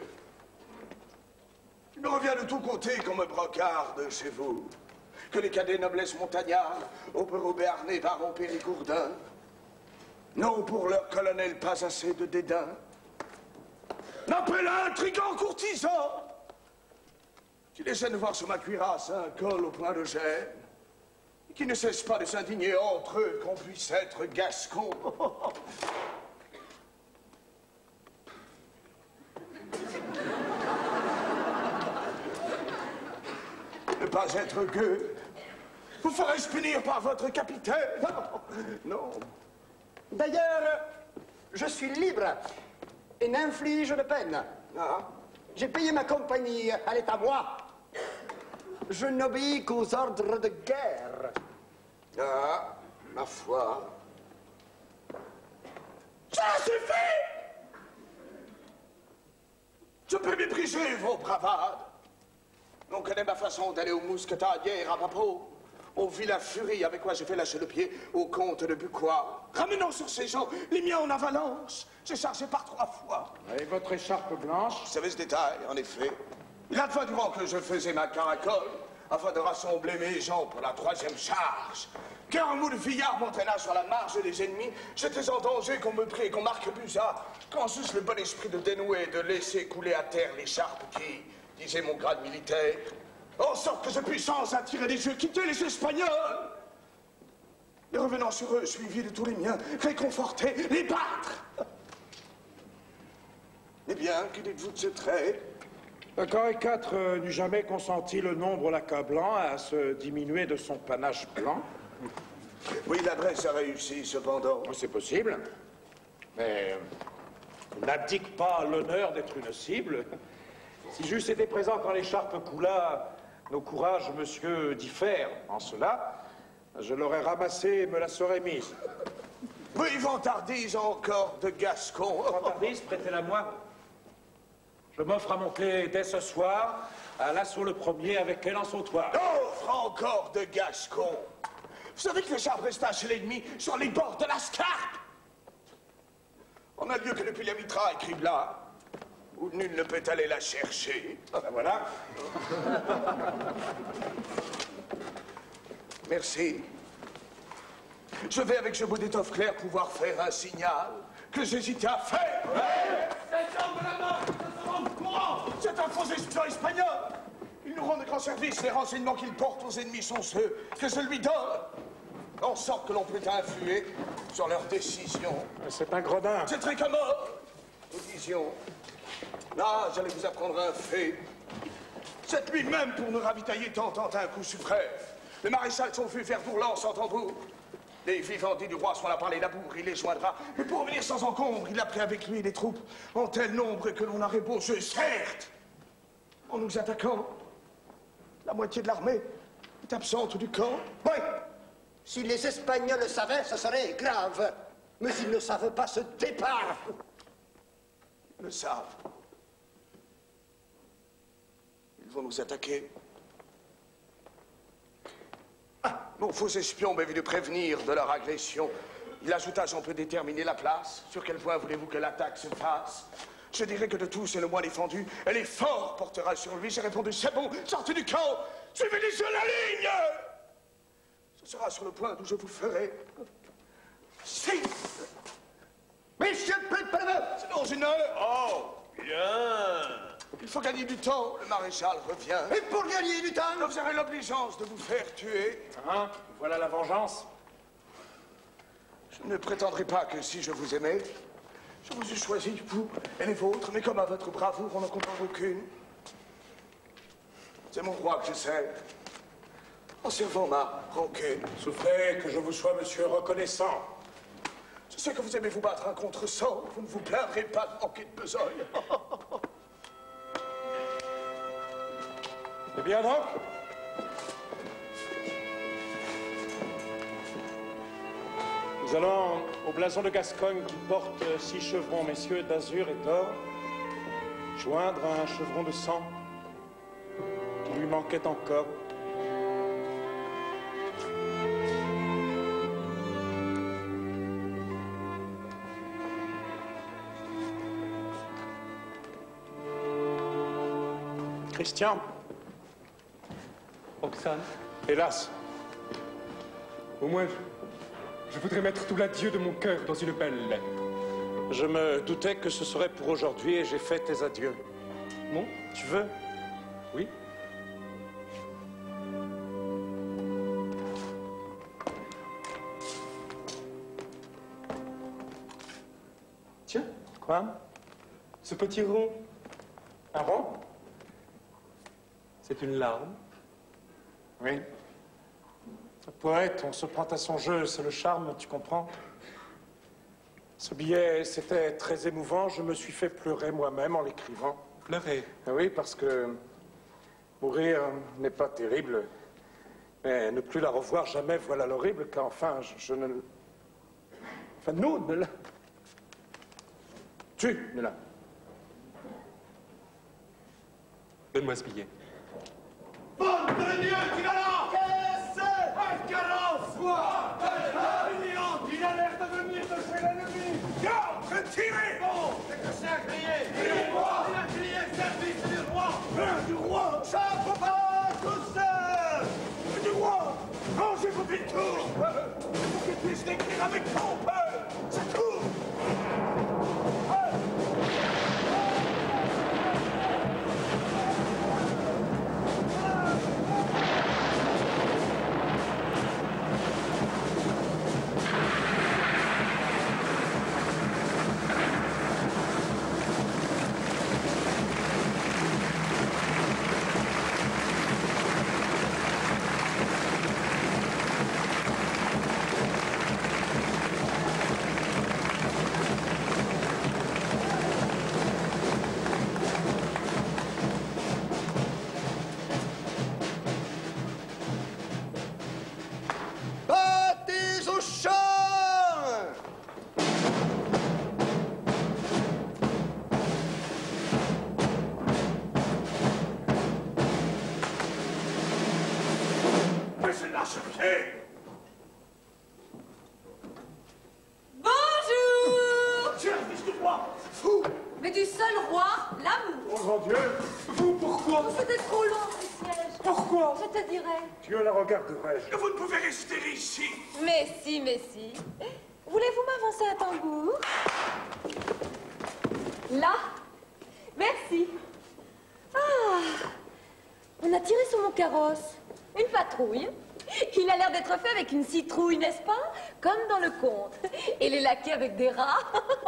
Il me revient de tous côtés qu'on me brocarde chez vous. Que les cadets noblesse montagnarde, opéraux béarnais, barons périgourdins, n'ont pour leur colonel pas assez de dédain. N'appelle un intrigant courtisan qui essaie de voir sur ma cuirasse un col au point de gêne, et qui ne cesse pas de s'indigner entre eux qu'on puisse être gascon. Ne pas être gueux, vous ferez punir par votre capitaine. Non. D'ailleurs, je suis libre et n'inflige de peine. Ah. J'ai payé ma compagnie, elle est à moi. Je n'obéis qu'aux ordres de guerre. Ah, ma foi. Ça suffit! Je peux mépriser vos bravades. On connaît ma façon d'aller au mousquetaire à Papeau. On vit la furie avec quoi j'ai fait lâcher le pied au comte de Bucois. Ramenons sur ces gens les miens en avalanche. J'ai chargé par trois fois. Et votre écharpe blanche? Vous savez ce détail, en effet. Il a durant que je faisais ma caracole afin de rassembler mes gens pour la troisième charge. Qu'un mou de fillard m'entraîna sur la marge des ennemis, j'étais en danger qu'on me prie et qu'on m'arquebusât, quand juste le bon esprit de dénouer et de laisser couler à terre l'écharpe qui, disait mon grade militaire, en sorte que je puisse sans attirer les yeux quitter les Espagnols. Et revenant sur eux, suivi de tous les miens, réconforter, les battre. Eh bien, que dites-vous de ce trait? Henri quatre euh, n'eut jamais consenti le nombre l'accablant à se diminuer de son panache blanc. Oui, l'adresse a réussi, cependant. C'est possible, mais on n'abdique pas l'honneur d'être une cible. Si j'eusse été présent quand l'écharpe coula, nos courages, monsieur, diffèrent en cela. Je l'aurais ramassée et me la serais mise. Oui, vantardise encore de Gascon. Vantardise, prêtez-la moi. Je m'offre à mon clé dès ce soir, à l'assaut le premier avec quel ensautoir. Offre encore de Gascon. Vous savez que l'écharpe resta chez l'ennemi sur les bords de la Scarpe. On n'a lieu que depuis la mitraille cribla, où nul ne peut aller la chercher. Ah ben voilà. Merci. Je vais avec ce bout d'étoffe claire pouvoir faire un signal que j'hésitais à faire. Ouais. Cet homme là-bas, se rend courant. C'est un faux espion espagnol. Il nous rend de grands services. Les renseignements qu'il porte aux ennemis sont ceux que je lui donne, en sorte que l'on peut influer sur leurs décisions. C'est un gredin. C'est très commode. Nous disions. Là, j'allais vous apprendre un fait. Cette nuit même, pour nous ravitailler, tentant un coup suprême, le maréchal son fut faire Dourlan sans tambour. Les vivandis du roi sont là par les labours, il les joindra. Mais pour venir sans encombre, il a pris avec lui des troupes en tel nombre que l'on aurait beau jeu, certes. En nous attaquant, la moitié de l'armée est absente du camp. Oui, Si les Espagnols le savaient, ce serait grave. Mais ils ne savent pas ce départ. Ils le savent. Ils vont nous attaquer. Ah, mon faux espion m'a vu de prévenir de leur agression. Il ajouta, si on peut déterminer la place, sur quel point voulez-vous que l'attaque se fasse? Je dirais que de tous, c'est le moins défendu. Et l'effort portera sur lui. J'ai répondu, c'est bon, sortez du camp, suivez-les sur la ligne. Ce sera sur le point d'où je vous ferai. Si. Messieurs, préparez-vous. C'est dans une heure. Oh, bien. Il faut gagner du temps. Le maréchal revient. Et pour gagner du temps, vous aurez l'obligeance de vous faire tuer. Hein? Voilà la vengeance. Je ne prétendrai pas que si je vous aimais, je vous ai choisi, vous et les vôtres, mais comme à votre bravoure, on n'en comprend aucune. C'est mon roi que je sers, en servant ma rancune. Souffrez que je vous sois, monsieur, reconnaissant. Je sais que vous aimez vous battre un contre cent, vous ne vous plaindrez pas de manquer de besogne. Eh bien donc, nous allons au blason de Gascogne qui porte six chevrons, messieurs, d'azur et d'or, joindre un chevron de sang qui lui manquait encore. Christian. Roxane. Hélas. Au moins, je, je voudrais mettre tout l'adieu de mon cœur dans une belle lettre. Je me doutais que ce serait pour aujourd'hui et j'ai fait tes adieux. Bon, tu veux? Oui. Tiens. Quoi? Ce petit rond. Un rond? C'est une larme. Oui. Le poète, on se prend à son jeu, c'est le charme, tu comprends? Ce billet, c'était très émouvant. Je me suis fait pleurer moi-même en l'écrivant. Pleurer? Oui, parce que mourir n'est pas terrible. Mais ne plus la revoir jamais, voilà l'horrible, car enfin, je, je ne... Enfin, nous, ne la... Tu ne la... Donne-moi ce billet. Bande de Dieu, tu l'as là! Qu'est-ce? Un carence! Quoi? Il a l'air de venir de chez l'ennemi! Garde! Retirez! Bon, c'est que c'est un crié! Il est roi! Il a crié service du roi! Un du roi! Chapeau bas, tous! Du roi! Rangez vos victoires! Pour qu'il puisse l'écrire avec pompe! C'est tout! Bonjour! Service du roi! Fou! Mais du seul roi, l'amour. Oh mon Dieu! Vous, pourquoi? Oh, c'était trop long, ce siège. Pourquoi? Je te dirai. Dieu la regarderai-je. Vous ne pouvez rester ici. Mais si, mais si. Voulez-vous m'avancer un tambour? Là? Merci. Ah! On a tiré sur mon carrosse. Une patrouille. Il a l'air d'être fait avec une citrouille, n'est-ce pas? Comme dans le conte. Et les laquais avec des rats.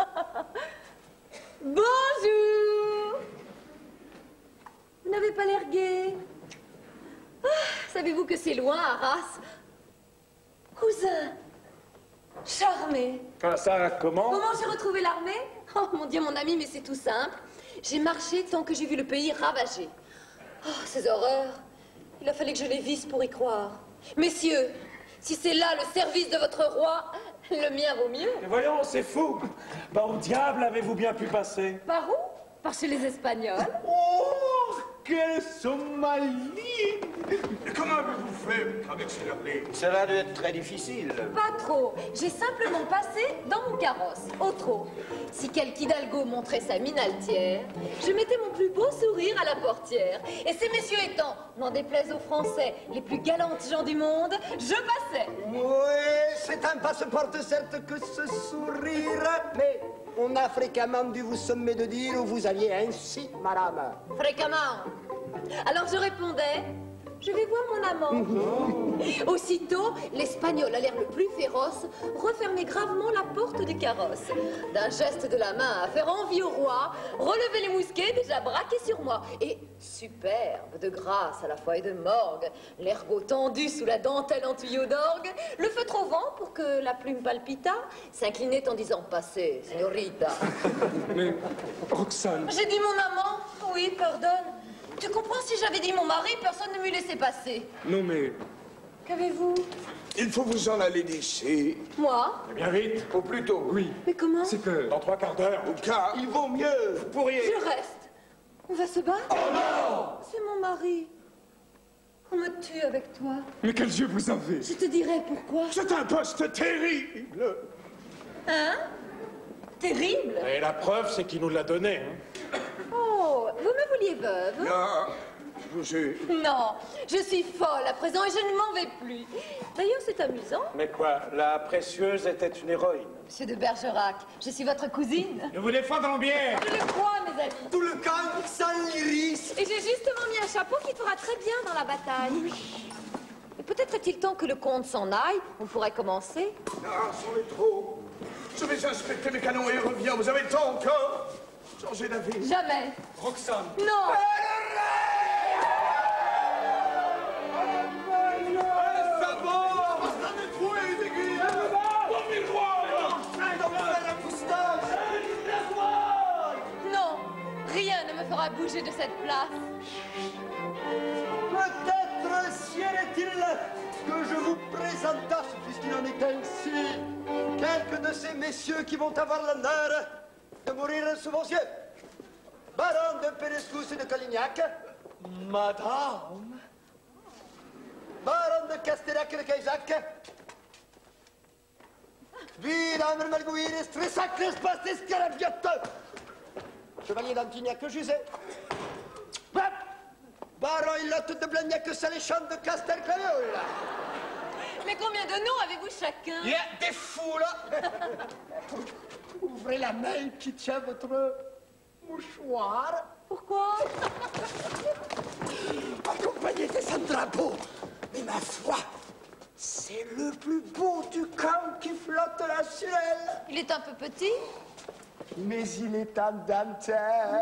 Bonjour! Vous n'avez pas l'air gai. Ah, savez-vous que c'est loin, Arras? Cousin, charmé. Ah, ça, comment? Comment j'ai retrouvé l'armée? Oh, mon Dieu, mon ami, mais c'est tout simple. J'ai marché tant que j'ai vu le pays ravagé. Oh, ces horreurs. Il a fallu que je les visse pour y croire. Messieurs, Si c'est là le service de votre roi, le mien vaut mieux. Mais voyons, c'est fou. Par où diable avez-vous bien pu passer? Par où? Par chez les Espagnols. Oh, quels sont malignent! Comment avez-vous fait avec ces Lerley? Cela doit être très difficile. Pas trop. J'ai simplement passé dans mon carrosse, au trot. Si quelque hidalgo montrait sa mine altière, je mettais mon plus beau sourire à la portière. Et ces messieurs étant, n'en déplaise aux Français, les plus galantes gens du monde, je passais. Oui, c'est un passeport certes que ce sourire, mais on a fréquemment dû vous sommer de dire où vous alliez ainsi, madame. Fréquemment. Alors je répondais, je vais voir mon amant. Aussitôt, l'Espagnol à l'air le plus féroce refermait gravement la porte du carrosse. D'un geste de la main à faire envie au roi, relevait les mousquets déjà braqués sur moi. Et, superbe, de grâce à la fois et de morgue, l'ergot tendu sous la dentelle en tuyau d'orgue, le feutre au vent pour que la plume palpitât, s'inclinait en disant « Passez, signorita ». Mais, Roxane... J'ai dit mon amant? Oui, pardonne. Tu comprends, si j'avais dit mon mari, personne ne m'eût laissé passer. Non, mais... Qu'avez-vous? Il faut vous en aller d'ici. Moi? Eh bien vite. Au plus tôt. Oui. Mais comment? C'est que... Dans trois quarts d'heure. Au cas... Il vaut mieux, vous pourriez... Je reste. On va se battre? Oh non! C'est mon mari. On me tue avec toi. Mais quels yeux vous avez? Je te dirai pourquoi. C'est un poste terrible. Hein? Terrible? Et la preuve, c'est qu'il nous l'a donné. Hein. Oh, vous me vouliez veuve? Non, je vous jure. Non, je suis folle à présent et je ne m'en vais plus. D'ailleurs, c'est amusant. Mais quoi, la précieuse était une héroïne? Monsieur de Bergerac, je suis votre cousine. Nous vous défendons bien. Je le crois, mes amis. Tout le camp sans l'iris. Et j'ai justement mis un chapeau qui fera très bien dans la bataille. Et peut-être est-il temps que le comte s'en aille. On pourrait commencer. Non, c'en est trop. Je vais inspecter mes canons et reviens. Vous avez le temps encore? Changez d'avis. Jamais. Roxane. Non. Non, rien ne me fera bouger de cette place. Peut-être sied-il que je vous présentasse, puisqu'il en est ainsi, quelques de ces messieurs qui vont avoir l'honneur de mourir sous vos yeux. Baron de Pérescous et de Calignac. Madame. Baron de Castellac et de Caïsac. Vidame de Malgouine, Stressac, l'espace des Scarabiotes. Chevalier d'Antignac, Jusé. Baron Ilotte de Blagnac, Saléchant de Castelclaviole. Mais combien de noms avez-vous chacun? Il y a des fous, là. Ouvrez la main qui tient votre mouchoir. Pourquoi? Accompagné de son drapeau. Mais ma foi, c'est le plus beau du camp qui flotte là sur elle. Il est un peu petit. Mais il est en dentelle.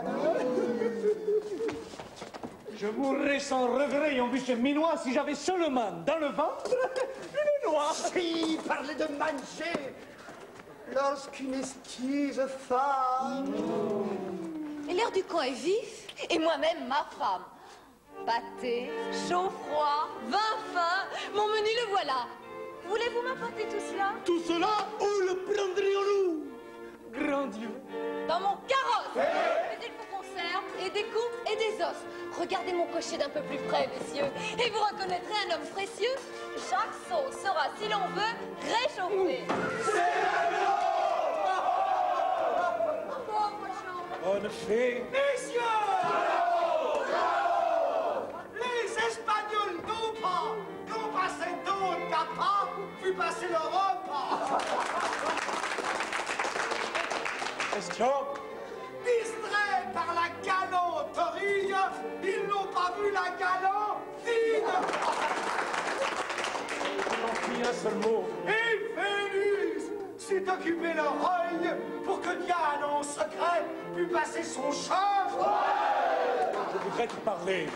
Je mourrais sans regret ayant vu ce minois si j'avais seulement dans le ventre une noix. Si, parlez de manger lorsqu'une esquisse femme. Et l'air du camp est vif, et moi-même ma femme. Pâté, chaud, froid, vin fin, mon menu le voilà. Voulez-vous m'apporter tout cela? Tout cela, où le prendrions-nous? Grand Dieu. Dans mon carrosse. Mais il faut qu'on serve et des coups et des os. Regardez mon cocher d'un peu plus près, messieurs, et vous reconnaîtrez un homme précieux. Chaque sauce sera, si l'on veut, réchauffée. Bonne fée. Messieurs! Les Espagnols n'ont pas, n'ont passé d'autres capas, vu passer l'Europe. Question? Distraits par la galanterie, ils n'ont pas vu la galantine. J'en prie un seul mot. Et Vénus s'est occupé l'oreille pour que Diane en secret pût passer son champ. Je voudrais te parler.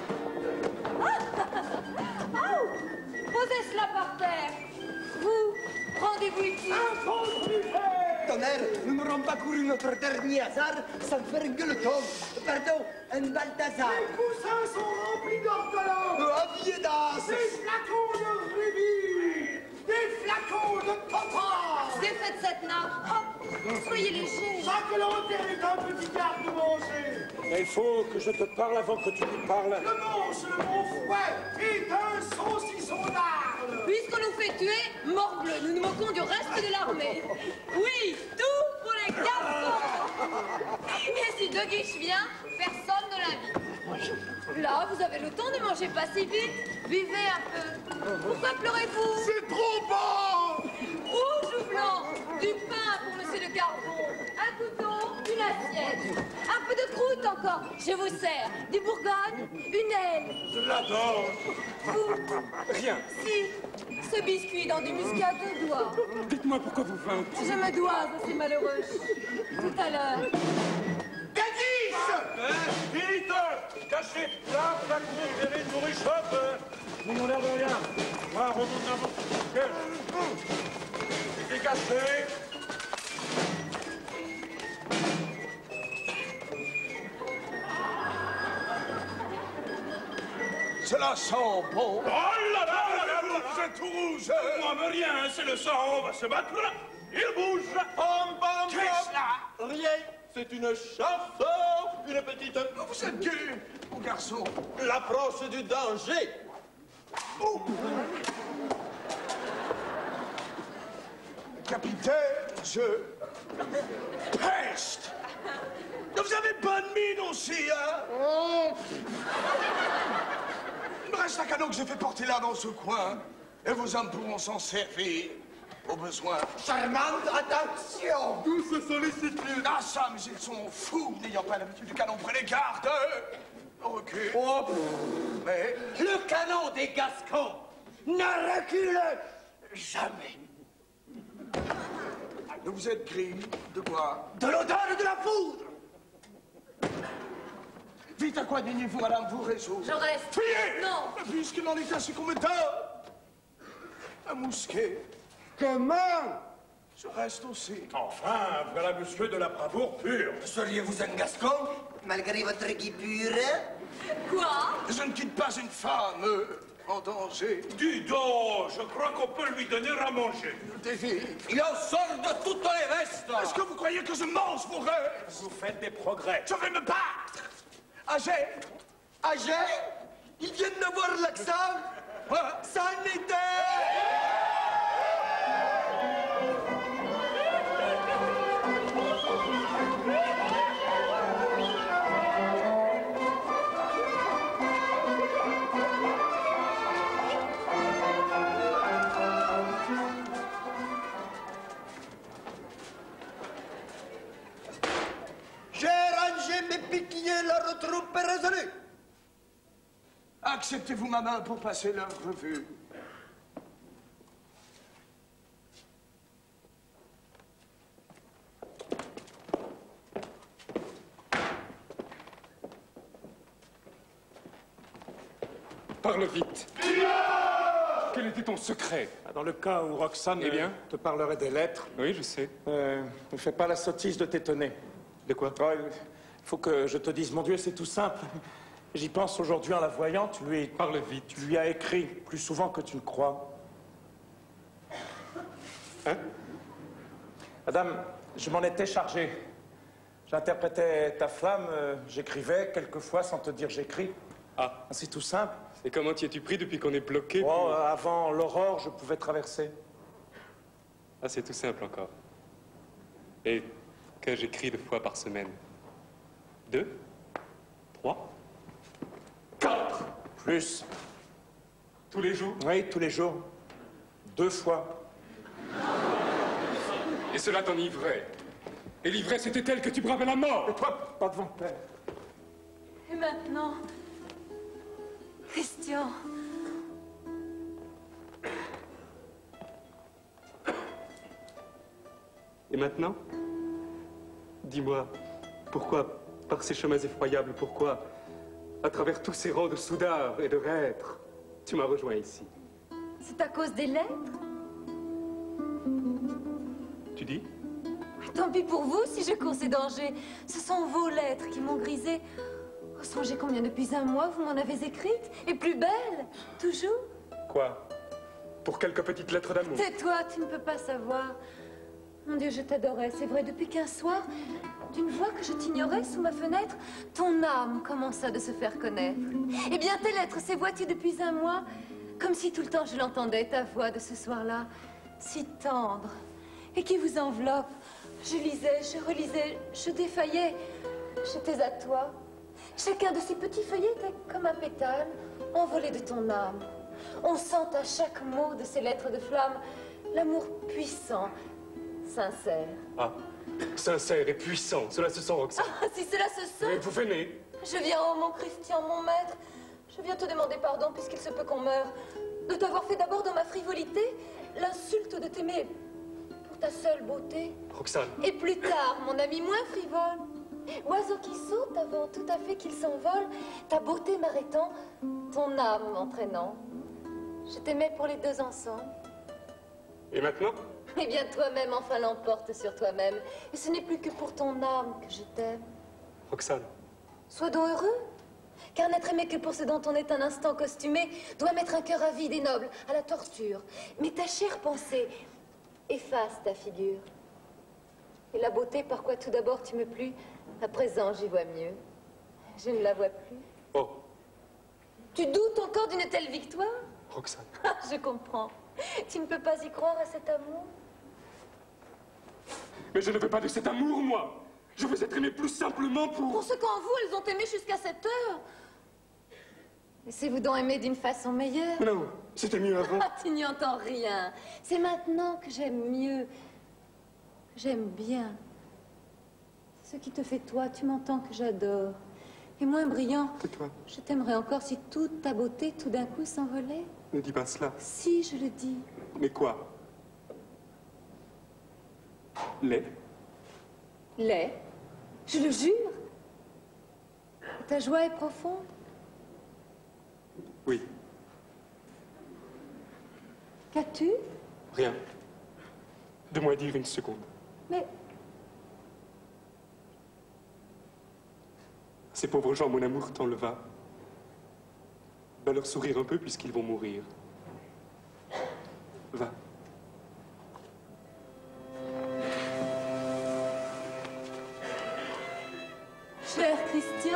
Posez cela par terre. Vous, rendez-vous ici. Tonnerre, nous n'aurons pas couru notre dernier hasard sans faire un gueuleton. Pardon, un Balthazar. Les coussins sont remplis d'ortolans. Un Viédas. Des flacons de rubis. des flacons de potage. Défaites cette nappe. Hop, soyez léger. Chaque lanterne est un petit garde-manger. Il faut que je te parle avant que tu lui parles. Le manche, le bon fouet est un saucisson d'Arles. Puisqu'on nous fait tuer, morbleu, nous nous moquons du reste de l'armée. Oui, tout pour les garçons. Et si De Guiche vient, personne ne l'invite. Là, vous avez le temps, ne mangez pas si vite. Buvez un peu. Pourquoi pleurez-vous? C'est trop bon. Rouge ou blanc? Du pain pour monsieur le Gardon. Un couteau, une assiette. Un peu de croûte encore. Je vous sers. Du Bourgogne, une aile. Je l'adore. Rien. Si, ce biscuit dans du muscat à deux doigts. Dites-moi pourquoi vous feinte. Je me dois à ces malheureux. Tout à l'heure. Hein? Vite! Cachez là, la cour, et les nourrichottes! Nous n'avons l'air de rien. Moi, remonte dans votre piège. C'est caché. Cela sent bon. Oh là là là là là! C'est tout rouge. Moi, mais rien, c'est le sang, on va se battre là. Il bouge. Pom, pom, Qu'est-ce là? Rien, c'est une chasse, une petite... Vous êtes gai, mon garçon. L'approche du danger. Oh. Capitaine, je... Peste! Vous avez bonne mine aussi, hein? Oh. Il me reste un canon que j'ai fait porter là dans ce coin. Et vos hommes pourront s'en servir au besoin. Charmante attention. Douce sollicitude. Ah ça, mais ils sont fous, n'ayant pas l'habitude du canon. Prenez garde. Recule. Oh. Mais... Le canon des Gascons ne recule jamais. Vous êtes gris. De quoi? De l'odeur et de la poudre. Vite, à quoi daignez-vous, madame, vous résoudre? Je reste. Fuyez! Non. Puisqu'il en est ainsi qu'on me donne un mousquet. Comment? Je reste aussi. Enfin, voilà monsieur de la bravoure pure. Seriez-vous un Gascon, malgré votre guipure? Quoi? Je ne quitte pas une femme euh, en danger. Dis donc, je crois qu'on peut lui donner à manger. David, Il en sort de toutes les vestes. est-ce que vous croyez que je mange vos rêves? Vous faites des progrès. Je vais me battre. Agé, Agé, ils viennent de voir l'accent. Sanitaire. J'ai rangé mes piquiniers, leur troupe est résolue. acceptez-vous ma main pour passer leur revue? Parle vite. Quel était ton secret? Dans le cas où Roxane Eh bien euh, te parlerait des lettres... Oui, je sais. Euh, ne fais pas la sottise de t'étonner. De quoi? Il faut que je te dise, mon Dieu, c'est tout simple. J'y pense aujourd'hui en la voyant, tu lui... Parle vite. Tu lui as écrit plus souvent que tu ne crois. Hein? Madame, je m'en étais chargé. J'interprétais ta flamme, euh, j'écrivais quelquefois sans te dire j'écris. Ah. C'est tout simple. Et comment t'y es-tu pris depuis qu'on est bloqué? Oh, euh, avant l'aurore, je pouvais traverser. Ah, c'est tout simple encore. Et que j'écris deux fois par semaine? Deux? Trois? Quatre? Plus. Tous les jours? Oui, tous les jours. Deux fois. Et cela t'enivrait. Et l'ivresse était telle que tu bravais la mort. Et toi, pas devant père. Et maintenant, Christian. Et maintenant? Dis-moi, pourquoi, par ces chemins effroyables, pourquoi, à travers tous ces rangs de soudards et de reîtres, tu m'as rejoint ici? C'est à cause des lettres? Tu dis? Tant pis pour vous si je cours ces dangers. Ce sont vos lettres qui m'ont grisée. Oh, songez combien depuis un mois vous m'en avez écrite. Et plus belle, toujours. Quoi? Pour quelques petites lettres d'amour. Tais-toi, tu ne peux pas savoir. Mon Dieu, je t'adorais, c'est vrai, depuis qu'un soir, d'une voix que je t'ignorais sous ma fenêtre, ton âme commença de se faire connaître. Eh bien, tes lettres, ces vois-tu depuis un mois, comme si tout le temps je l'entendais, ta voix de ce soir-là, si tendre, et qui vous enveloppe. Je lisais, je relisais, je défaillais. J'étais à toi. Chacun de ces petits feuillets était comme un pétale envolé de ton âme. On sent à chaque mot de ces lettres de flamme l'amour puissant, sincère. Ah, sincère et puissant, cela se sent, Roxane. Ah, si cela se sent. Mais vous venez. Je viens, oh mon Christian, mon maître, je viens te demander pardon puisqu'il se peut qu'on meure, de t'avoir fait d'abord dans ma frivolité l'insulte de t'aimer pour ta seule beauté. Roxane. Et plus tard, mon ami moins frivole, oiseau qui saute avant tout à fait qu'il s'envole, ta beauté m'arrêtant, ton âme m'entraînant. Je t'aimais pour les deux ensemble. Et maintenant? Eh bien, toi-même, enfin, l'emporte sur toi-même. Et ce n'est plus que pour ton âme que je t'aime. Roxane. Sois donc heureux. Car n'être aimé que pour ce dont on est un instant costumé doit mettre un cœur avide et noble à la torture. Mais ta chère pensée efface ta figure. Et la beauté par quoi tout d'abord tu me plus, à présent j'y vois mieux. Je ne la vois plus. Oh. Tu doutes encore d'une telle victoire? Roxane. Ah, je comprends. Tu ne peux pas y croire à cet amour? Mais je ne veux pas de cet amour, moi. Je veux être aimé plus simplement pour... Pour ce qu'en vous, elles ont aimé jusqu'à cette heure. Laissez-vous donc aimer d'une façon meilleure. Non, c'était mieux avant. Ah, tu n'y entends rien. C'est maintenant que j'aime mieux, que j'aime bien. C'est ce qui te fait toi, tu m'entends que j'adore. Et moins brillant, tais-toi. Je t'aimerais encore si toute ta beauté tout d'un coup s'envolait. Ne dis pas cela. Si, je le dis. Mais quoi? Lait? Lait? Je le jure. Et ta joie est profonde. Oui. Qu'as-tu? Rien. De moi dire une seconde. Mais Ces pauvres gens, mon amour t'enleva. Va leur sourire un peu puisqu'ils vont mourir. Va. Cher Christian,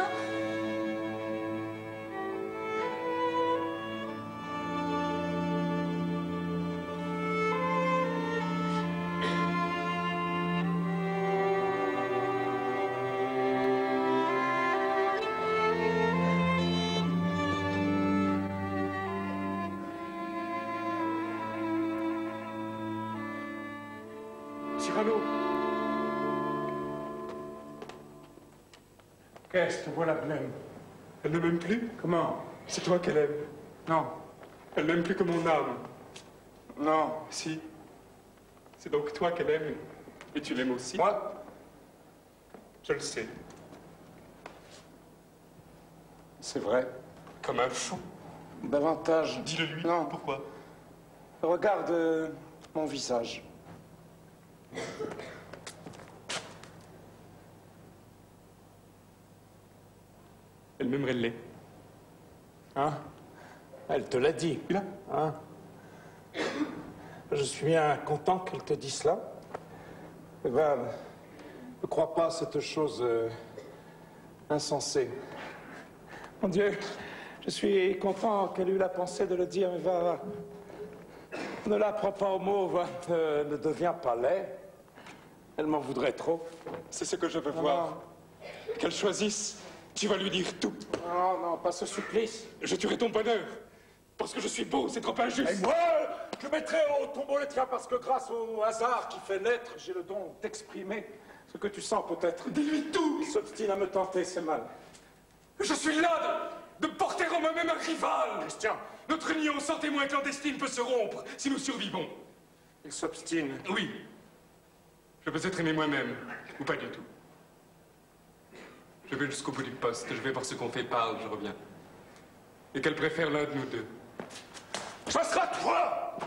Cyrano. Qu'est-ce que voilà de même? Elle ne m'aime plus? Comment? C'est toi qu'elle aime. Non. Elle n'aime plus que mon âme. Non. Si. C'est donc toi qu'elle aime. Et tu l'aimes aussi. Moi? Je le sais. C'est vrai. Comme un fou. Davantage. Dis-le lui. Non. Pourquoi? Regarde euh, mon visage. Elle m'aimerait le lait. Hein? Elle te l'a dit. Là. Hein? Je suis bien content qu'elle te dise cela. Eh ben, ne crois pas à cette chose euh, insensée. Mon Dieu, je suis content qu'elle ait eu la pensée de le dire, mais va, va. Ne la prends pas au mot, va. Euh, ne deviens pas laid. Elle m'en voudrait trop. C'est ce que je veux Non, voir. non. Qu'elle choisisse. Tu vas lui dire tout. Non, non, pas ce supplice. Je tuerai ton bonheur. Parce que je suis beau, c'est trop injuste. Et moi, je mettrai au tombeau le tien parce que grâce au hasard qui fait naître, j'ai le don d'exprimer ce que tu sens peut-être. Dis-lui tout. Il s'obstine à me tenter, c'est mal. Je suis là de, de porter en moi-même un rival. Christian. Notre union sans témoin clandestine peut se rompre si nous survivons. Il s'obstine. Oui. Je peux être aimé moi-même, ou pas du tout. Je vais jusqu'au bout du poste, je vais voir ce qu'on fait, parle, je reviens. Et qu'elle préfère l'un de nous deux. Ça sera toi!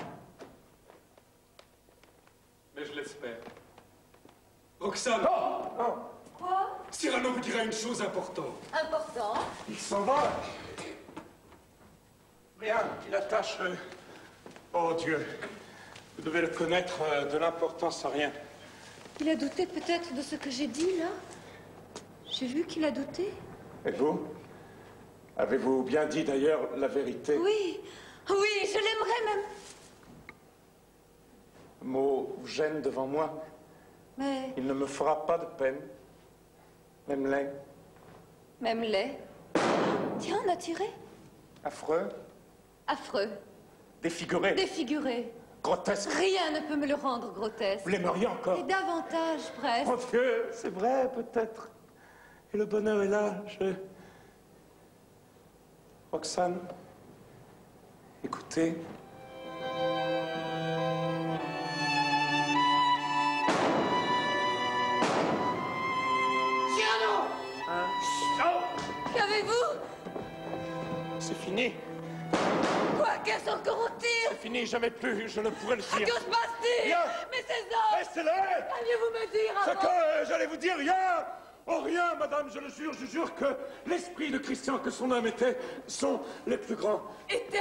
Mais je l'espère. Roxane! Non! Non! quoi? Cyrano vous dira une chose importante. Important? Il s'en va! Rien qui l'attache euh, Oh Dieu, vous devez le connaître, euh, de l'importance à rien. Il a douté peut-être de ce que j'ai dit, là? J'ai vu qu'il a douté. Et vous? Avez-vous bien dit d'ailleurs la vérité? Oui, oui, je l'aimerais même. Le mot vous gêne devant moi. Mais Il ne me fera pas de peine. Même laid. même laid. Tiens, on a tiré. Affreux. Affreux. Défiguré. Défiguré. Grotesque. Rien ne peut me le rendre grotesque. Vous l'aimeriez encore? Et davantage, presque. Mon Dieu, c'est vrai, peut-être. Et le bonheur est là, je... Roxane, écoutez. Cyrano! Non! Qu'avez-vous? C'est fini. Quoi? Qu'est-ce encore au tir? C'est fini, jamais plus, je ne pourrai le dire. Que se passe-t-il? Rien. Mais ces hommes! Restez-là! Alliez-vous me dire Ce avant? que euh, j'allais vous dire, rien! Oh, rien, madame, je le jure, je jure que l'esprit de Christian, que son âme était, sont les plus grands. Était?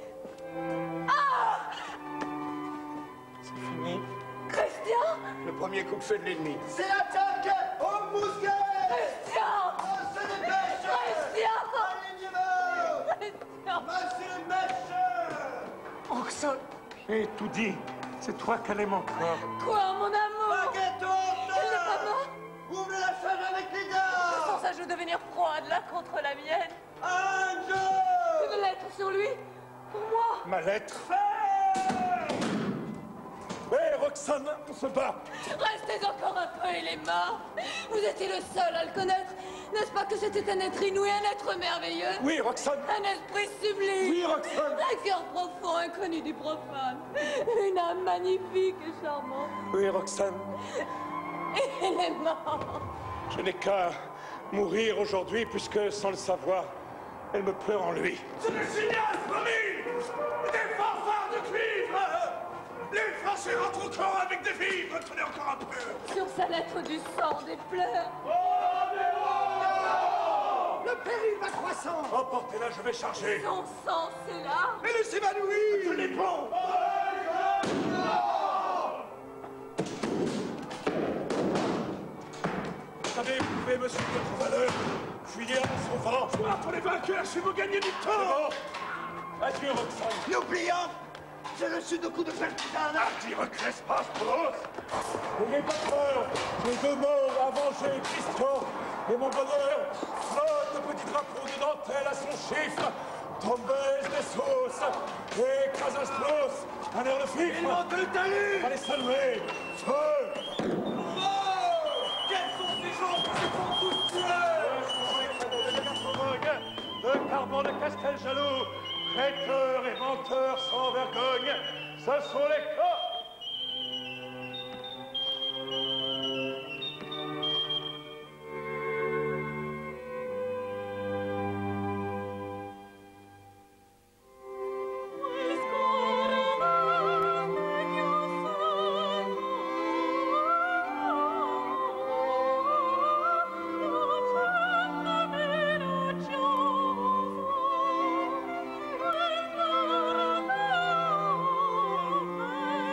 Ah! C'est fini. Christian? Le premier coup de feu de l'ennemi. C'est l'attaque au mousquet! Christian! On se dépêche! Christian! Alignement! Christian! Monsieur le maître! Roxane, j'ai tout dit. C'est toi qu'elle aime encore. Quoi, mon amour? Baguette Il n'est pas mort? Ouvre la chambre avec les dents! Sans ça, je veux devenir froide l'un contre la mienne. Ange! Une lettre sur lui? Pour moi? Ma lettre. Mais Roxane, on se bat. Restez encore un peu, il est mort. Vous étiez le seul à le connaître. N'est-ce pas que c'était un être inouï, un être merveilleux? Oui, Roxane. Un esprit sublime. Oui, Roxane. Un cœur profond, inconnu du profane. Une âme magnifique et charmante. Oui, Roxane. Et il est mort. Je n'ai qu'à mourir aujourd'hui, puisque, sans le savoir, elle me pleure en lui. C'est le signal, famille! Des fanfares de cuivre! Les Français rentrent au camp avec des vivres! Tenez encore un peu! Sur sa lettre du sang, des pleurs. Le péril va croissant. Emportez-la, je vais charger. Son sang, c'est là. Et le s'évanouit! Je l'ai bon. Vous savez, vous pouvez me suivre votre valeur. Fuyez en sauvant. Pour les vainqueurs, si vous gagnez du temps! Adieu, Roxane. N'oublions, j'ai reçu de coups de partisane. Hardi recresse pas, Sporos. N'ayez pas peur. J'ai deux morts à venger, Christian. Et mon bonheur flotte de petits drapeaux de dentelle à son chiffre. Tombez des sauces et Casastros, un air de fifre. Il manque le talus! Allez saluer. Feu. Quels sont ces gens qui se font tous tuer? De Carbon de Casteljaloux, traiteurs et menteurs sans vergogne, ce sont les corps. Thank you.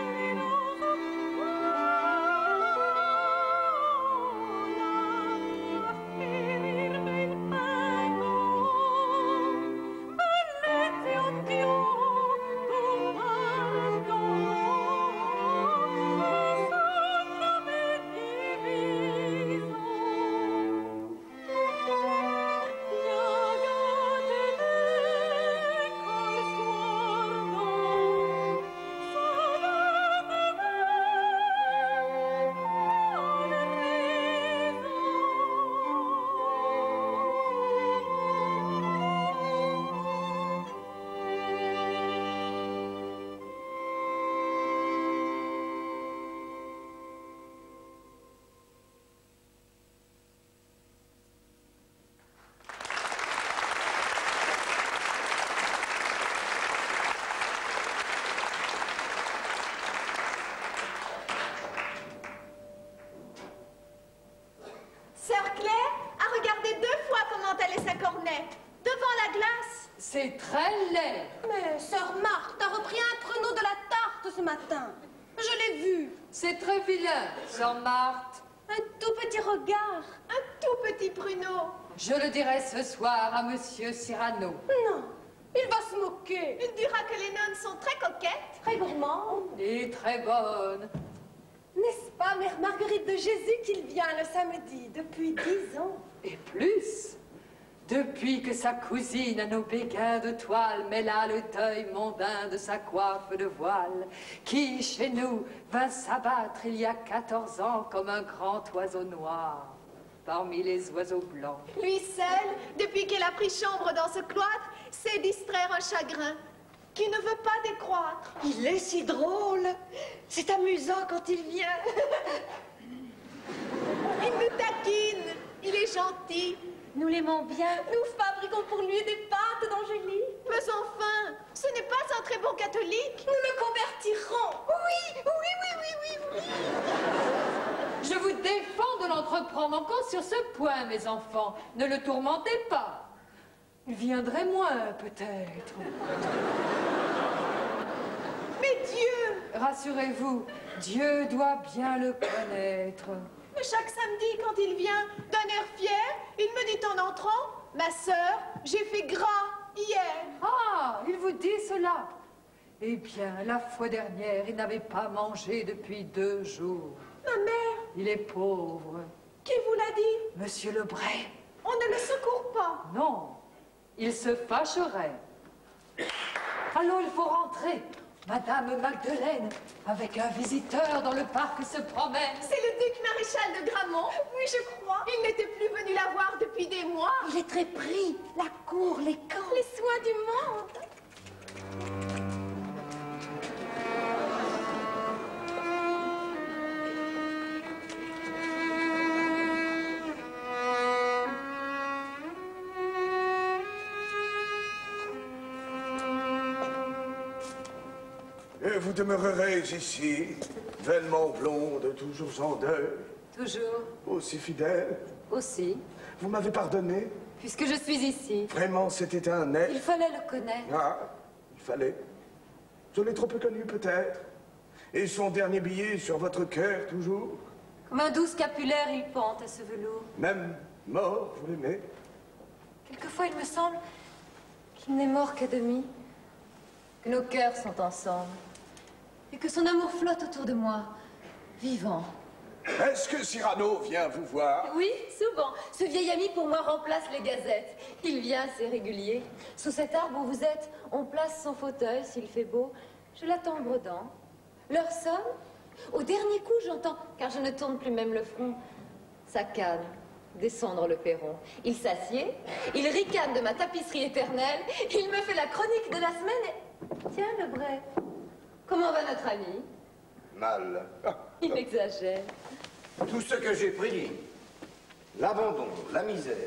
très vilain, sans Marthe. Un tout petit regard, un tout petit pruneau. Je le dirai ce soir à Monsieur Cyrano. Non, il va se moquer. Il dira que les nonnes sont très coquettes, très gourmandes. Et très bonne. N'est-ce pas, Mère Marguerite de Jésus, qu'il vient le samedi depuis dix ans? Et plus, depuis que sa cousine à nos béguins de toile met là le deuil mondain de sa coiffe de voile, qui, chez nous, vint s'abattre il y a quatorze ans comme un grand oiseau noir parmi les oiseaux blancs. Lui seul, depuis qu'il a pris chambre dans ce cloître, sait distraire un chagrin qui ne veut pas décroître. Il est si drôle. C'est amusant quand il vient. Il nous taquine. Il est gentil. Nous l'aimons bien. Nous fabriquons pour lui des pâtes d'Angélie. Mais enfin, ce n'est pas un très bon catholique. Nous le convertirons. Oui, oui, oui, oui, oui, oui. Je vous défends de l'entreprendre encore sur ce point, mes enfants. Ne le tourmentez pas. Il viendrait moins, peut-être. Mais Dieu! Rassurez-vous, Dieu doit bien le connaître. Chaque samedi, quand il vient, d'un air fier, il me dit en entrant, « Ma sœur, j'ai fait gras hier. » Ah, il vous dit cela? Eh bien, la fois dernière, il n'avait pas mangé depuis deux jours. Ma mère! Il est pauvre. Qui vous l'a dit? Monsieur Lebray. On ne le secourt pas. Non, il se fâcherait. Allons, il faut rentrer. Madame Magdeleine, avec un visiteur dans le parc, se promène. C'est le duc maréchal de Gramont. Oui, je crois. Il n'était plus venu la voir depuis des mois. Il est très pris. La cour, les camps. Les soins du monde. Et vous demeurerez ici, vainement blonde, toujours en deuil. Toujours. Aussi fidèle. Aussi. Vous m'avez pardonné? Puisque je suis ici. Vraiment, c'était un être. Il fallait le connaître. Ah, il fallait. Je l'ai trop peu connu, peut-être. Et son dernier billet sur votre cœur, toujours? Comme un doux scapulaire, il pente à ce velours. Même mort, vous l'aimez? Quelquefois, il me semble qu'il n'est mort qu'à demi, que nos cœurs sont ensemble, et que son amour flotte autour de moi, vivant. Est-ce que Cyrano vient vous voir? Oui, souvent. Ce vieil ami, pour moi, remplace les gazettes. Il vient, c'est régulier. Sous cet arbre où vous êtes, on place son fauteuil, s'il fait beau. Je l'attends en bredant. L'heure sonne. Au dernier coup, j'entends, car je ne tourne plus même le front, sa canne descendre le perron. Il s'assied, il ricane de ma tapisserie éternelle, il me fait la chronique de la semaine et... Tiens, Lebray, comment va notre ami? Mal. Il exagère. Tout ce que j'ai prédit, l'abandon, la misère.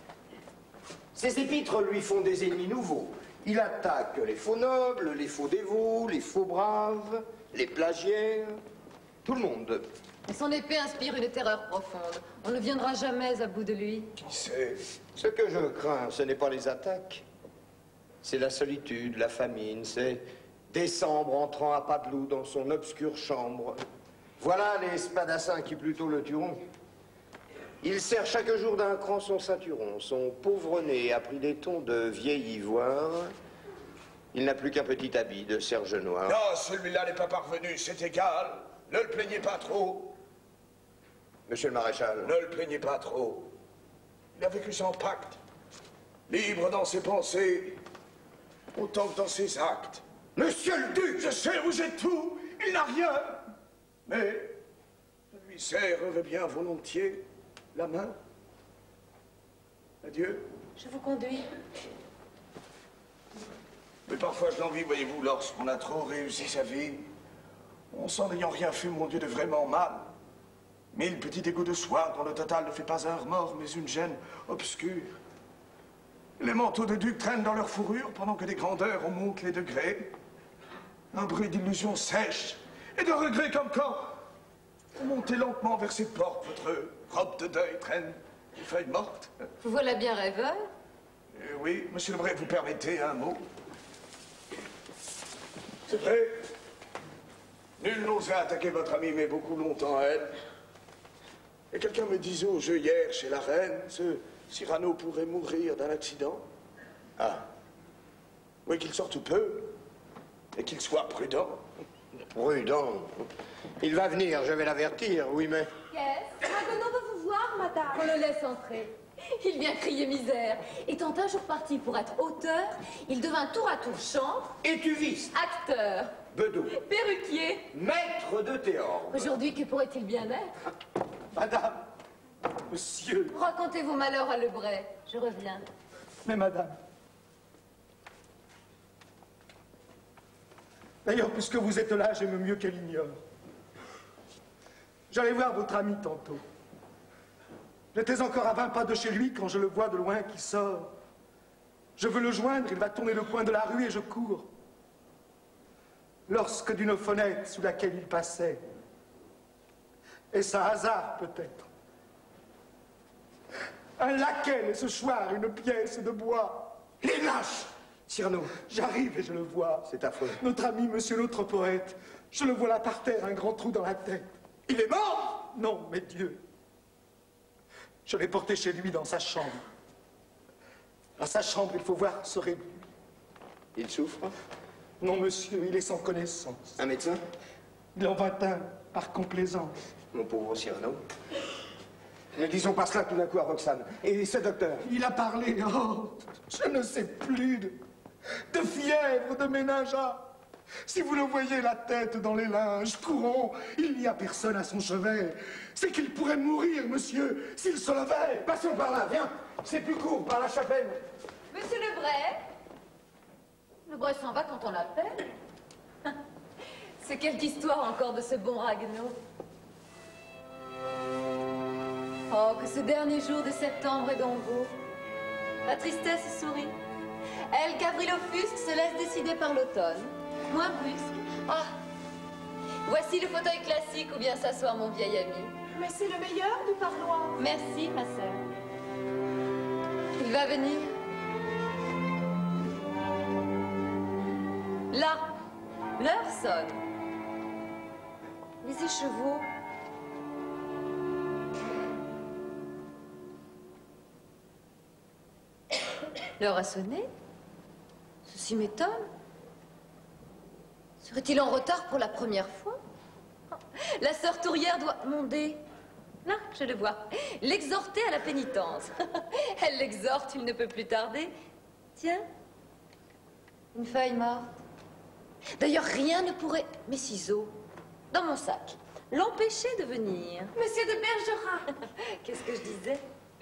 Ces épîtres lui font des ennemis nouveaux. Il attaque les faux nobles, les faux dévots, les faux braves, les plagiaires, tout le monde. Et son épée inspire une terreur profonde. On ne viendra jamais à bout de lui. Qui sait? Ce que je crains, ce n'est pas les attaques. C'est la solitude, la famine, c'est décembre entrant à pas de loup dans son obscure chambre. Voilà les spadassins qui plutôt le tueront. Il serre chaque jour d'un cran son ceinturon. Son pauvre nez a pris des tons de vieil ivoire. Il n'a plus qu'un petit habit de serge noir. Non, celui-là n'est pas parvenu, c'est égal. Ne le plaignez pas trop. Monsieur le maréchal. Ne le plaignez pas trop. Il a vécu sans pacte, libre dans ses pensées, autant que dans ses actes. Monsieur le duc! Je sais, vous êtes tout, il n'a rien. Mais je lui serrerai bien volontiers la main. Adieu. Je vous conduis. Mais parfois je l'envie, voyez-vous, lorsqu'on a trop réussi sa vie, on s'en n'ayant rien fait, mon Dieu, de vraiment mal. Mille petits dégoûts de soi dont le total ne fait pas un remords, mais une gêne obscure. Les manteaux de duc traînent dans leur fourrure pendant que des grandeurs en montent les degrés. Un bruit d'illusion sèche et de regret comme quand vous montez lentement vers ces portes, votre robe de deuil traîne des feuilles mortes. Vous voilà bien rêveur. Euh, oui, monsieur Lebray, vous permettez un mot? C'est vrai, Nul n'osait attaquer votre ami, mais beaucoup longtemps elle. Et quelqu'un me disait au jeu hier chez la reine, ce Cyrano pourrait mourir d'un accident. Ah. Oui, qu'il sorte peu. Et qu'il soit prudent. Prudent. Il va venir, je vais l'avertir, oui, mais... Qu'est-ce? Raguenaud veut vous voir, madame. On le laisse entrer. Il vient crier misère. Étant un jour parti pour être auteur, il devint tour à tour chantre, étuviste, acteur, bedeau, perruquier, maître de théâtre. Aujourd'hui, que pourrait-il bien être? Madame, monsieur. Racontez vos malheurs à Lebray. Je reviens. Mais madame. D'ailleurs, puisque vous êtes là, j'aime mieux qu'elle ignore. J'allais voir votre ami tantôt. J'étais encore à vingt pas de chez lui quand je le vois de loin qui sort. Je veux le joindre, il va tourner le coin de la rue et je cours. Lorsque d'une fenêtre sous laquelle il passait, est-ce un hasard peut-être, un laquais laisse choir une pièce de bois. Les lâches! Cyrano. J'arrive et je le vois. C'est affreux. Notre ami, monsieur l'autre poète, je le vois là par terre, un grand trou dans la tête. Il est mort? Non, mais Dieu. Je l'ai porté chez lui dans sa chambre. À sa chambre, il faut voir ce réduit. Il souffre? Non, monsieur, il est sans connaissance. Un médecin? Il en vint un, par complaisance. Mon pauvre Cyrano. Ne disons pas cela tout d'un coup à Roxane. Et ce docteur? Il a parlé, oh, je ne sais plus, de, de fièvre, de méningea. Si vous le voyez la tête dans les linges, courons, il n'y a personne à son chevet. C'est qu'il pourrait mourir, monsieur, s'il se levait. Passons par là, viens. C'est plus court, par la chapelle. Monsieur Lebray? Lebray s'en va quand on l'appelle. C'est quelque histoire encore de ce bon Raguenaud. Oh, que ce dernier jour de septembre est donc beau. La tristesse sourit. Elle, qu'avril offusque, se laisse décider par l'automne. Moins brusque. Ah! Voici le fauteuil classique où vient s'asseoir mon vieil ami. Mais c'est le meilleur du parloir. Merci, ma sœur. Il va venir. Là, l'heure sonne. Les écheveaux. L'heure a sonné. Ceci m'étonne. Serait-il en retard pour la première fois? La sœur Tourière doit monder. Là, je le vois. L'exhorter à la pénitence. Elle l'exhorte, il ne peut plus tarder. Tiens, une feuille morte. D'ailleurs, rien ne pourrait... Mes ciseaux, dans mon sac, l'empêcher de venir. Monsieur de Bergerac. Qu'est-ce que je disais?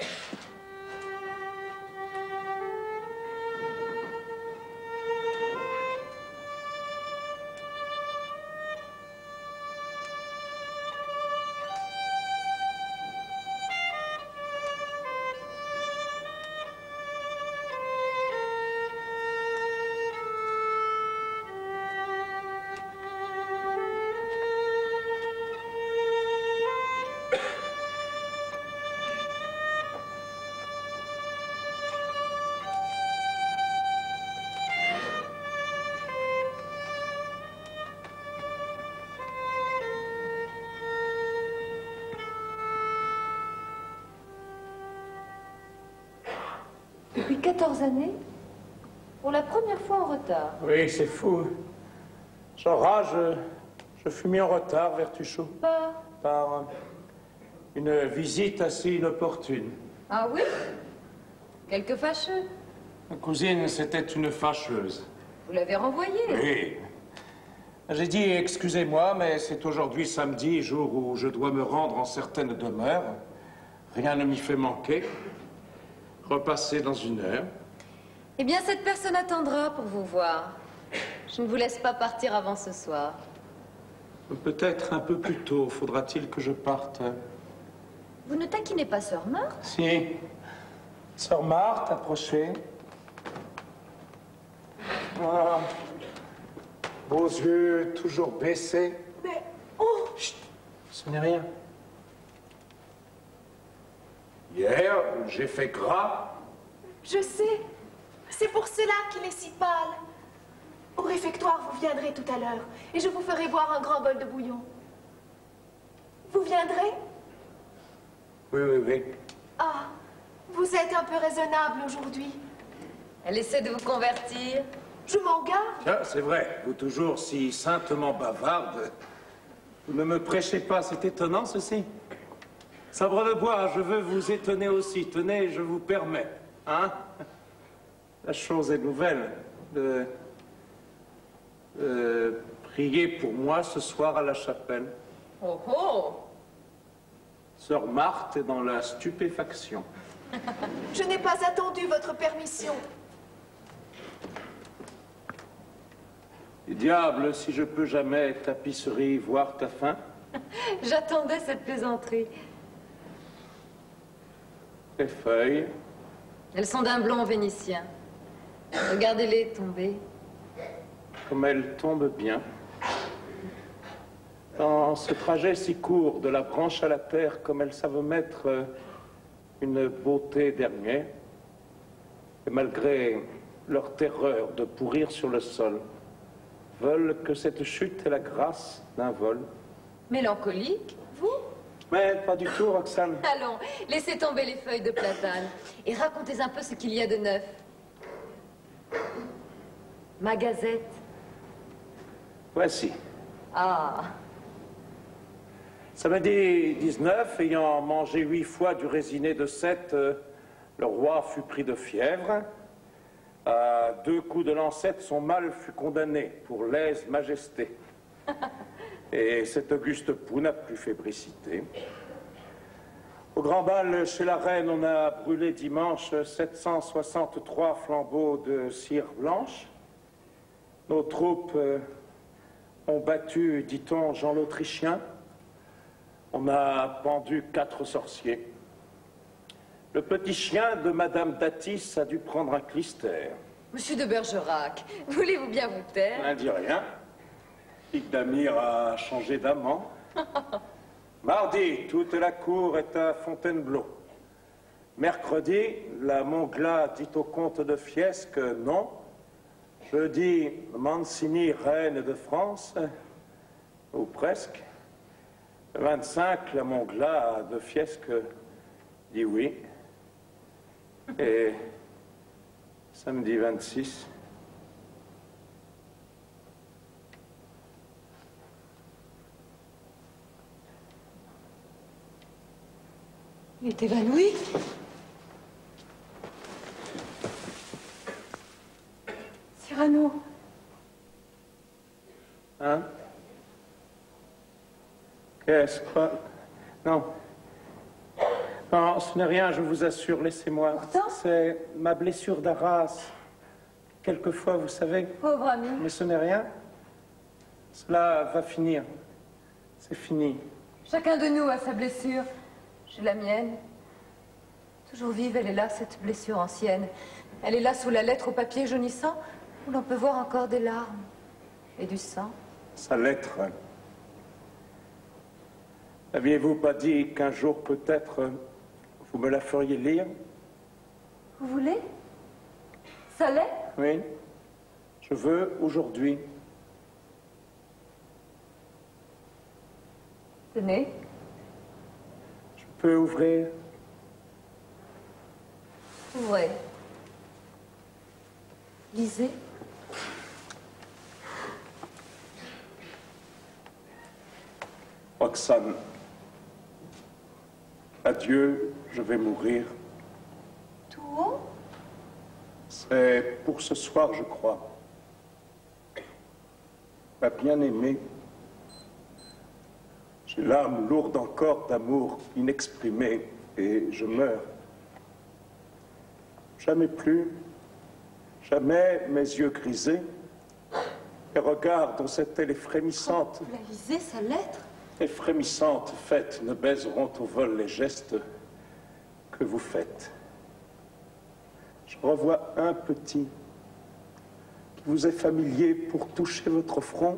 Depuis quatorze années, pour la première fois en retard. Oui, c'est fou. J'enrage, je, je fus mis en retard, Vertuchot. Par Par une visite assez inopportune. Ah oui? Quelque fâcheux. Ma cousine, c'était une fâcheuse. Vous l'avez renvoyée? Oui. J'ai dit, excusez-moi, mais c'est aujourd'hui samedi, jour où je dois me rendre en certaines demeures. Rien ne m'y fait manquer. Repasser dans une heure. Eh bien, cette personne attendra pour vous voir. Je ne vous laisse pas partir avant ce soir. Peut-être un peu plus tôt, faudra-t-il que je parte. Vous ne taquinez pas Sœur Marthe? Si. Sœur Marthe, approchez. Ah. Vos yeux toujours baissés. Mais, oh! Chut, ce n'est rien. Hier, j'ai fait gras. Je sais. C'est pour cela qu'il est si pâle. Au réfectoire, vous viendrez tout à l'heure et je vous ferai boire un grand bol de bouillon. Vous viendrez? Oui, oui, oui. Ah, vous êtes un peu raisonnable aujourd'hui. Elle essaie de vous convertir. Je m'en garde. Tiens, c'est vrai, vous toujours si saintement bavarde. Vous ne me prêchez pas, c'est étonnant ceci. Sabre de bois, je veux vous étonner aussi. Tenez, je vous permets. Hein? La chose est nouvelle. De, de prier pour moi ce soir à la chapelle. Oh oh! Sœur Marthe est dans la stupéfaction. Je n'ai pas attendu votre permission. Et diable, si je peux jamais, tapisserie, voir ta fin. J'attendais cette plaisanterie. Les feuilles. Elles sont d'un blond vénitien. Regardez-les tomber. Comme elles tombent bien. Dans ce trajet si court de la branche à la terre, comme elles savent mettre une beauté dernière, et malgré leur terreur de pourrir sur le sol, veulent que cette chute ait la grâce d'un vol. Mélancolique, vous? Mais pas du tout, Roxane. Allons, laissez tomber les feuilles de platane et racontez un peu ce qu'il y a de neuf. Ma gazette. Voici. Ah. Samedi dix-neuf, ayant mangé huit fois du résiné de sept, euh, le roi fut pris de fièvre. À deux coups de lancette, son mal fut condamné pour lèse-majesté. Et cet auguste pouls n'a plus fébricité. Au grand bal chez la reine, on a brûlé dimanche sept cent soixante-trois flambeaux de cire blanche. Nos troupes euh, ont battu, dit-on, Jean l'Autrichien. On a pendu quatre sorciers. Le petit chien de Madame Datis a dû prendre un clistère. Monsieur de Bergerac, voulez-vous bien vous taire? Un dit rien. Hugues d'Amir a changé d'amant. Mardi, toute la cour est à Fontainebleau. Mercredi, la Montglat dit au comte de Fiesque non. Jeudi, Mancini, reine de France, ou presque. Le vingt-cinq, la Montglat de Fiesque dit oui. Et samedi vingt-six. Il est évanoui. Cyrano. Hein? Qu'est-ce que... Non. Non, ce n'est rien, je vous assure, laissez-moi. C'est ma blessure d'Arras. Quelquefois, vous savez. Pauvre ami. Mais ce n'est rien. Cela va finir. C'est fini. Chacun de nous a sa blessure. J'ai la mienne. Toujours vive, elle est là, cette blessure ancienne. Elle est là sous la lettre au papier jaunissant, où l'on peut voir encore des larmes et du sang. Sa lettre. N'aviez-vous pas dit qu'un jour, peut-être, vous me la feriez lire? Vous voulez? Sa lettre? Oui. Je veux aujourd'hui. Tenez. Je peux ouvrir? Ouvrez. Lisez. Roxane, adieu, je vais mourir. Tout haut? C'est pour ce soir, je crois. Ma bien-aimée, j'ai l'âme lourde encore d'amour inexprimé et je meurs. Jamais plus, jamais mes yeux grisés, les regards dont c'était les frémissantes. Vous la lisez, sa lettre? Les frémissantes fêtes ne baiseront au vol les gestes que vous faites. Je revois un petit qui vous est familier pour toucher votre front.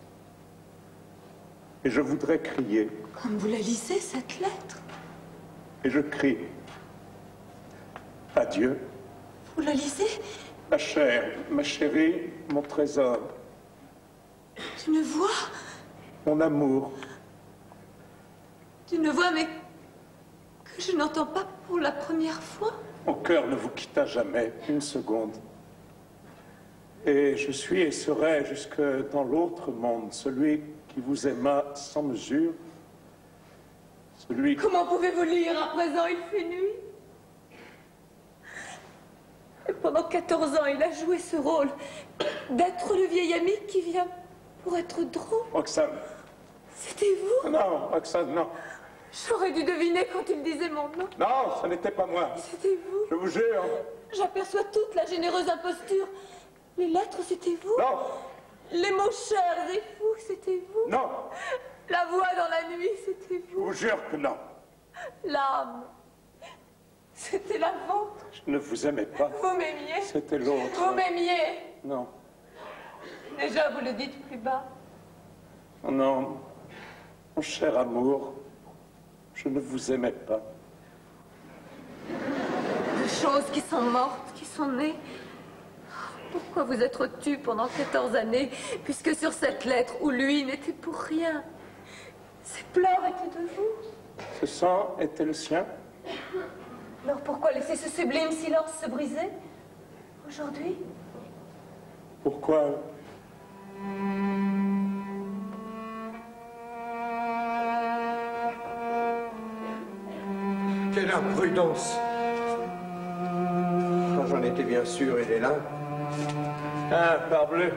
Et je voudrais crier. Comme vous la lisez, cette lettre? Et je crie. Adieu. Vous la lisez? Ma chère, ma chérie, mon trésor. D'une voix, Mon amour. d'une voix, mais que je n'entends pas pour la première fois. Mon cœur ne vous quitta jamais, une seconde. Et je suis et serai jusque dans l'autre monde, celui qui vous aima sans mesure, celui... Comment pouvez-vous lire à présent, il fait nuit? Et pendant quatorze ans, il a joué ce rôle d'être le vieil ami qui vient pour être drôle. Roxane. C'était vous? Non, Roxane, non. J'aurais dû deviner quand il disait mon nom. Non, ce n'était pas moi. C'était vous. Je vous jure. J'aperçois toute la généreuse imposture. Les lettres, c'était vous? Non. Les mots chers et fous, c'était vous? Non. La voix dans la nuit, c'était Je vous? vous jure que non. L'âme, c'était la vôtre. Je ne vous aimais pas. Vous m'aimiez? C'était l'autre. Vous m'aimiez? Non. Déjà, vous le dites plus bas. Non, mon cher amour, je ne vous aimais pas. De choses qui sont mortes, qui sont nées. Pourquoi vous être tu pendant quatorze années, puisque sur cette lettre où lui n'était pour rien, ces pleurs étaient de vous? Ce sang était le sien. Alors pourquoi laisser ce sublime silence se briser aujourd'hui? Pourquoi? Quelle imprudence! Quand j'en étais bien sûr, il est là. Ah, parbleu.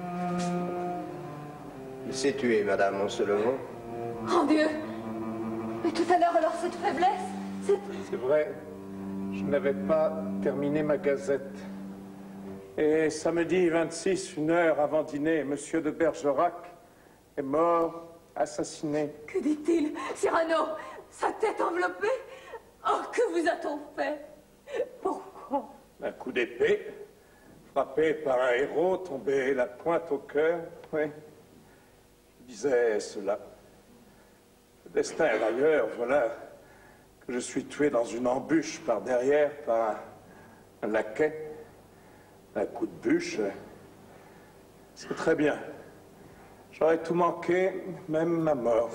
Il s'est tué, madame, en se levant. Oh Dieu! Mais tout à l'heure, alors, cette faiblesse, cette... C'est vrai, je n'avais pas terminé ma gazette. Et samedi vingt-six, une heure avant dîner, monsieur de Bergerac est mort, assassiné. Que dit-il? Cyrano, sa tête enveloppée? Oh, que vous a-t-on fait? Pourquoi? Un coup d'épée, frappé par un héros, tombé la pointe au cœur. Oui, je disais cela. Le destin est ailleurs, voilà que je suis tué dans une embûche par derrière par un, un laquais. Un coup de bûche, c'est très bien. J'aurais tout manqué, même ma mort.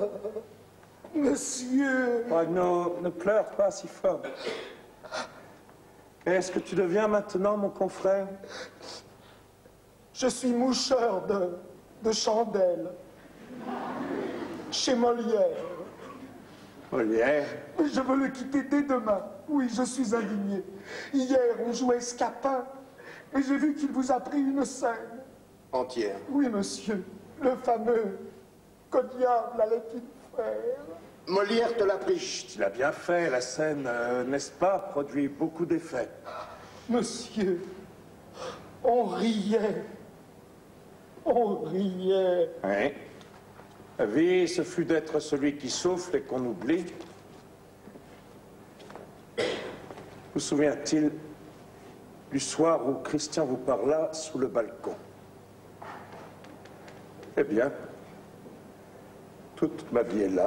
Monsieur... Oh, non, ne pleure pas si fort. Est-ce que tu deviens maintenant mon confrère? Je suis moucheur de, de chandelle. Chez Molière. Molière? Je veux le quitter dès demain. Oui, je suis indigné. Hier, on jouait Scapin. Et j'ai vu qu'il vous a pris une scène. Entière. Oui, monsieur. Le fameux. Que diable allait-il faire? Molière te l'a pris. Il a bien fait, la scène, euh, n'est-ce pas, produit beaucoup d'effets. Monsieur, on riait. On riait. Oui. La vie, ce fut d'être celui qui souffle et qu'on oublie. Vous souvient-il du soir où Christian vous parla sous le balcon? Eh bien, toute ma vie est là.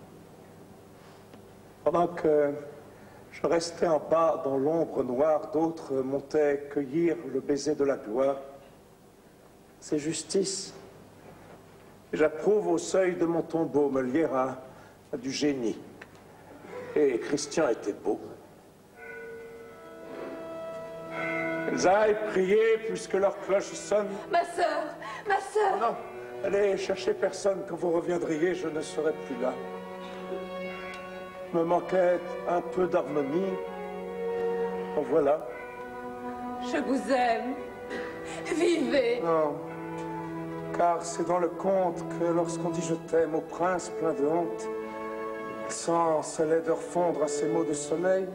Pendant que je restais en bas dans l'ombre noire, d'autres montaient cueillir le baiser de la gloire. C'est justice. Et j'approuve au seuil de mon tombeau, Molière a, a du génie. Et Christian était beau. Elles aillent prier puisque leur cloche sonne. Ma sœur, ma sœur. Non, allez chercher personne. Quand vous reviendriez, je ne serai plus là. Me manquait un peu d'harmonie. En voilà. Je vous aime. Vivez. Non, car c'est dans le conte que lorsqu'on dit je t'aime au prince plein de honte, il sent sa laideur fondre à ces mots de soleil.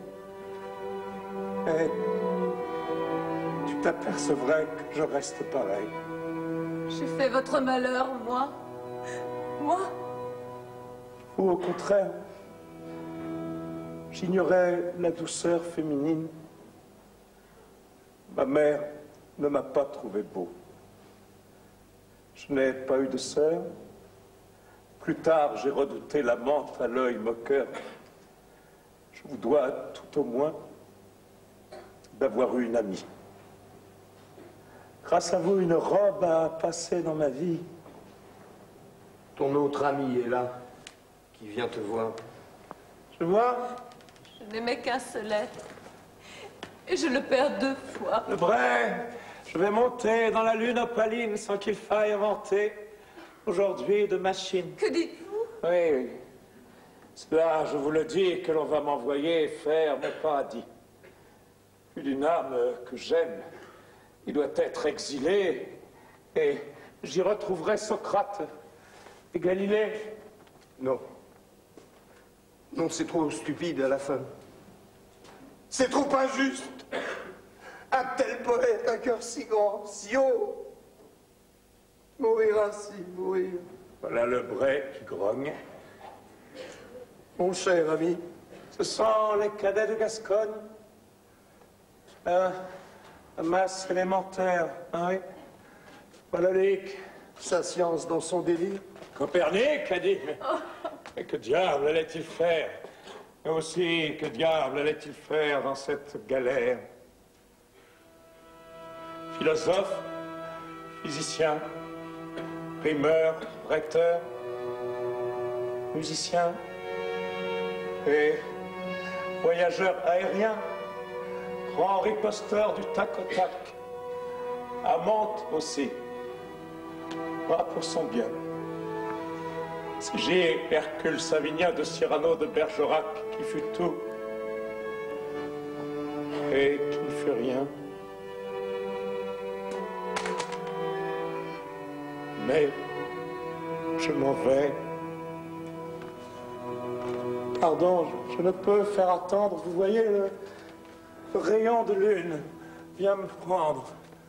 Et tu t'apercevrais que je reste pareil. J'ai fait votre malheur, moi. Moi. Ou au contraire, j'ignorais la douceur féminine. Ma mère ne m'a pas trouvé beau. Je n'ai pas eu de sœur. Plus tard, j'ai redouté l'amante à l'œil moqueur. Je vous dois tout au moins d'avoir eu une amie. grâce à vous, une robe a passé dans ma vie. Ton autre ami est là, qui vient te voir. Je vois. Je n'aimais qu'un seul être. Et je le perds deux fois. Le Bray, je vais monter dans la lune opaline sans qu'il faille inventer aujourd'hui de machine. Que dites-vous? Oui, oui. Cela, je vous le dis, que l'on va m'envoyer faire mon paradis. Plus d'une âme que j'aime, il doit être exilé, et j'y retrouverai Socrate et Galilée. Non. Non, c'est trop stupide à la fin. C'est trop injuste. Un tel poète, un cœur si grand, si haut. Mourir ainsi, mourir. Voilà le Bray qui grogne. Mon cher ami, ce sont les cadets de Gascogne. Un, un masse élémentaire, hein, oui. Valolique. Sa science dans son délire. Copernic a dit. Mais, mais que diable allait-il faire? Mais aussi, que diable allait-il faire dans cette galère? Philosophe, physicien, primeur, rhéteur, musicien et voyageur aérien, grand riposteur du tac au tac, amante aussi, pas pour son bien. Si j'ai Hercule Savinien de Cyrano de Bergerac qui fut tout et qui ne fut rien. Mais je m'en vais. Pardon, je, je ne peux faire attendre. Vous voyez, le, le rayon de lune vient me prendre.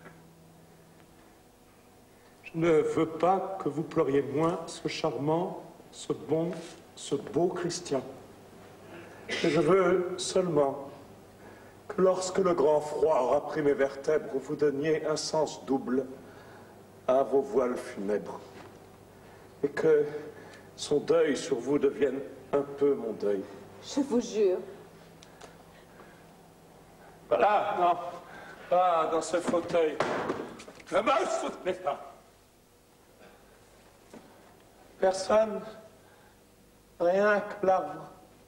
Je ne veux pas que vous pleuriez moins ce charmant, ce bon, ce beau Christian. Mais je veux seulement que lorsque le grand froid aura pris mes vertèbres, vous donniez un sens double à vos voiles funèbres. Et que son deuil sur vous devienne un peu mon deuil. Je vous jure. Voilà, non, pas dans ce fauteuil. Ne me soutenez pas. Personne, rien que l'arbre.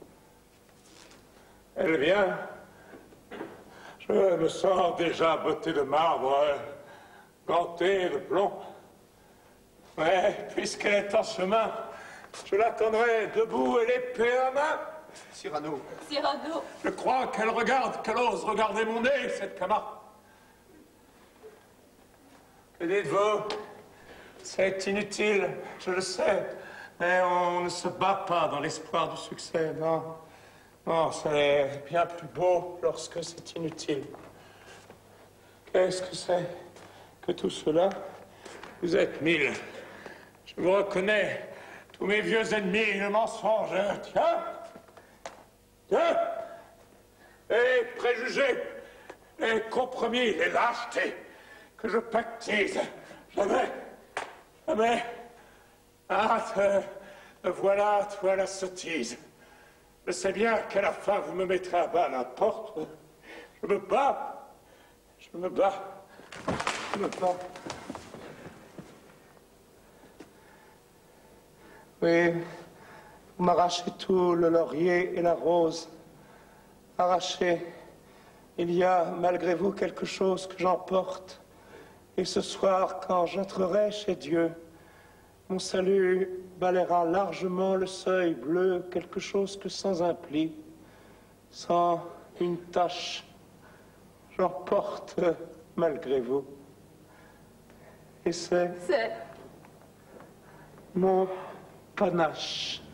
Elle vient. Je me sens déjà botté de marbre, euh, ganté de plomb. Mais puisqu'elle est en chemin, je l'attendrai debout et l'épée à main. Cyrano. Cyrano. Je crois qu'elle regarde, qu'elle ose regarder mon nez, cette camarade. Que dites-vous? C'est inutile, je le sais, mais on ne se bat pas dans l'espoir du succès, non. Non, c'est bien plus beau lorsque c'est inutile. Qu'est-ce que c'est que tout cela? Vous êtes mille. Je vous reconnais, tous mes vieux ennemis, le mensonge. Tiens, tiens, les préjugés, les compromis, les lâchetés que je pactise. Jamais. Mais, ah, te, voilà, toi la sottise. Je sais bien qu'à la fin, vous me mettrez à bas, n'importe. Je me bats. Je me bats. Je me bats. Oui, vous m'arrachez tout, le laurier et la rose. Arrachez. Il y a, malgré vous, quelque chose que j'emporte. Et ce soir, quand j'entrerai chez Dieu, mon salut balayera largement le seuil bleu, quelque chose que sans un pli, sans une tache, j'emporte malgré vous. Et c'est C'est mon panache.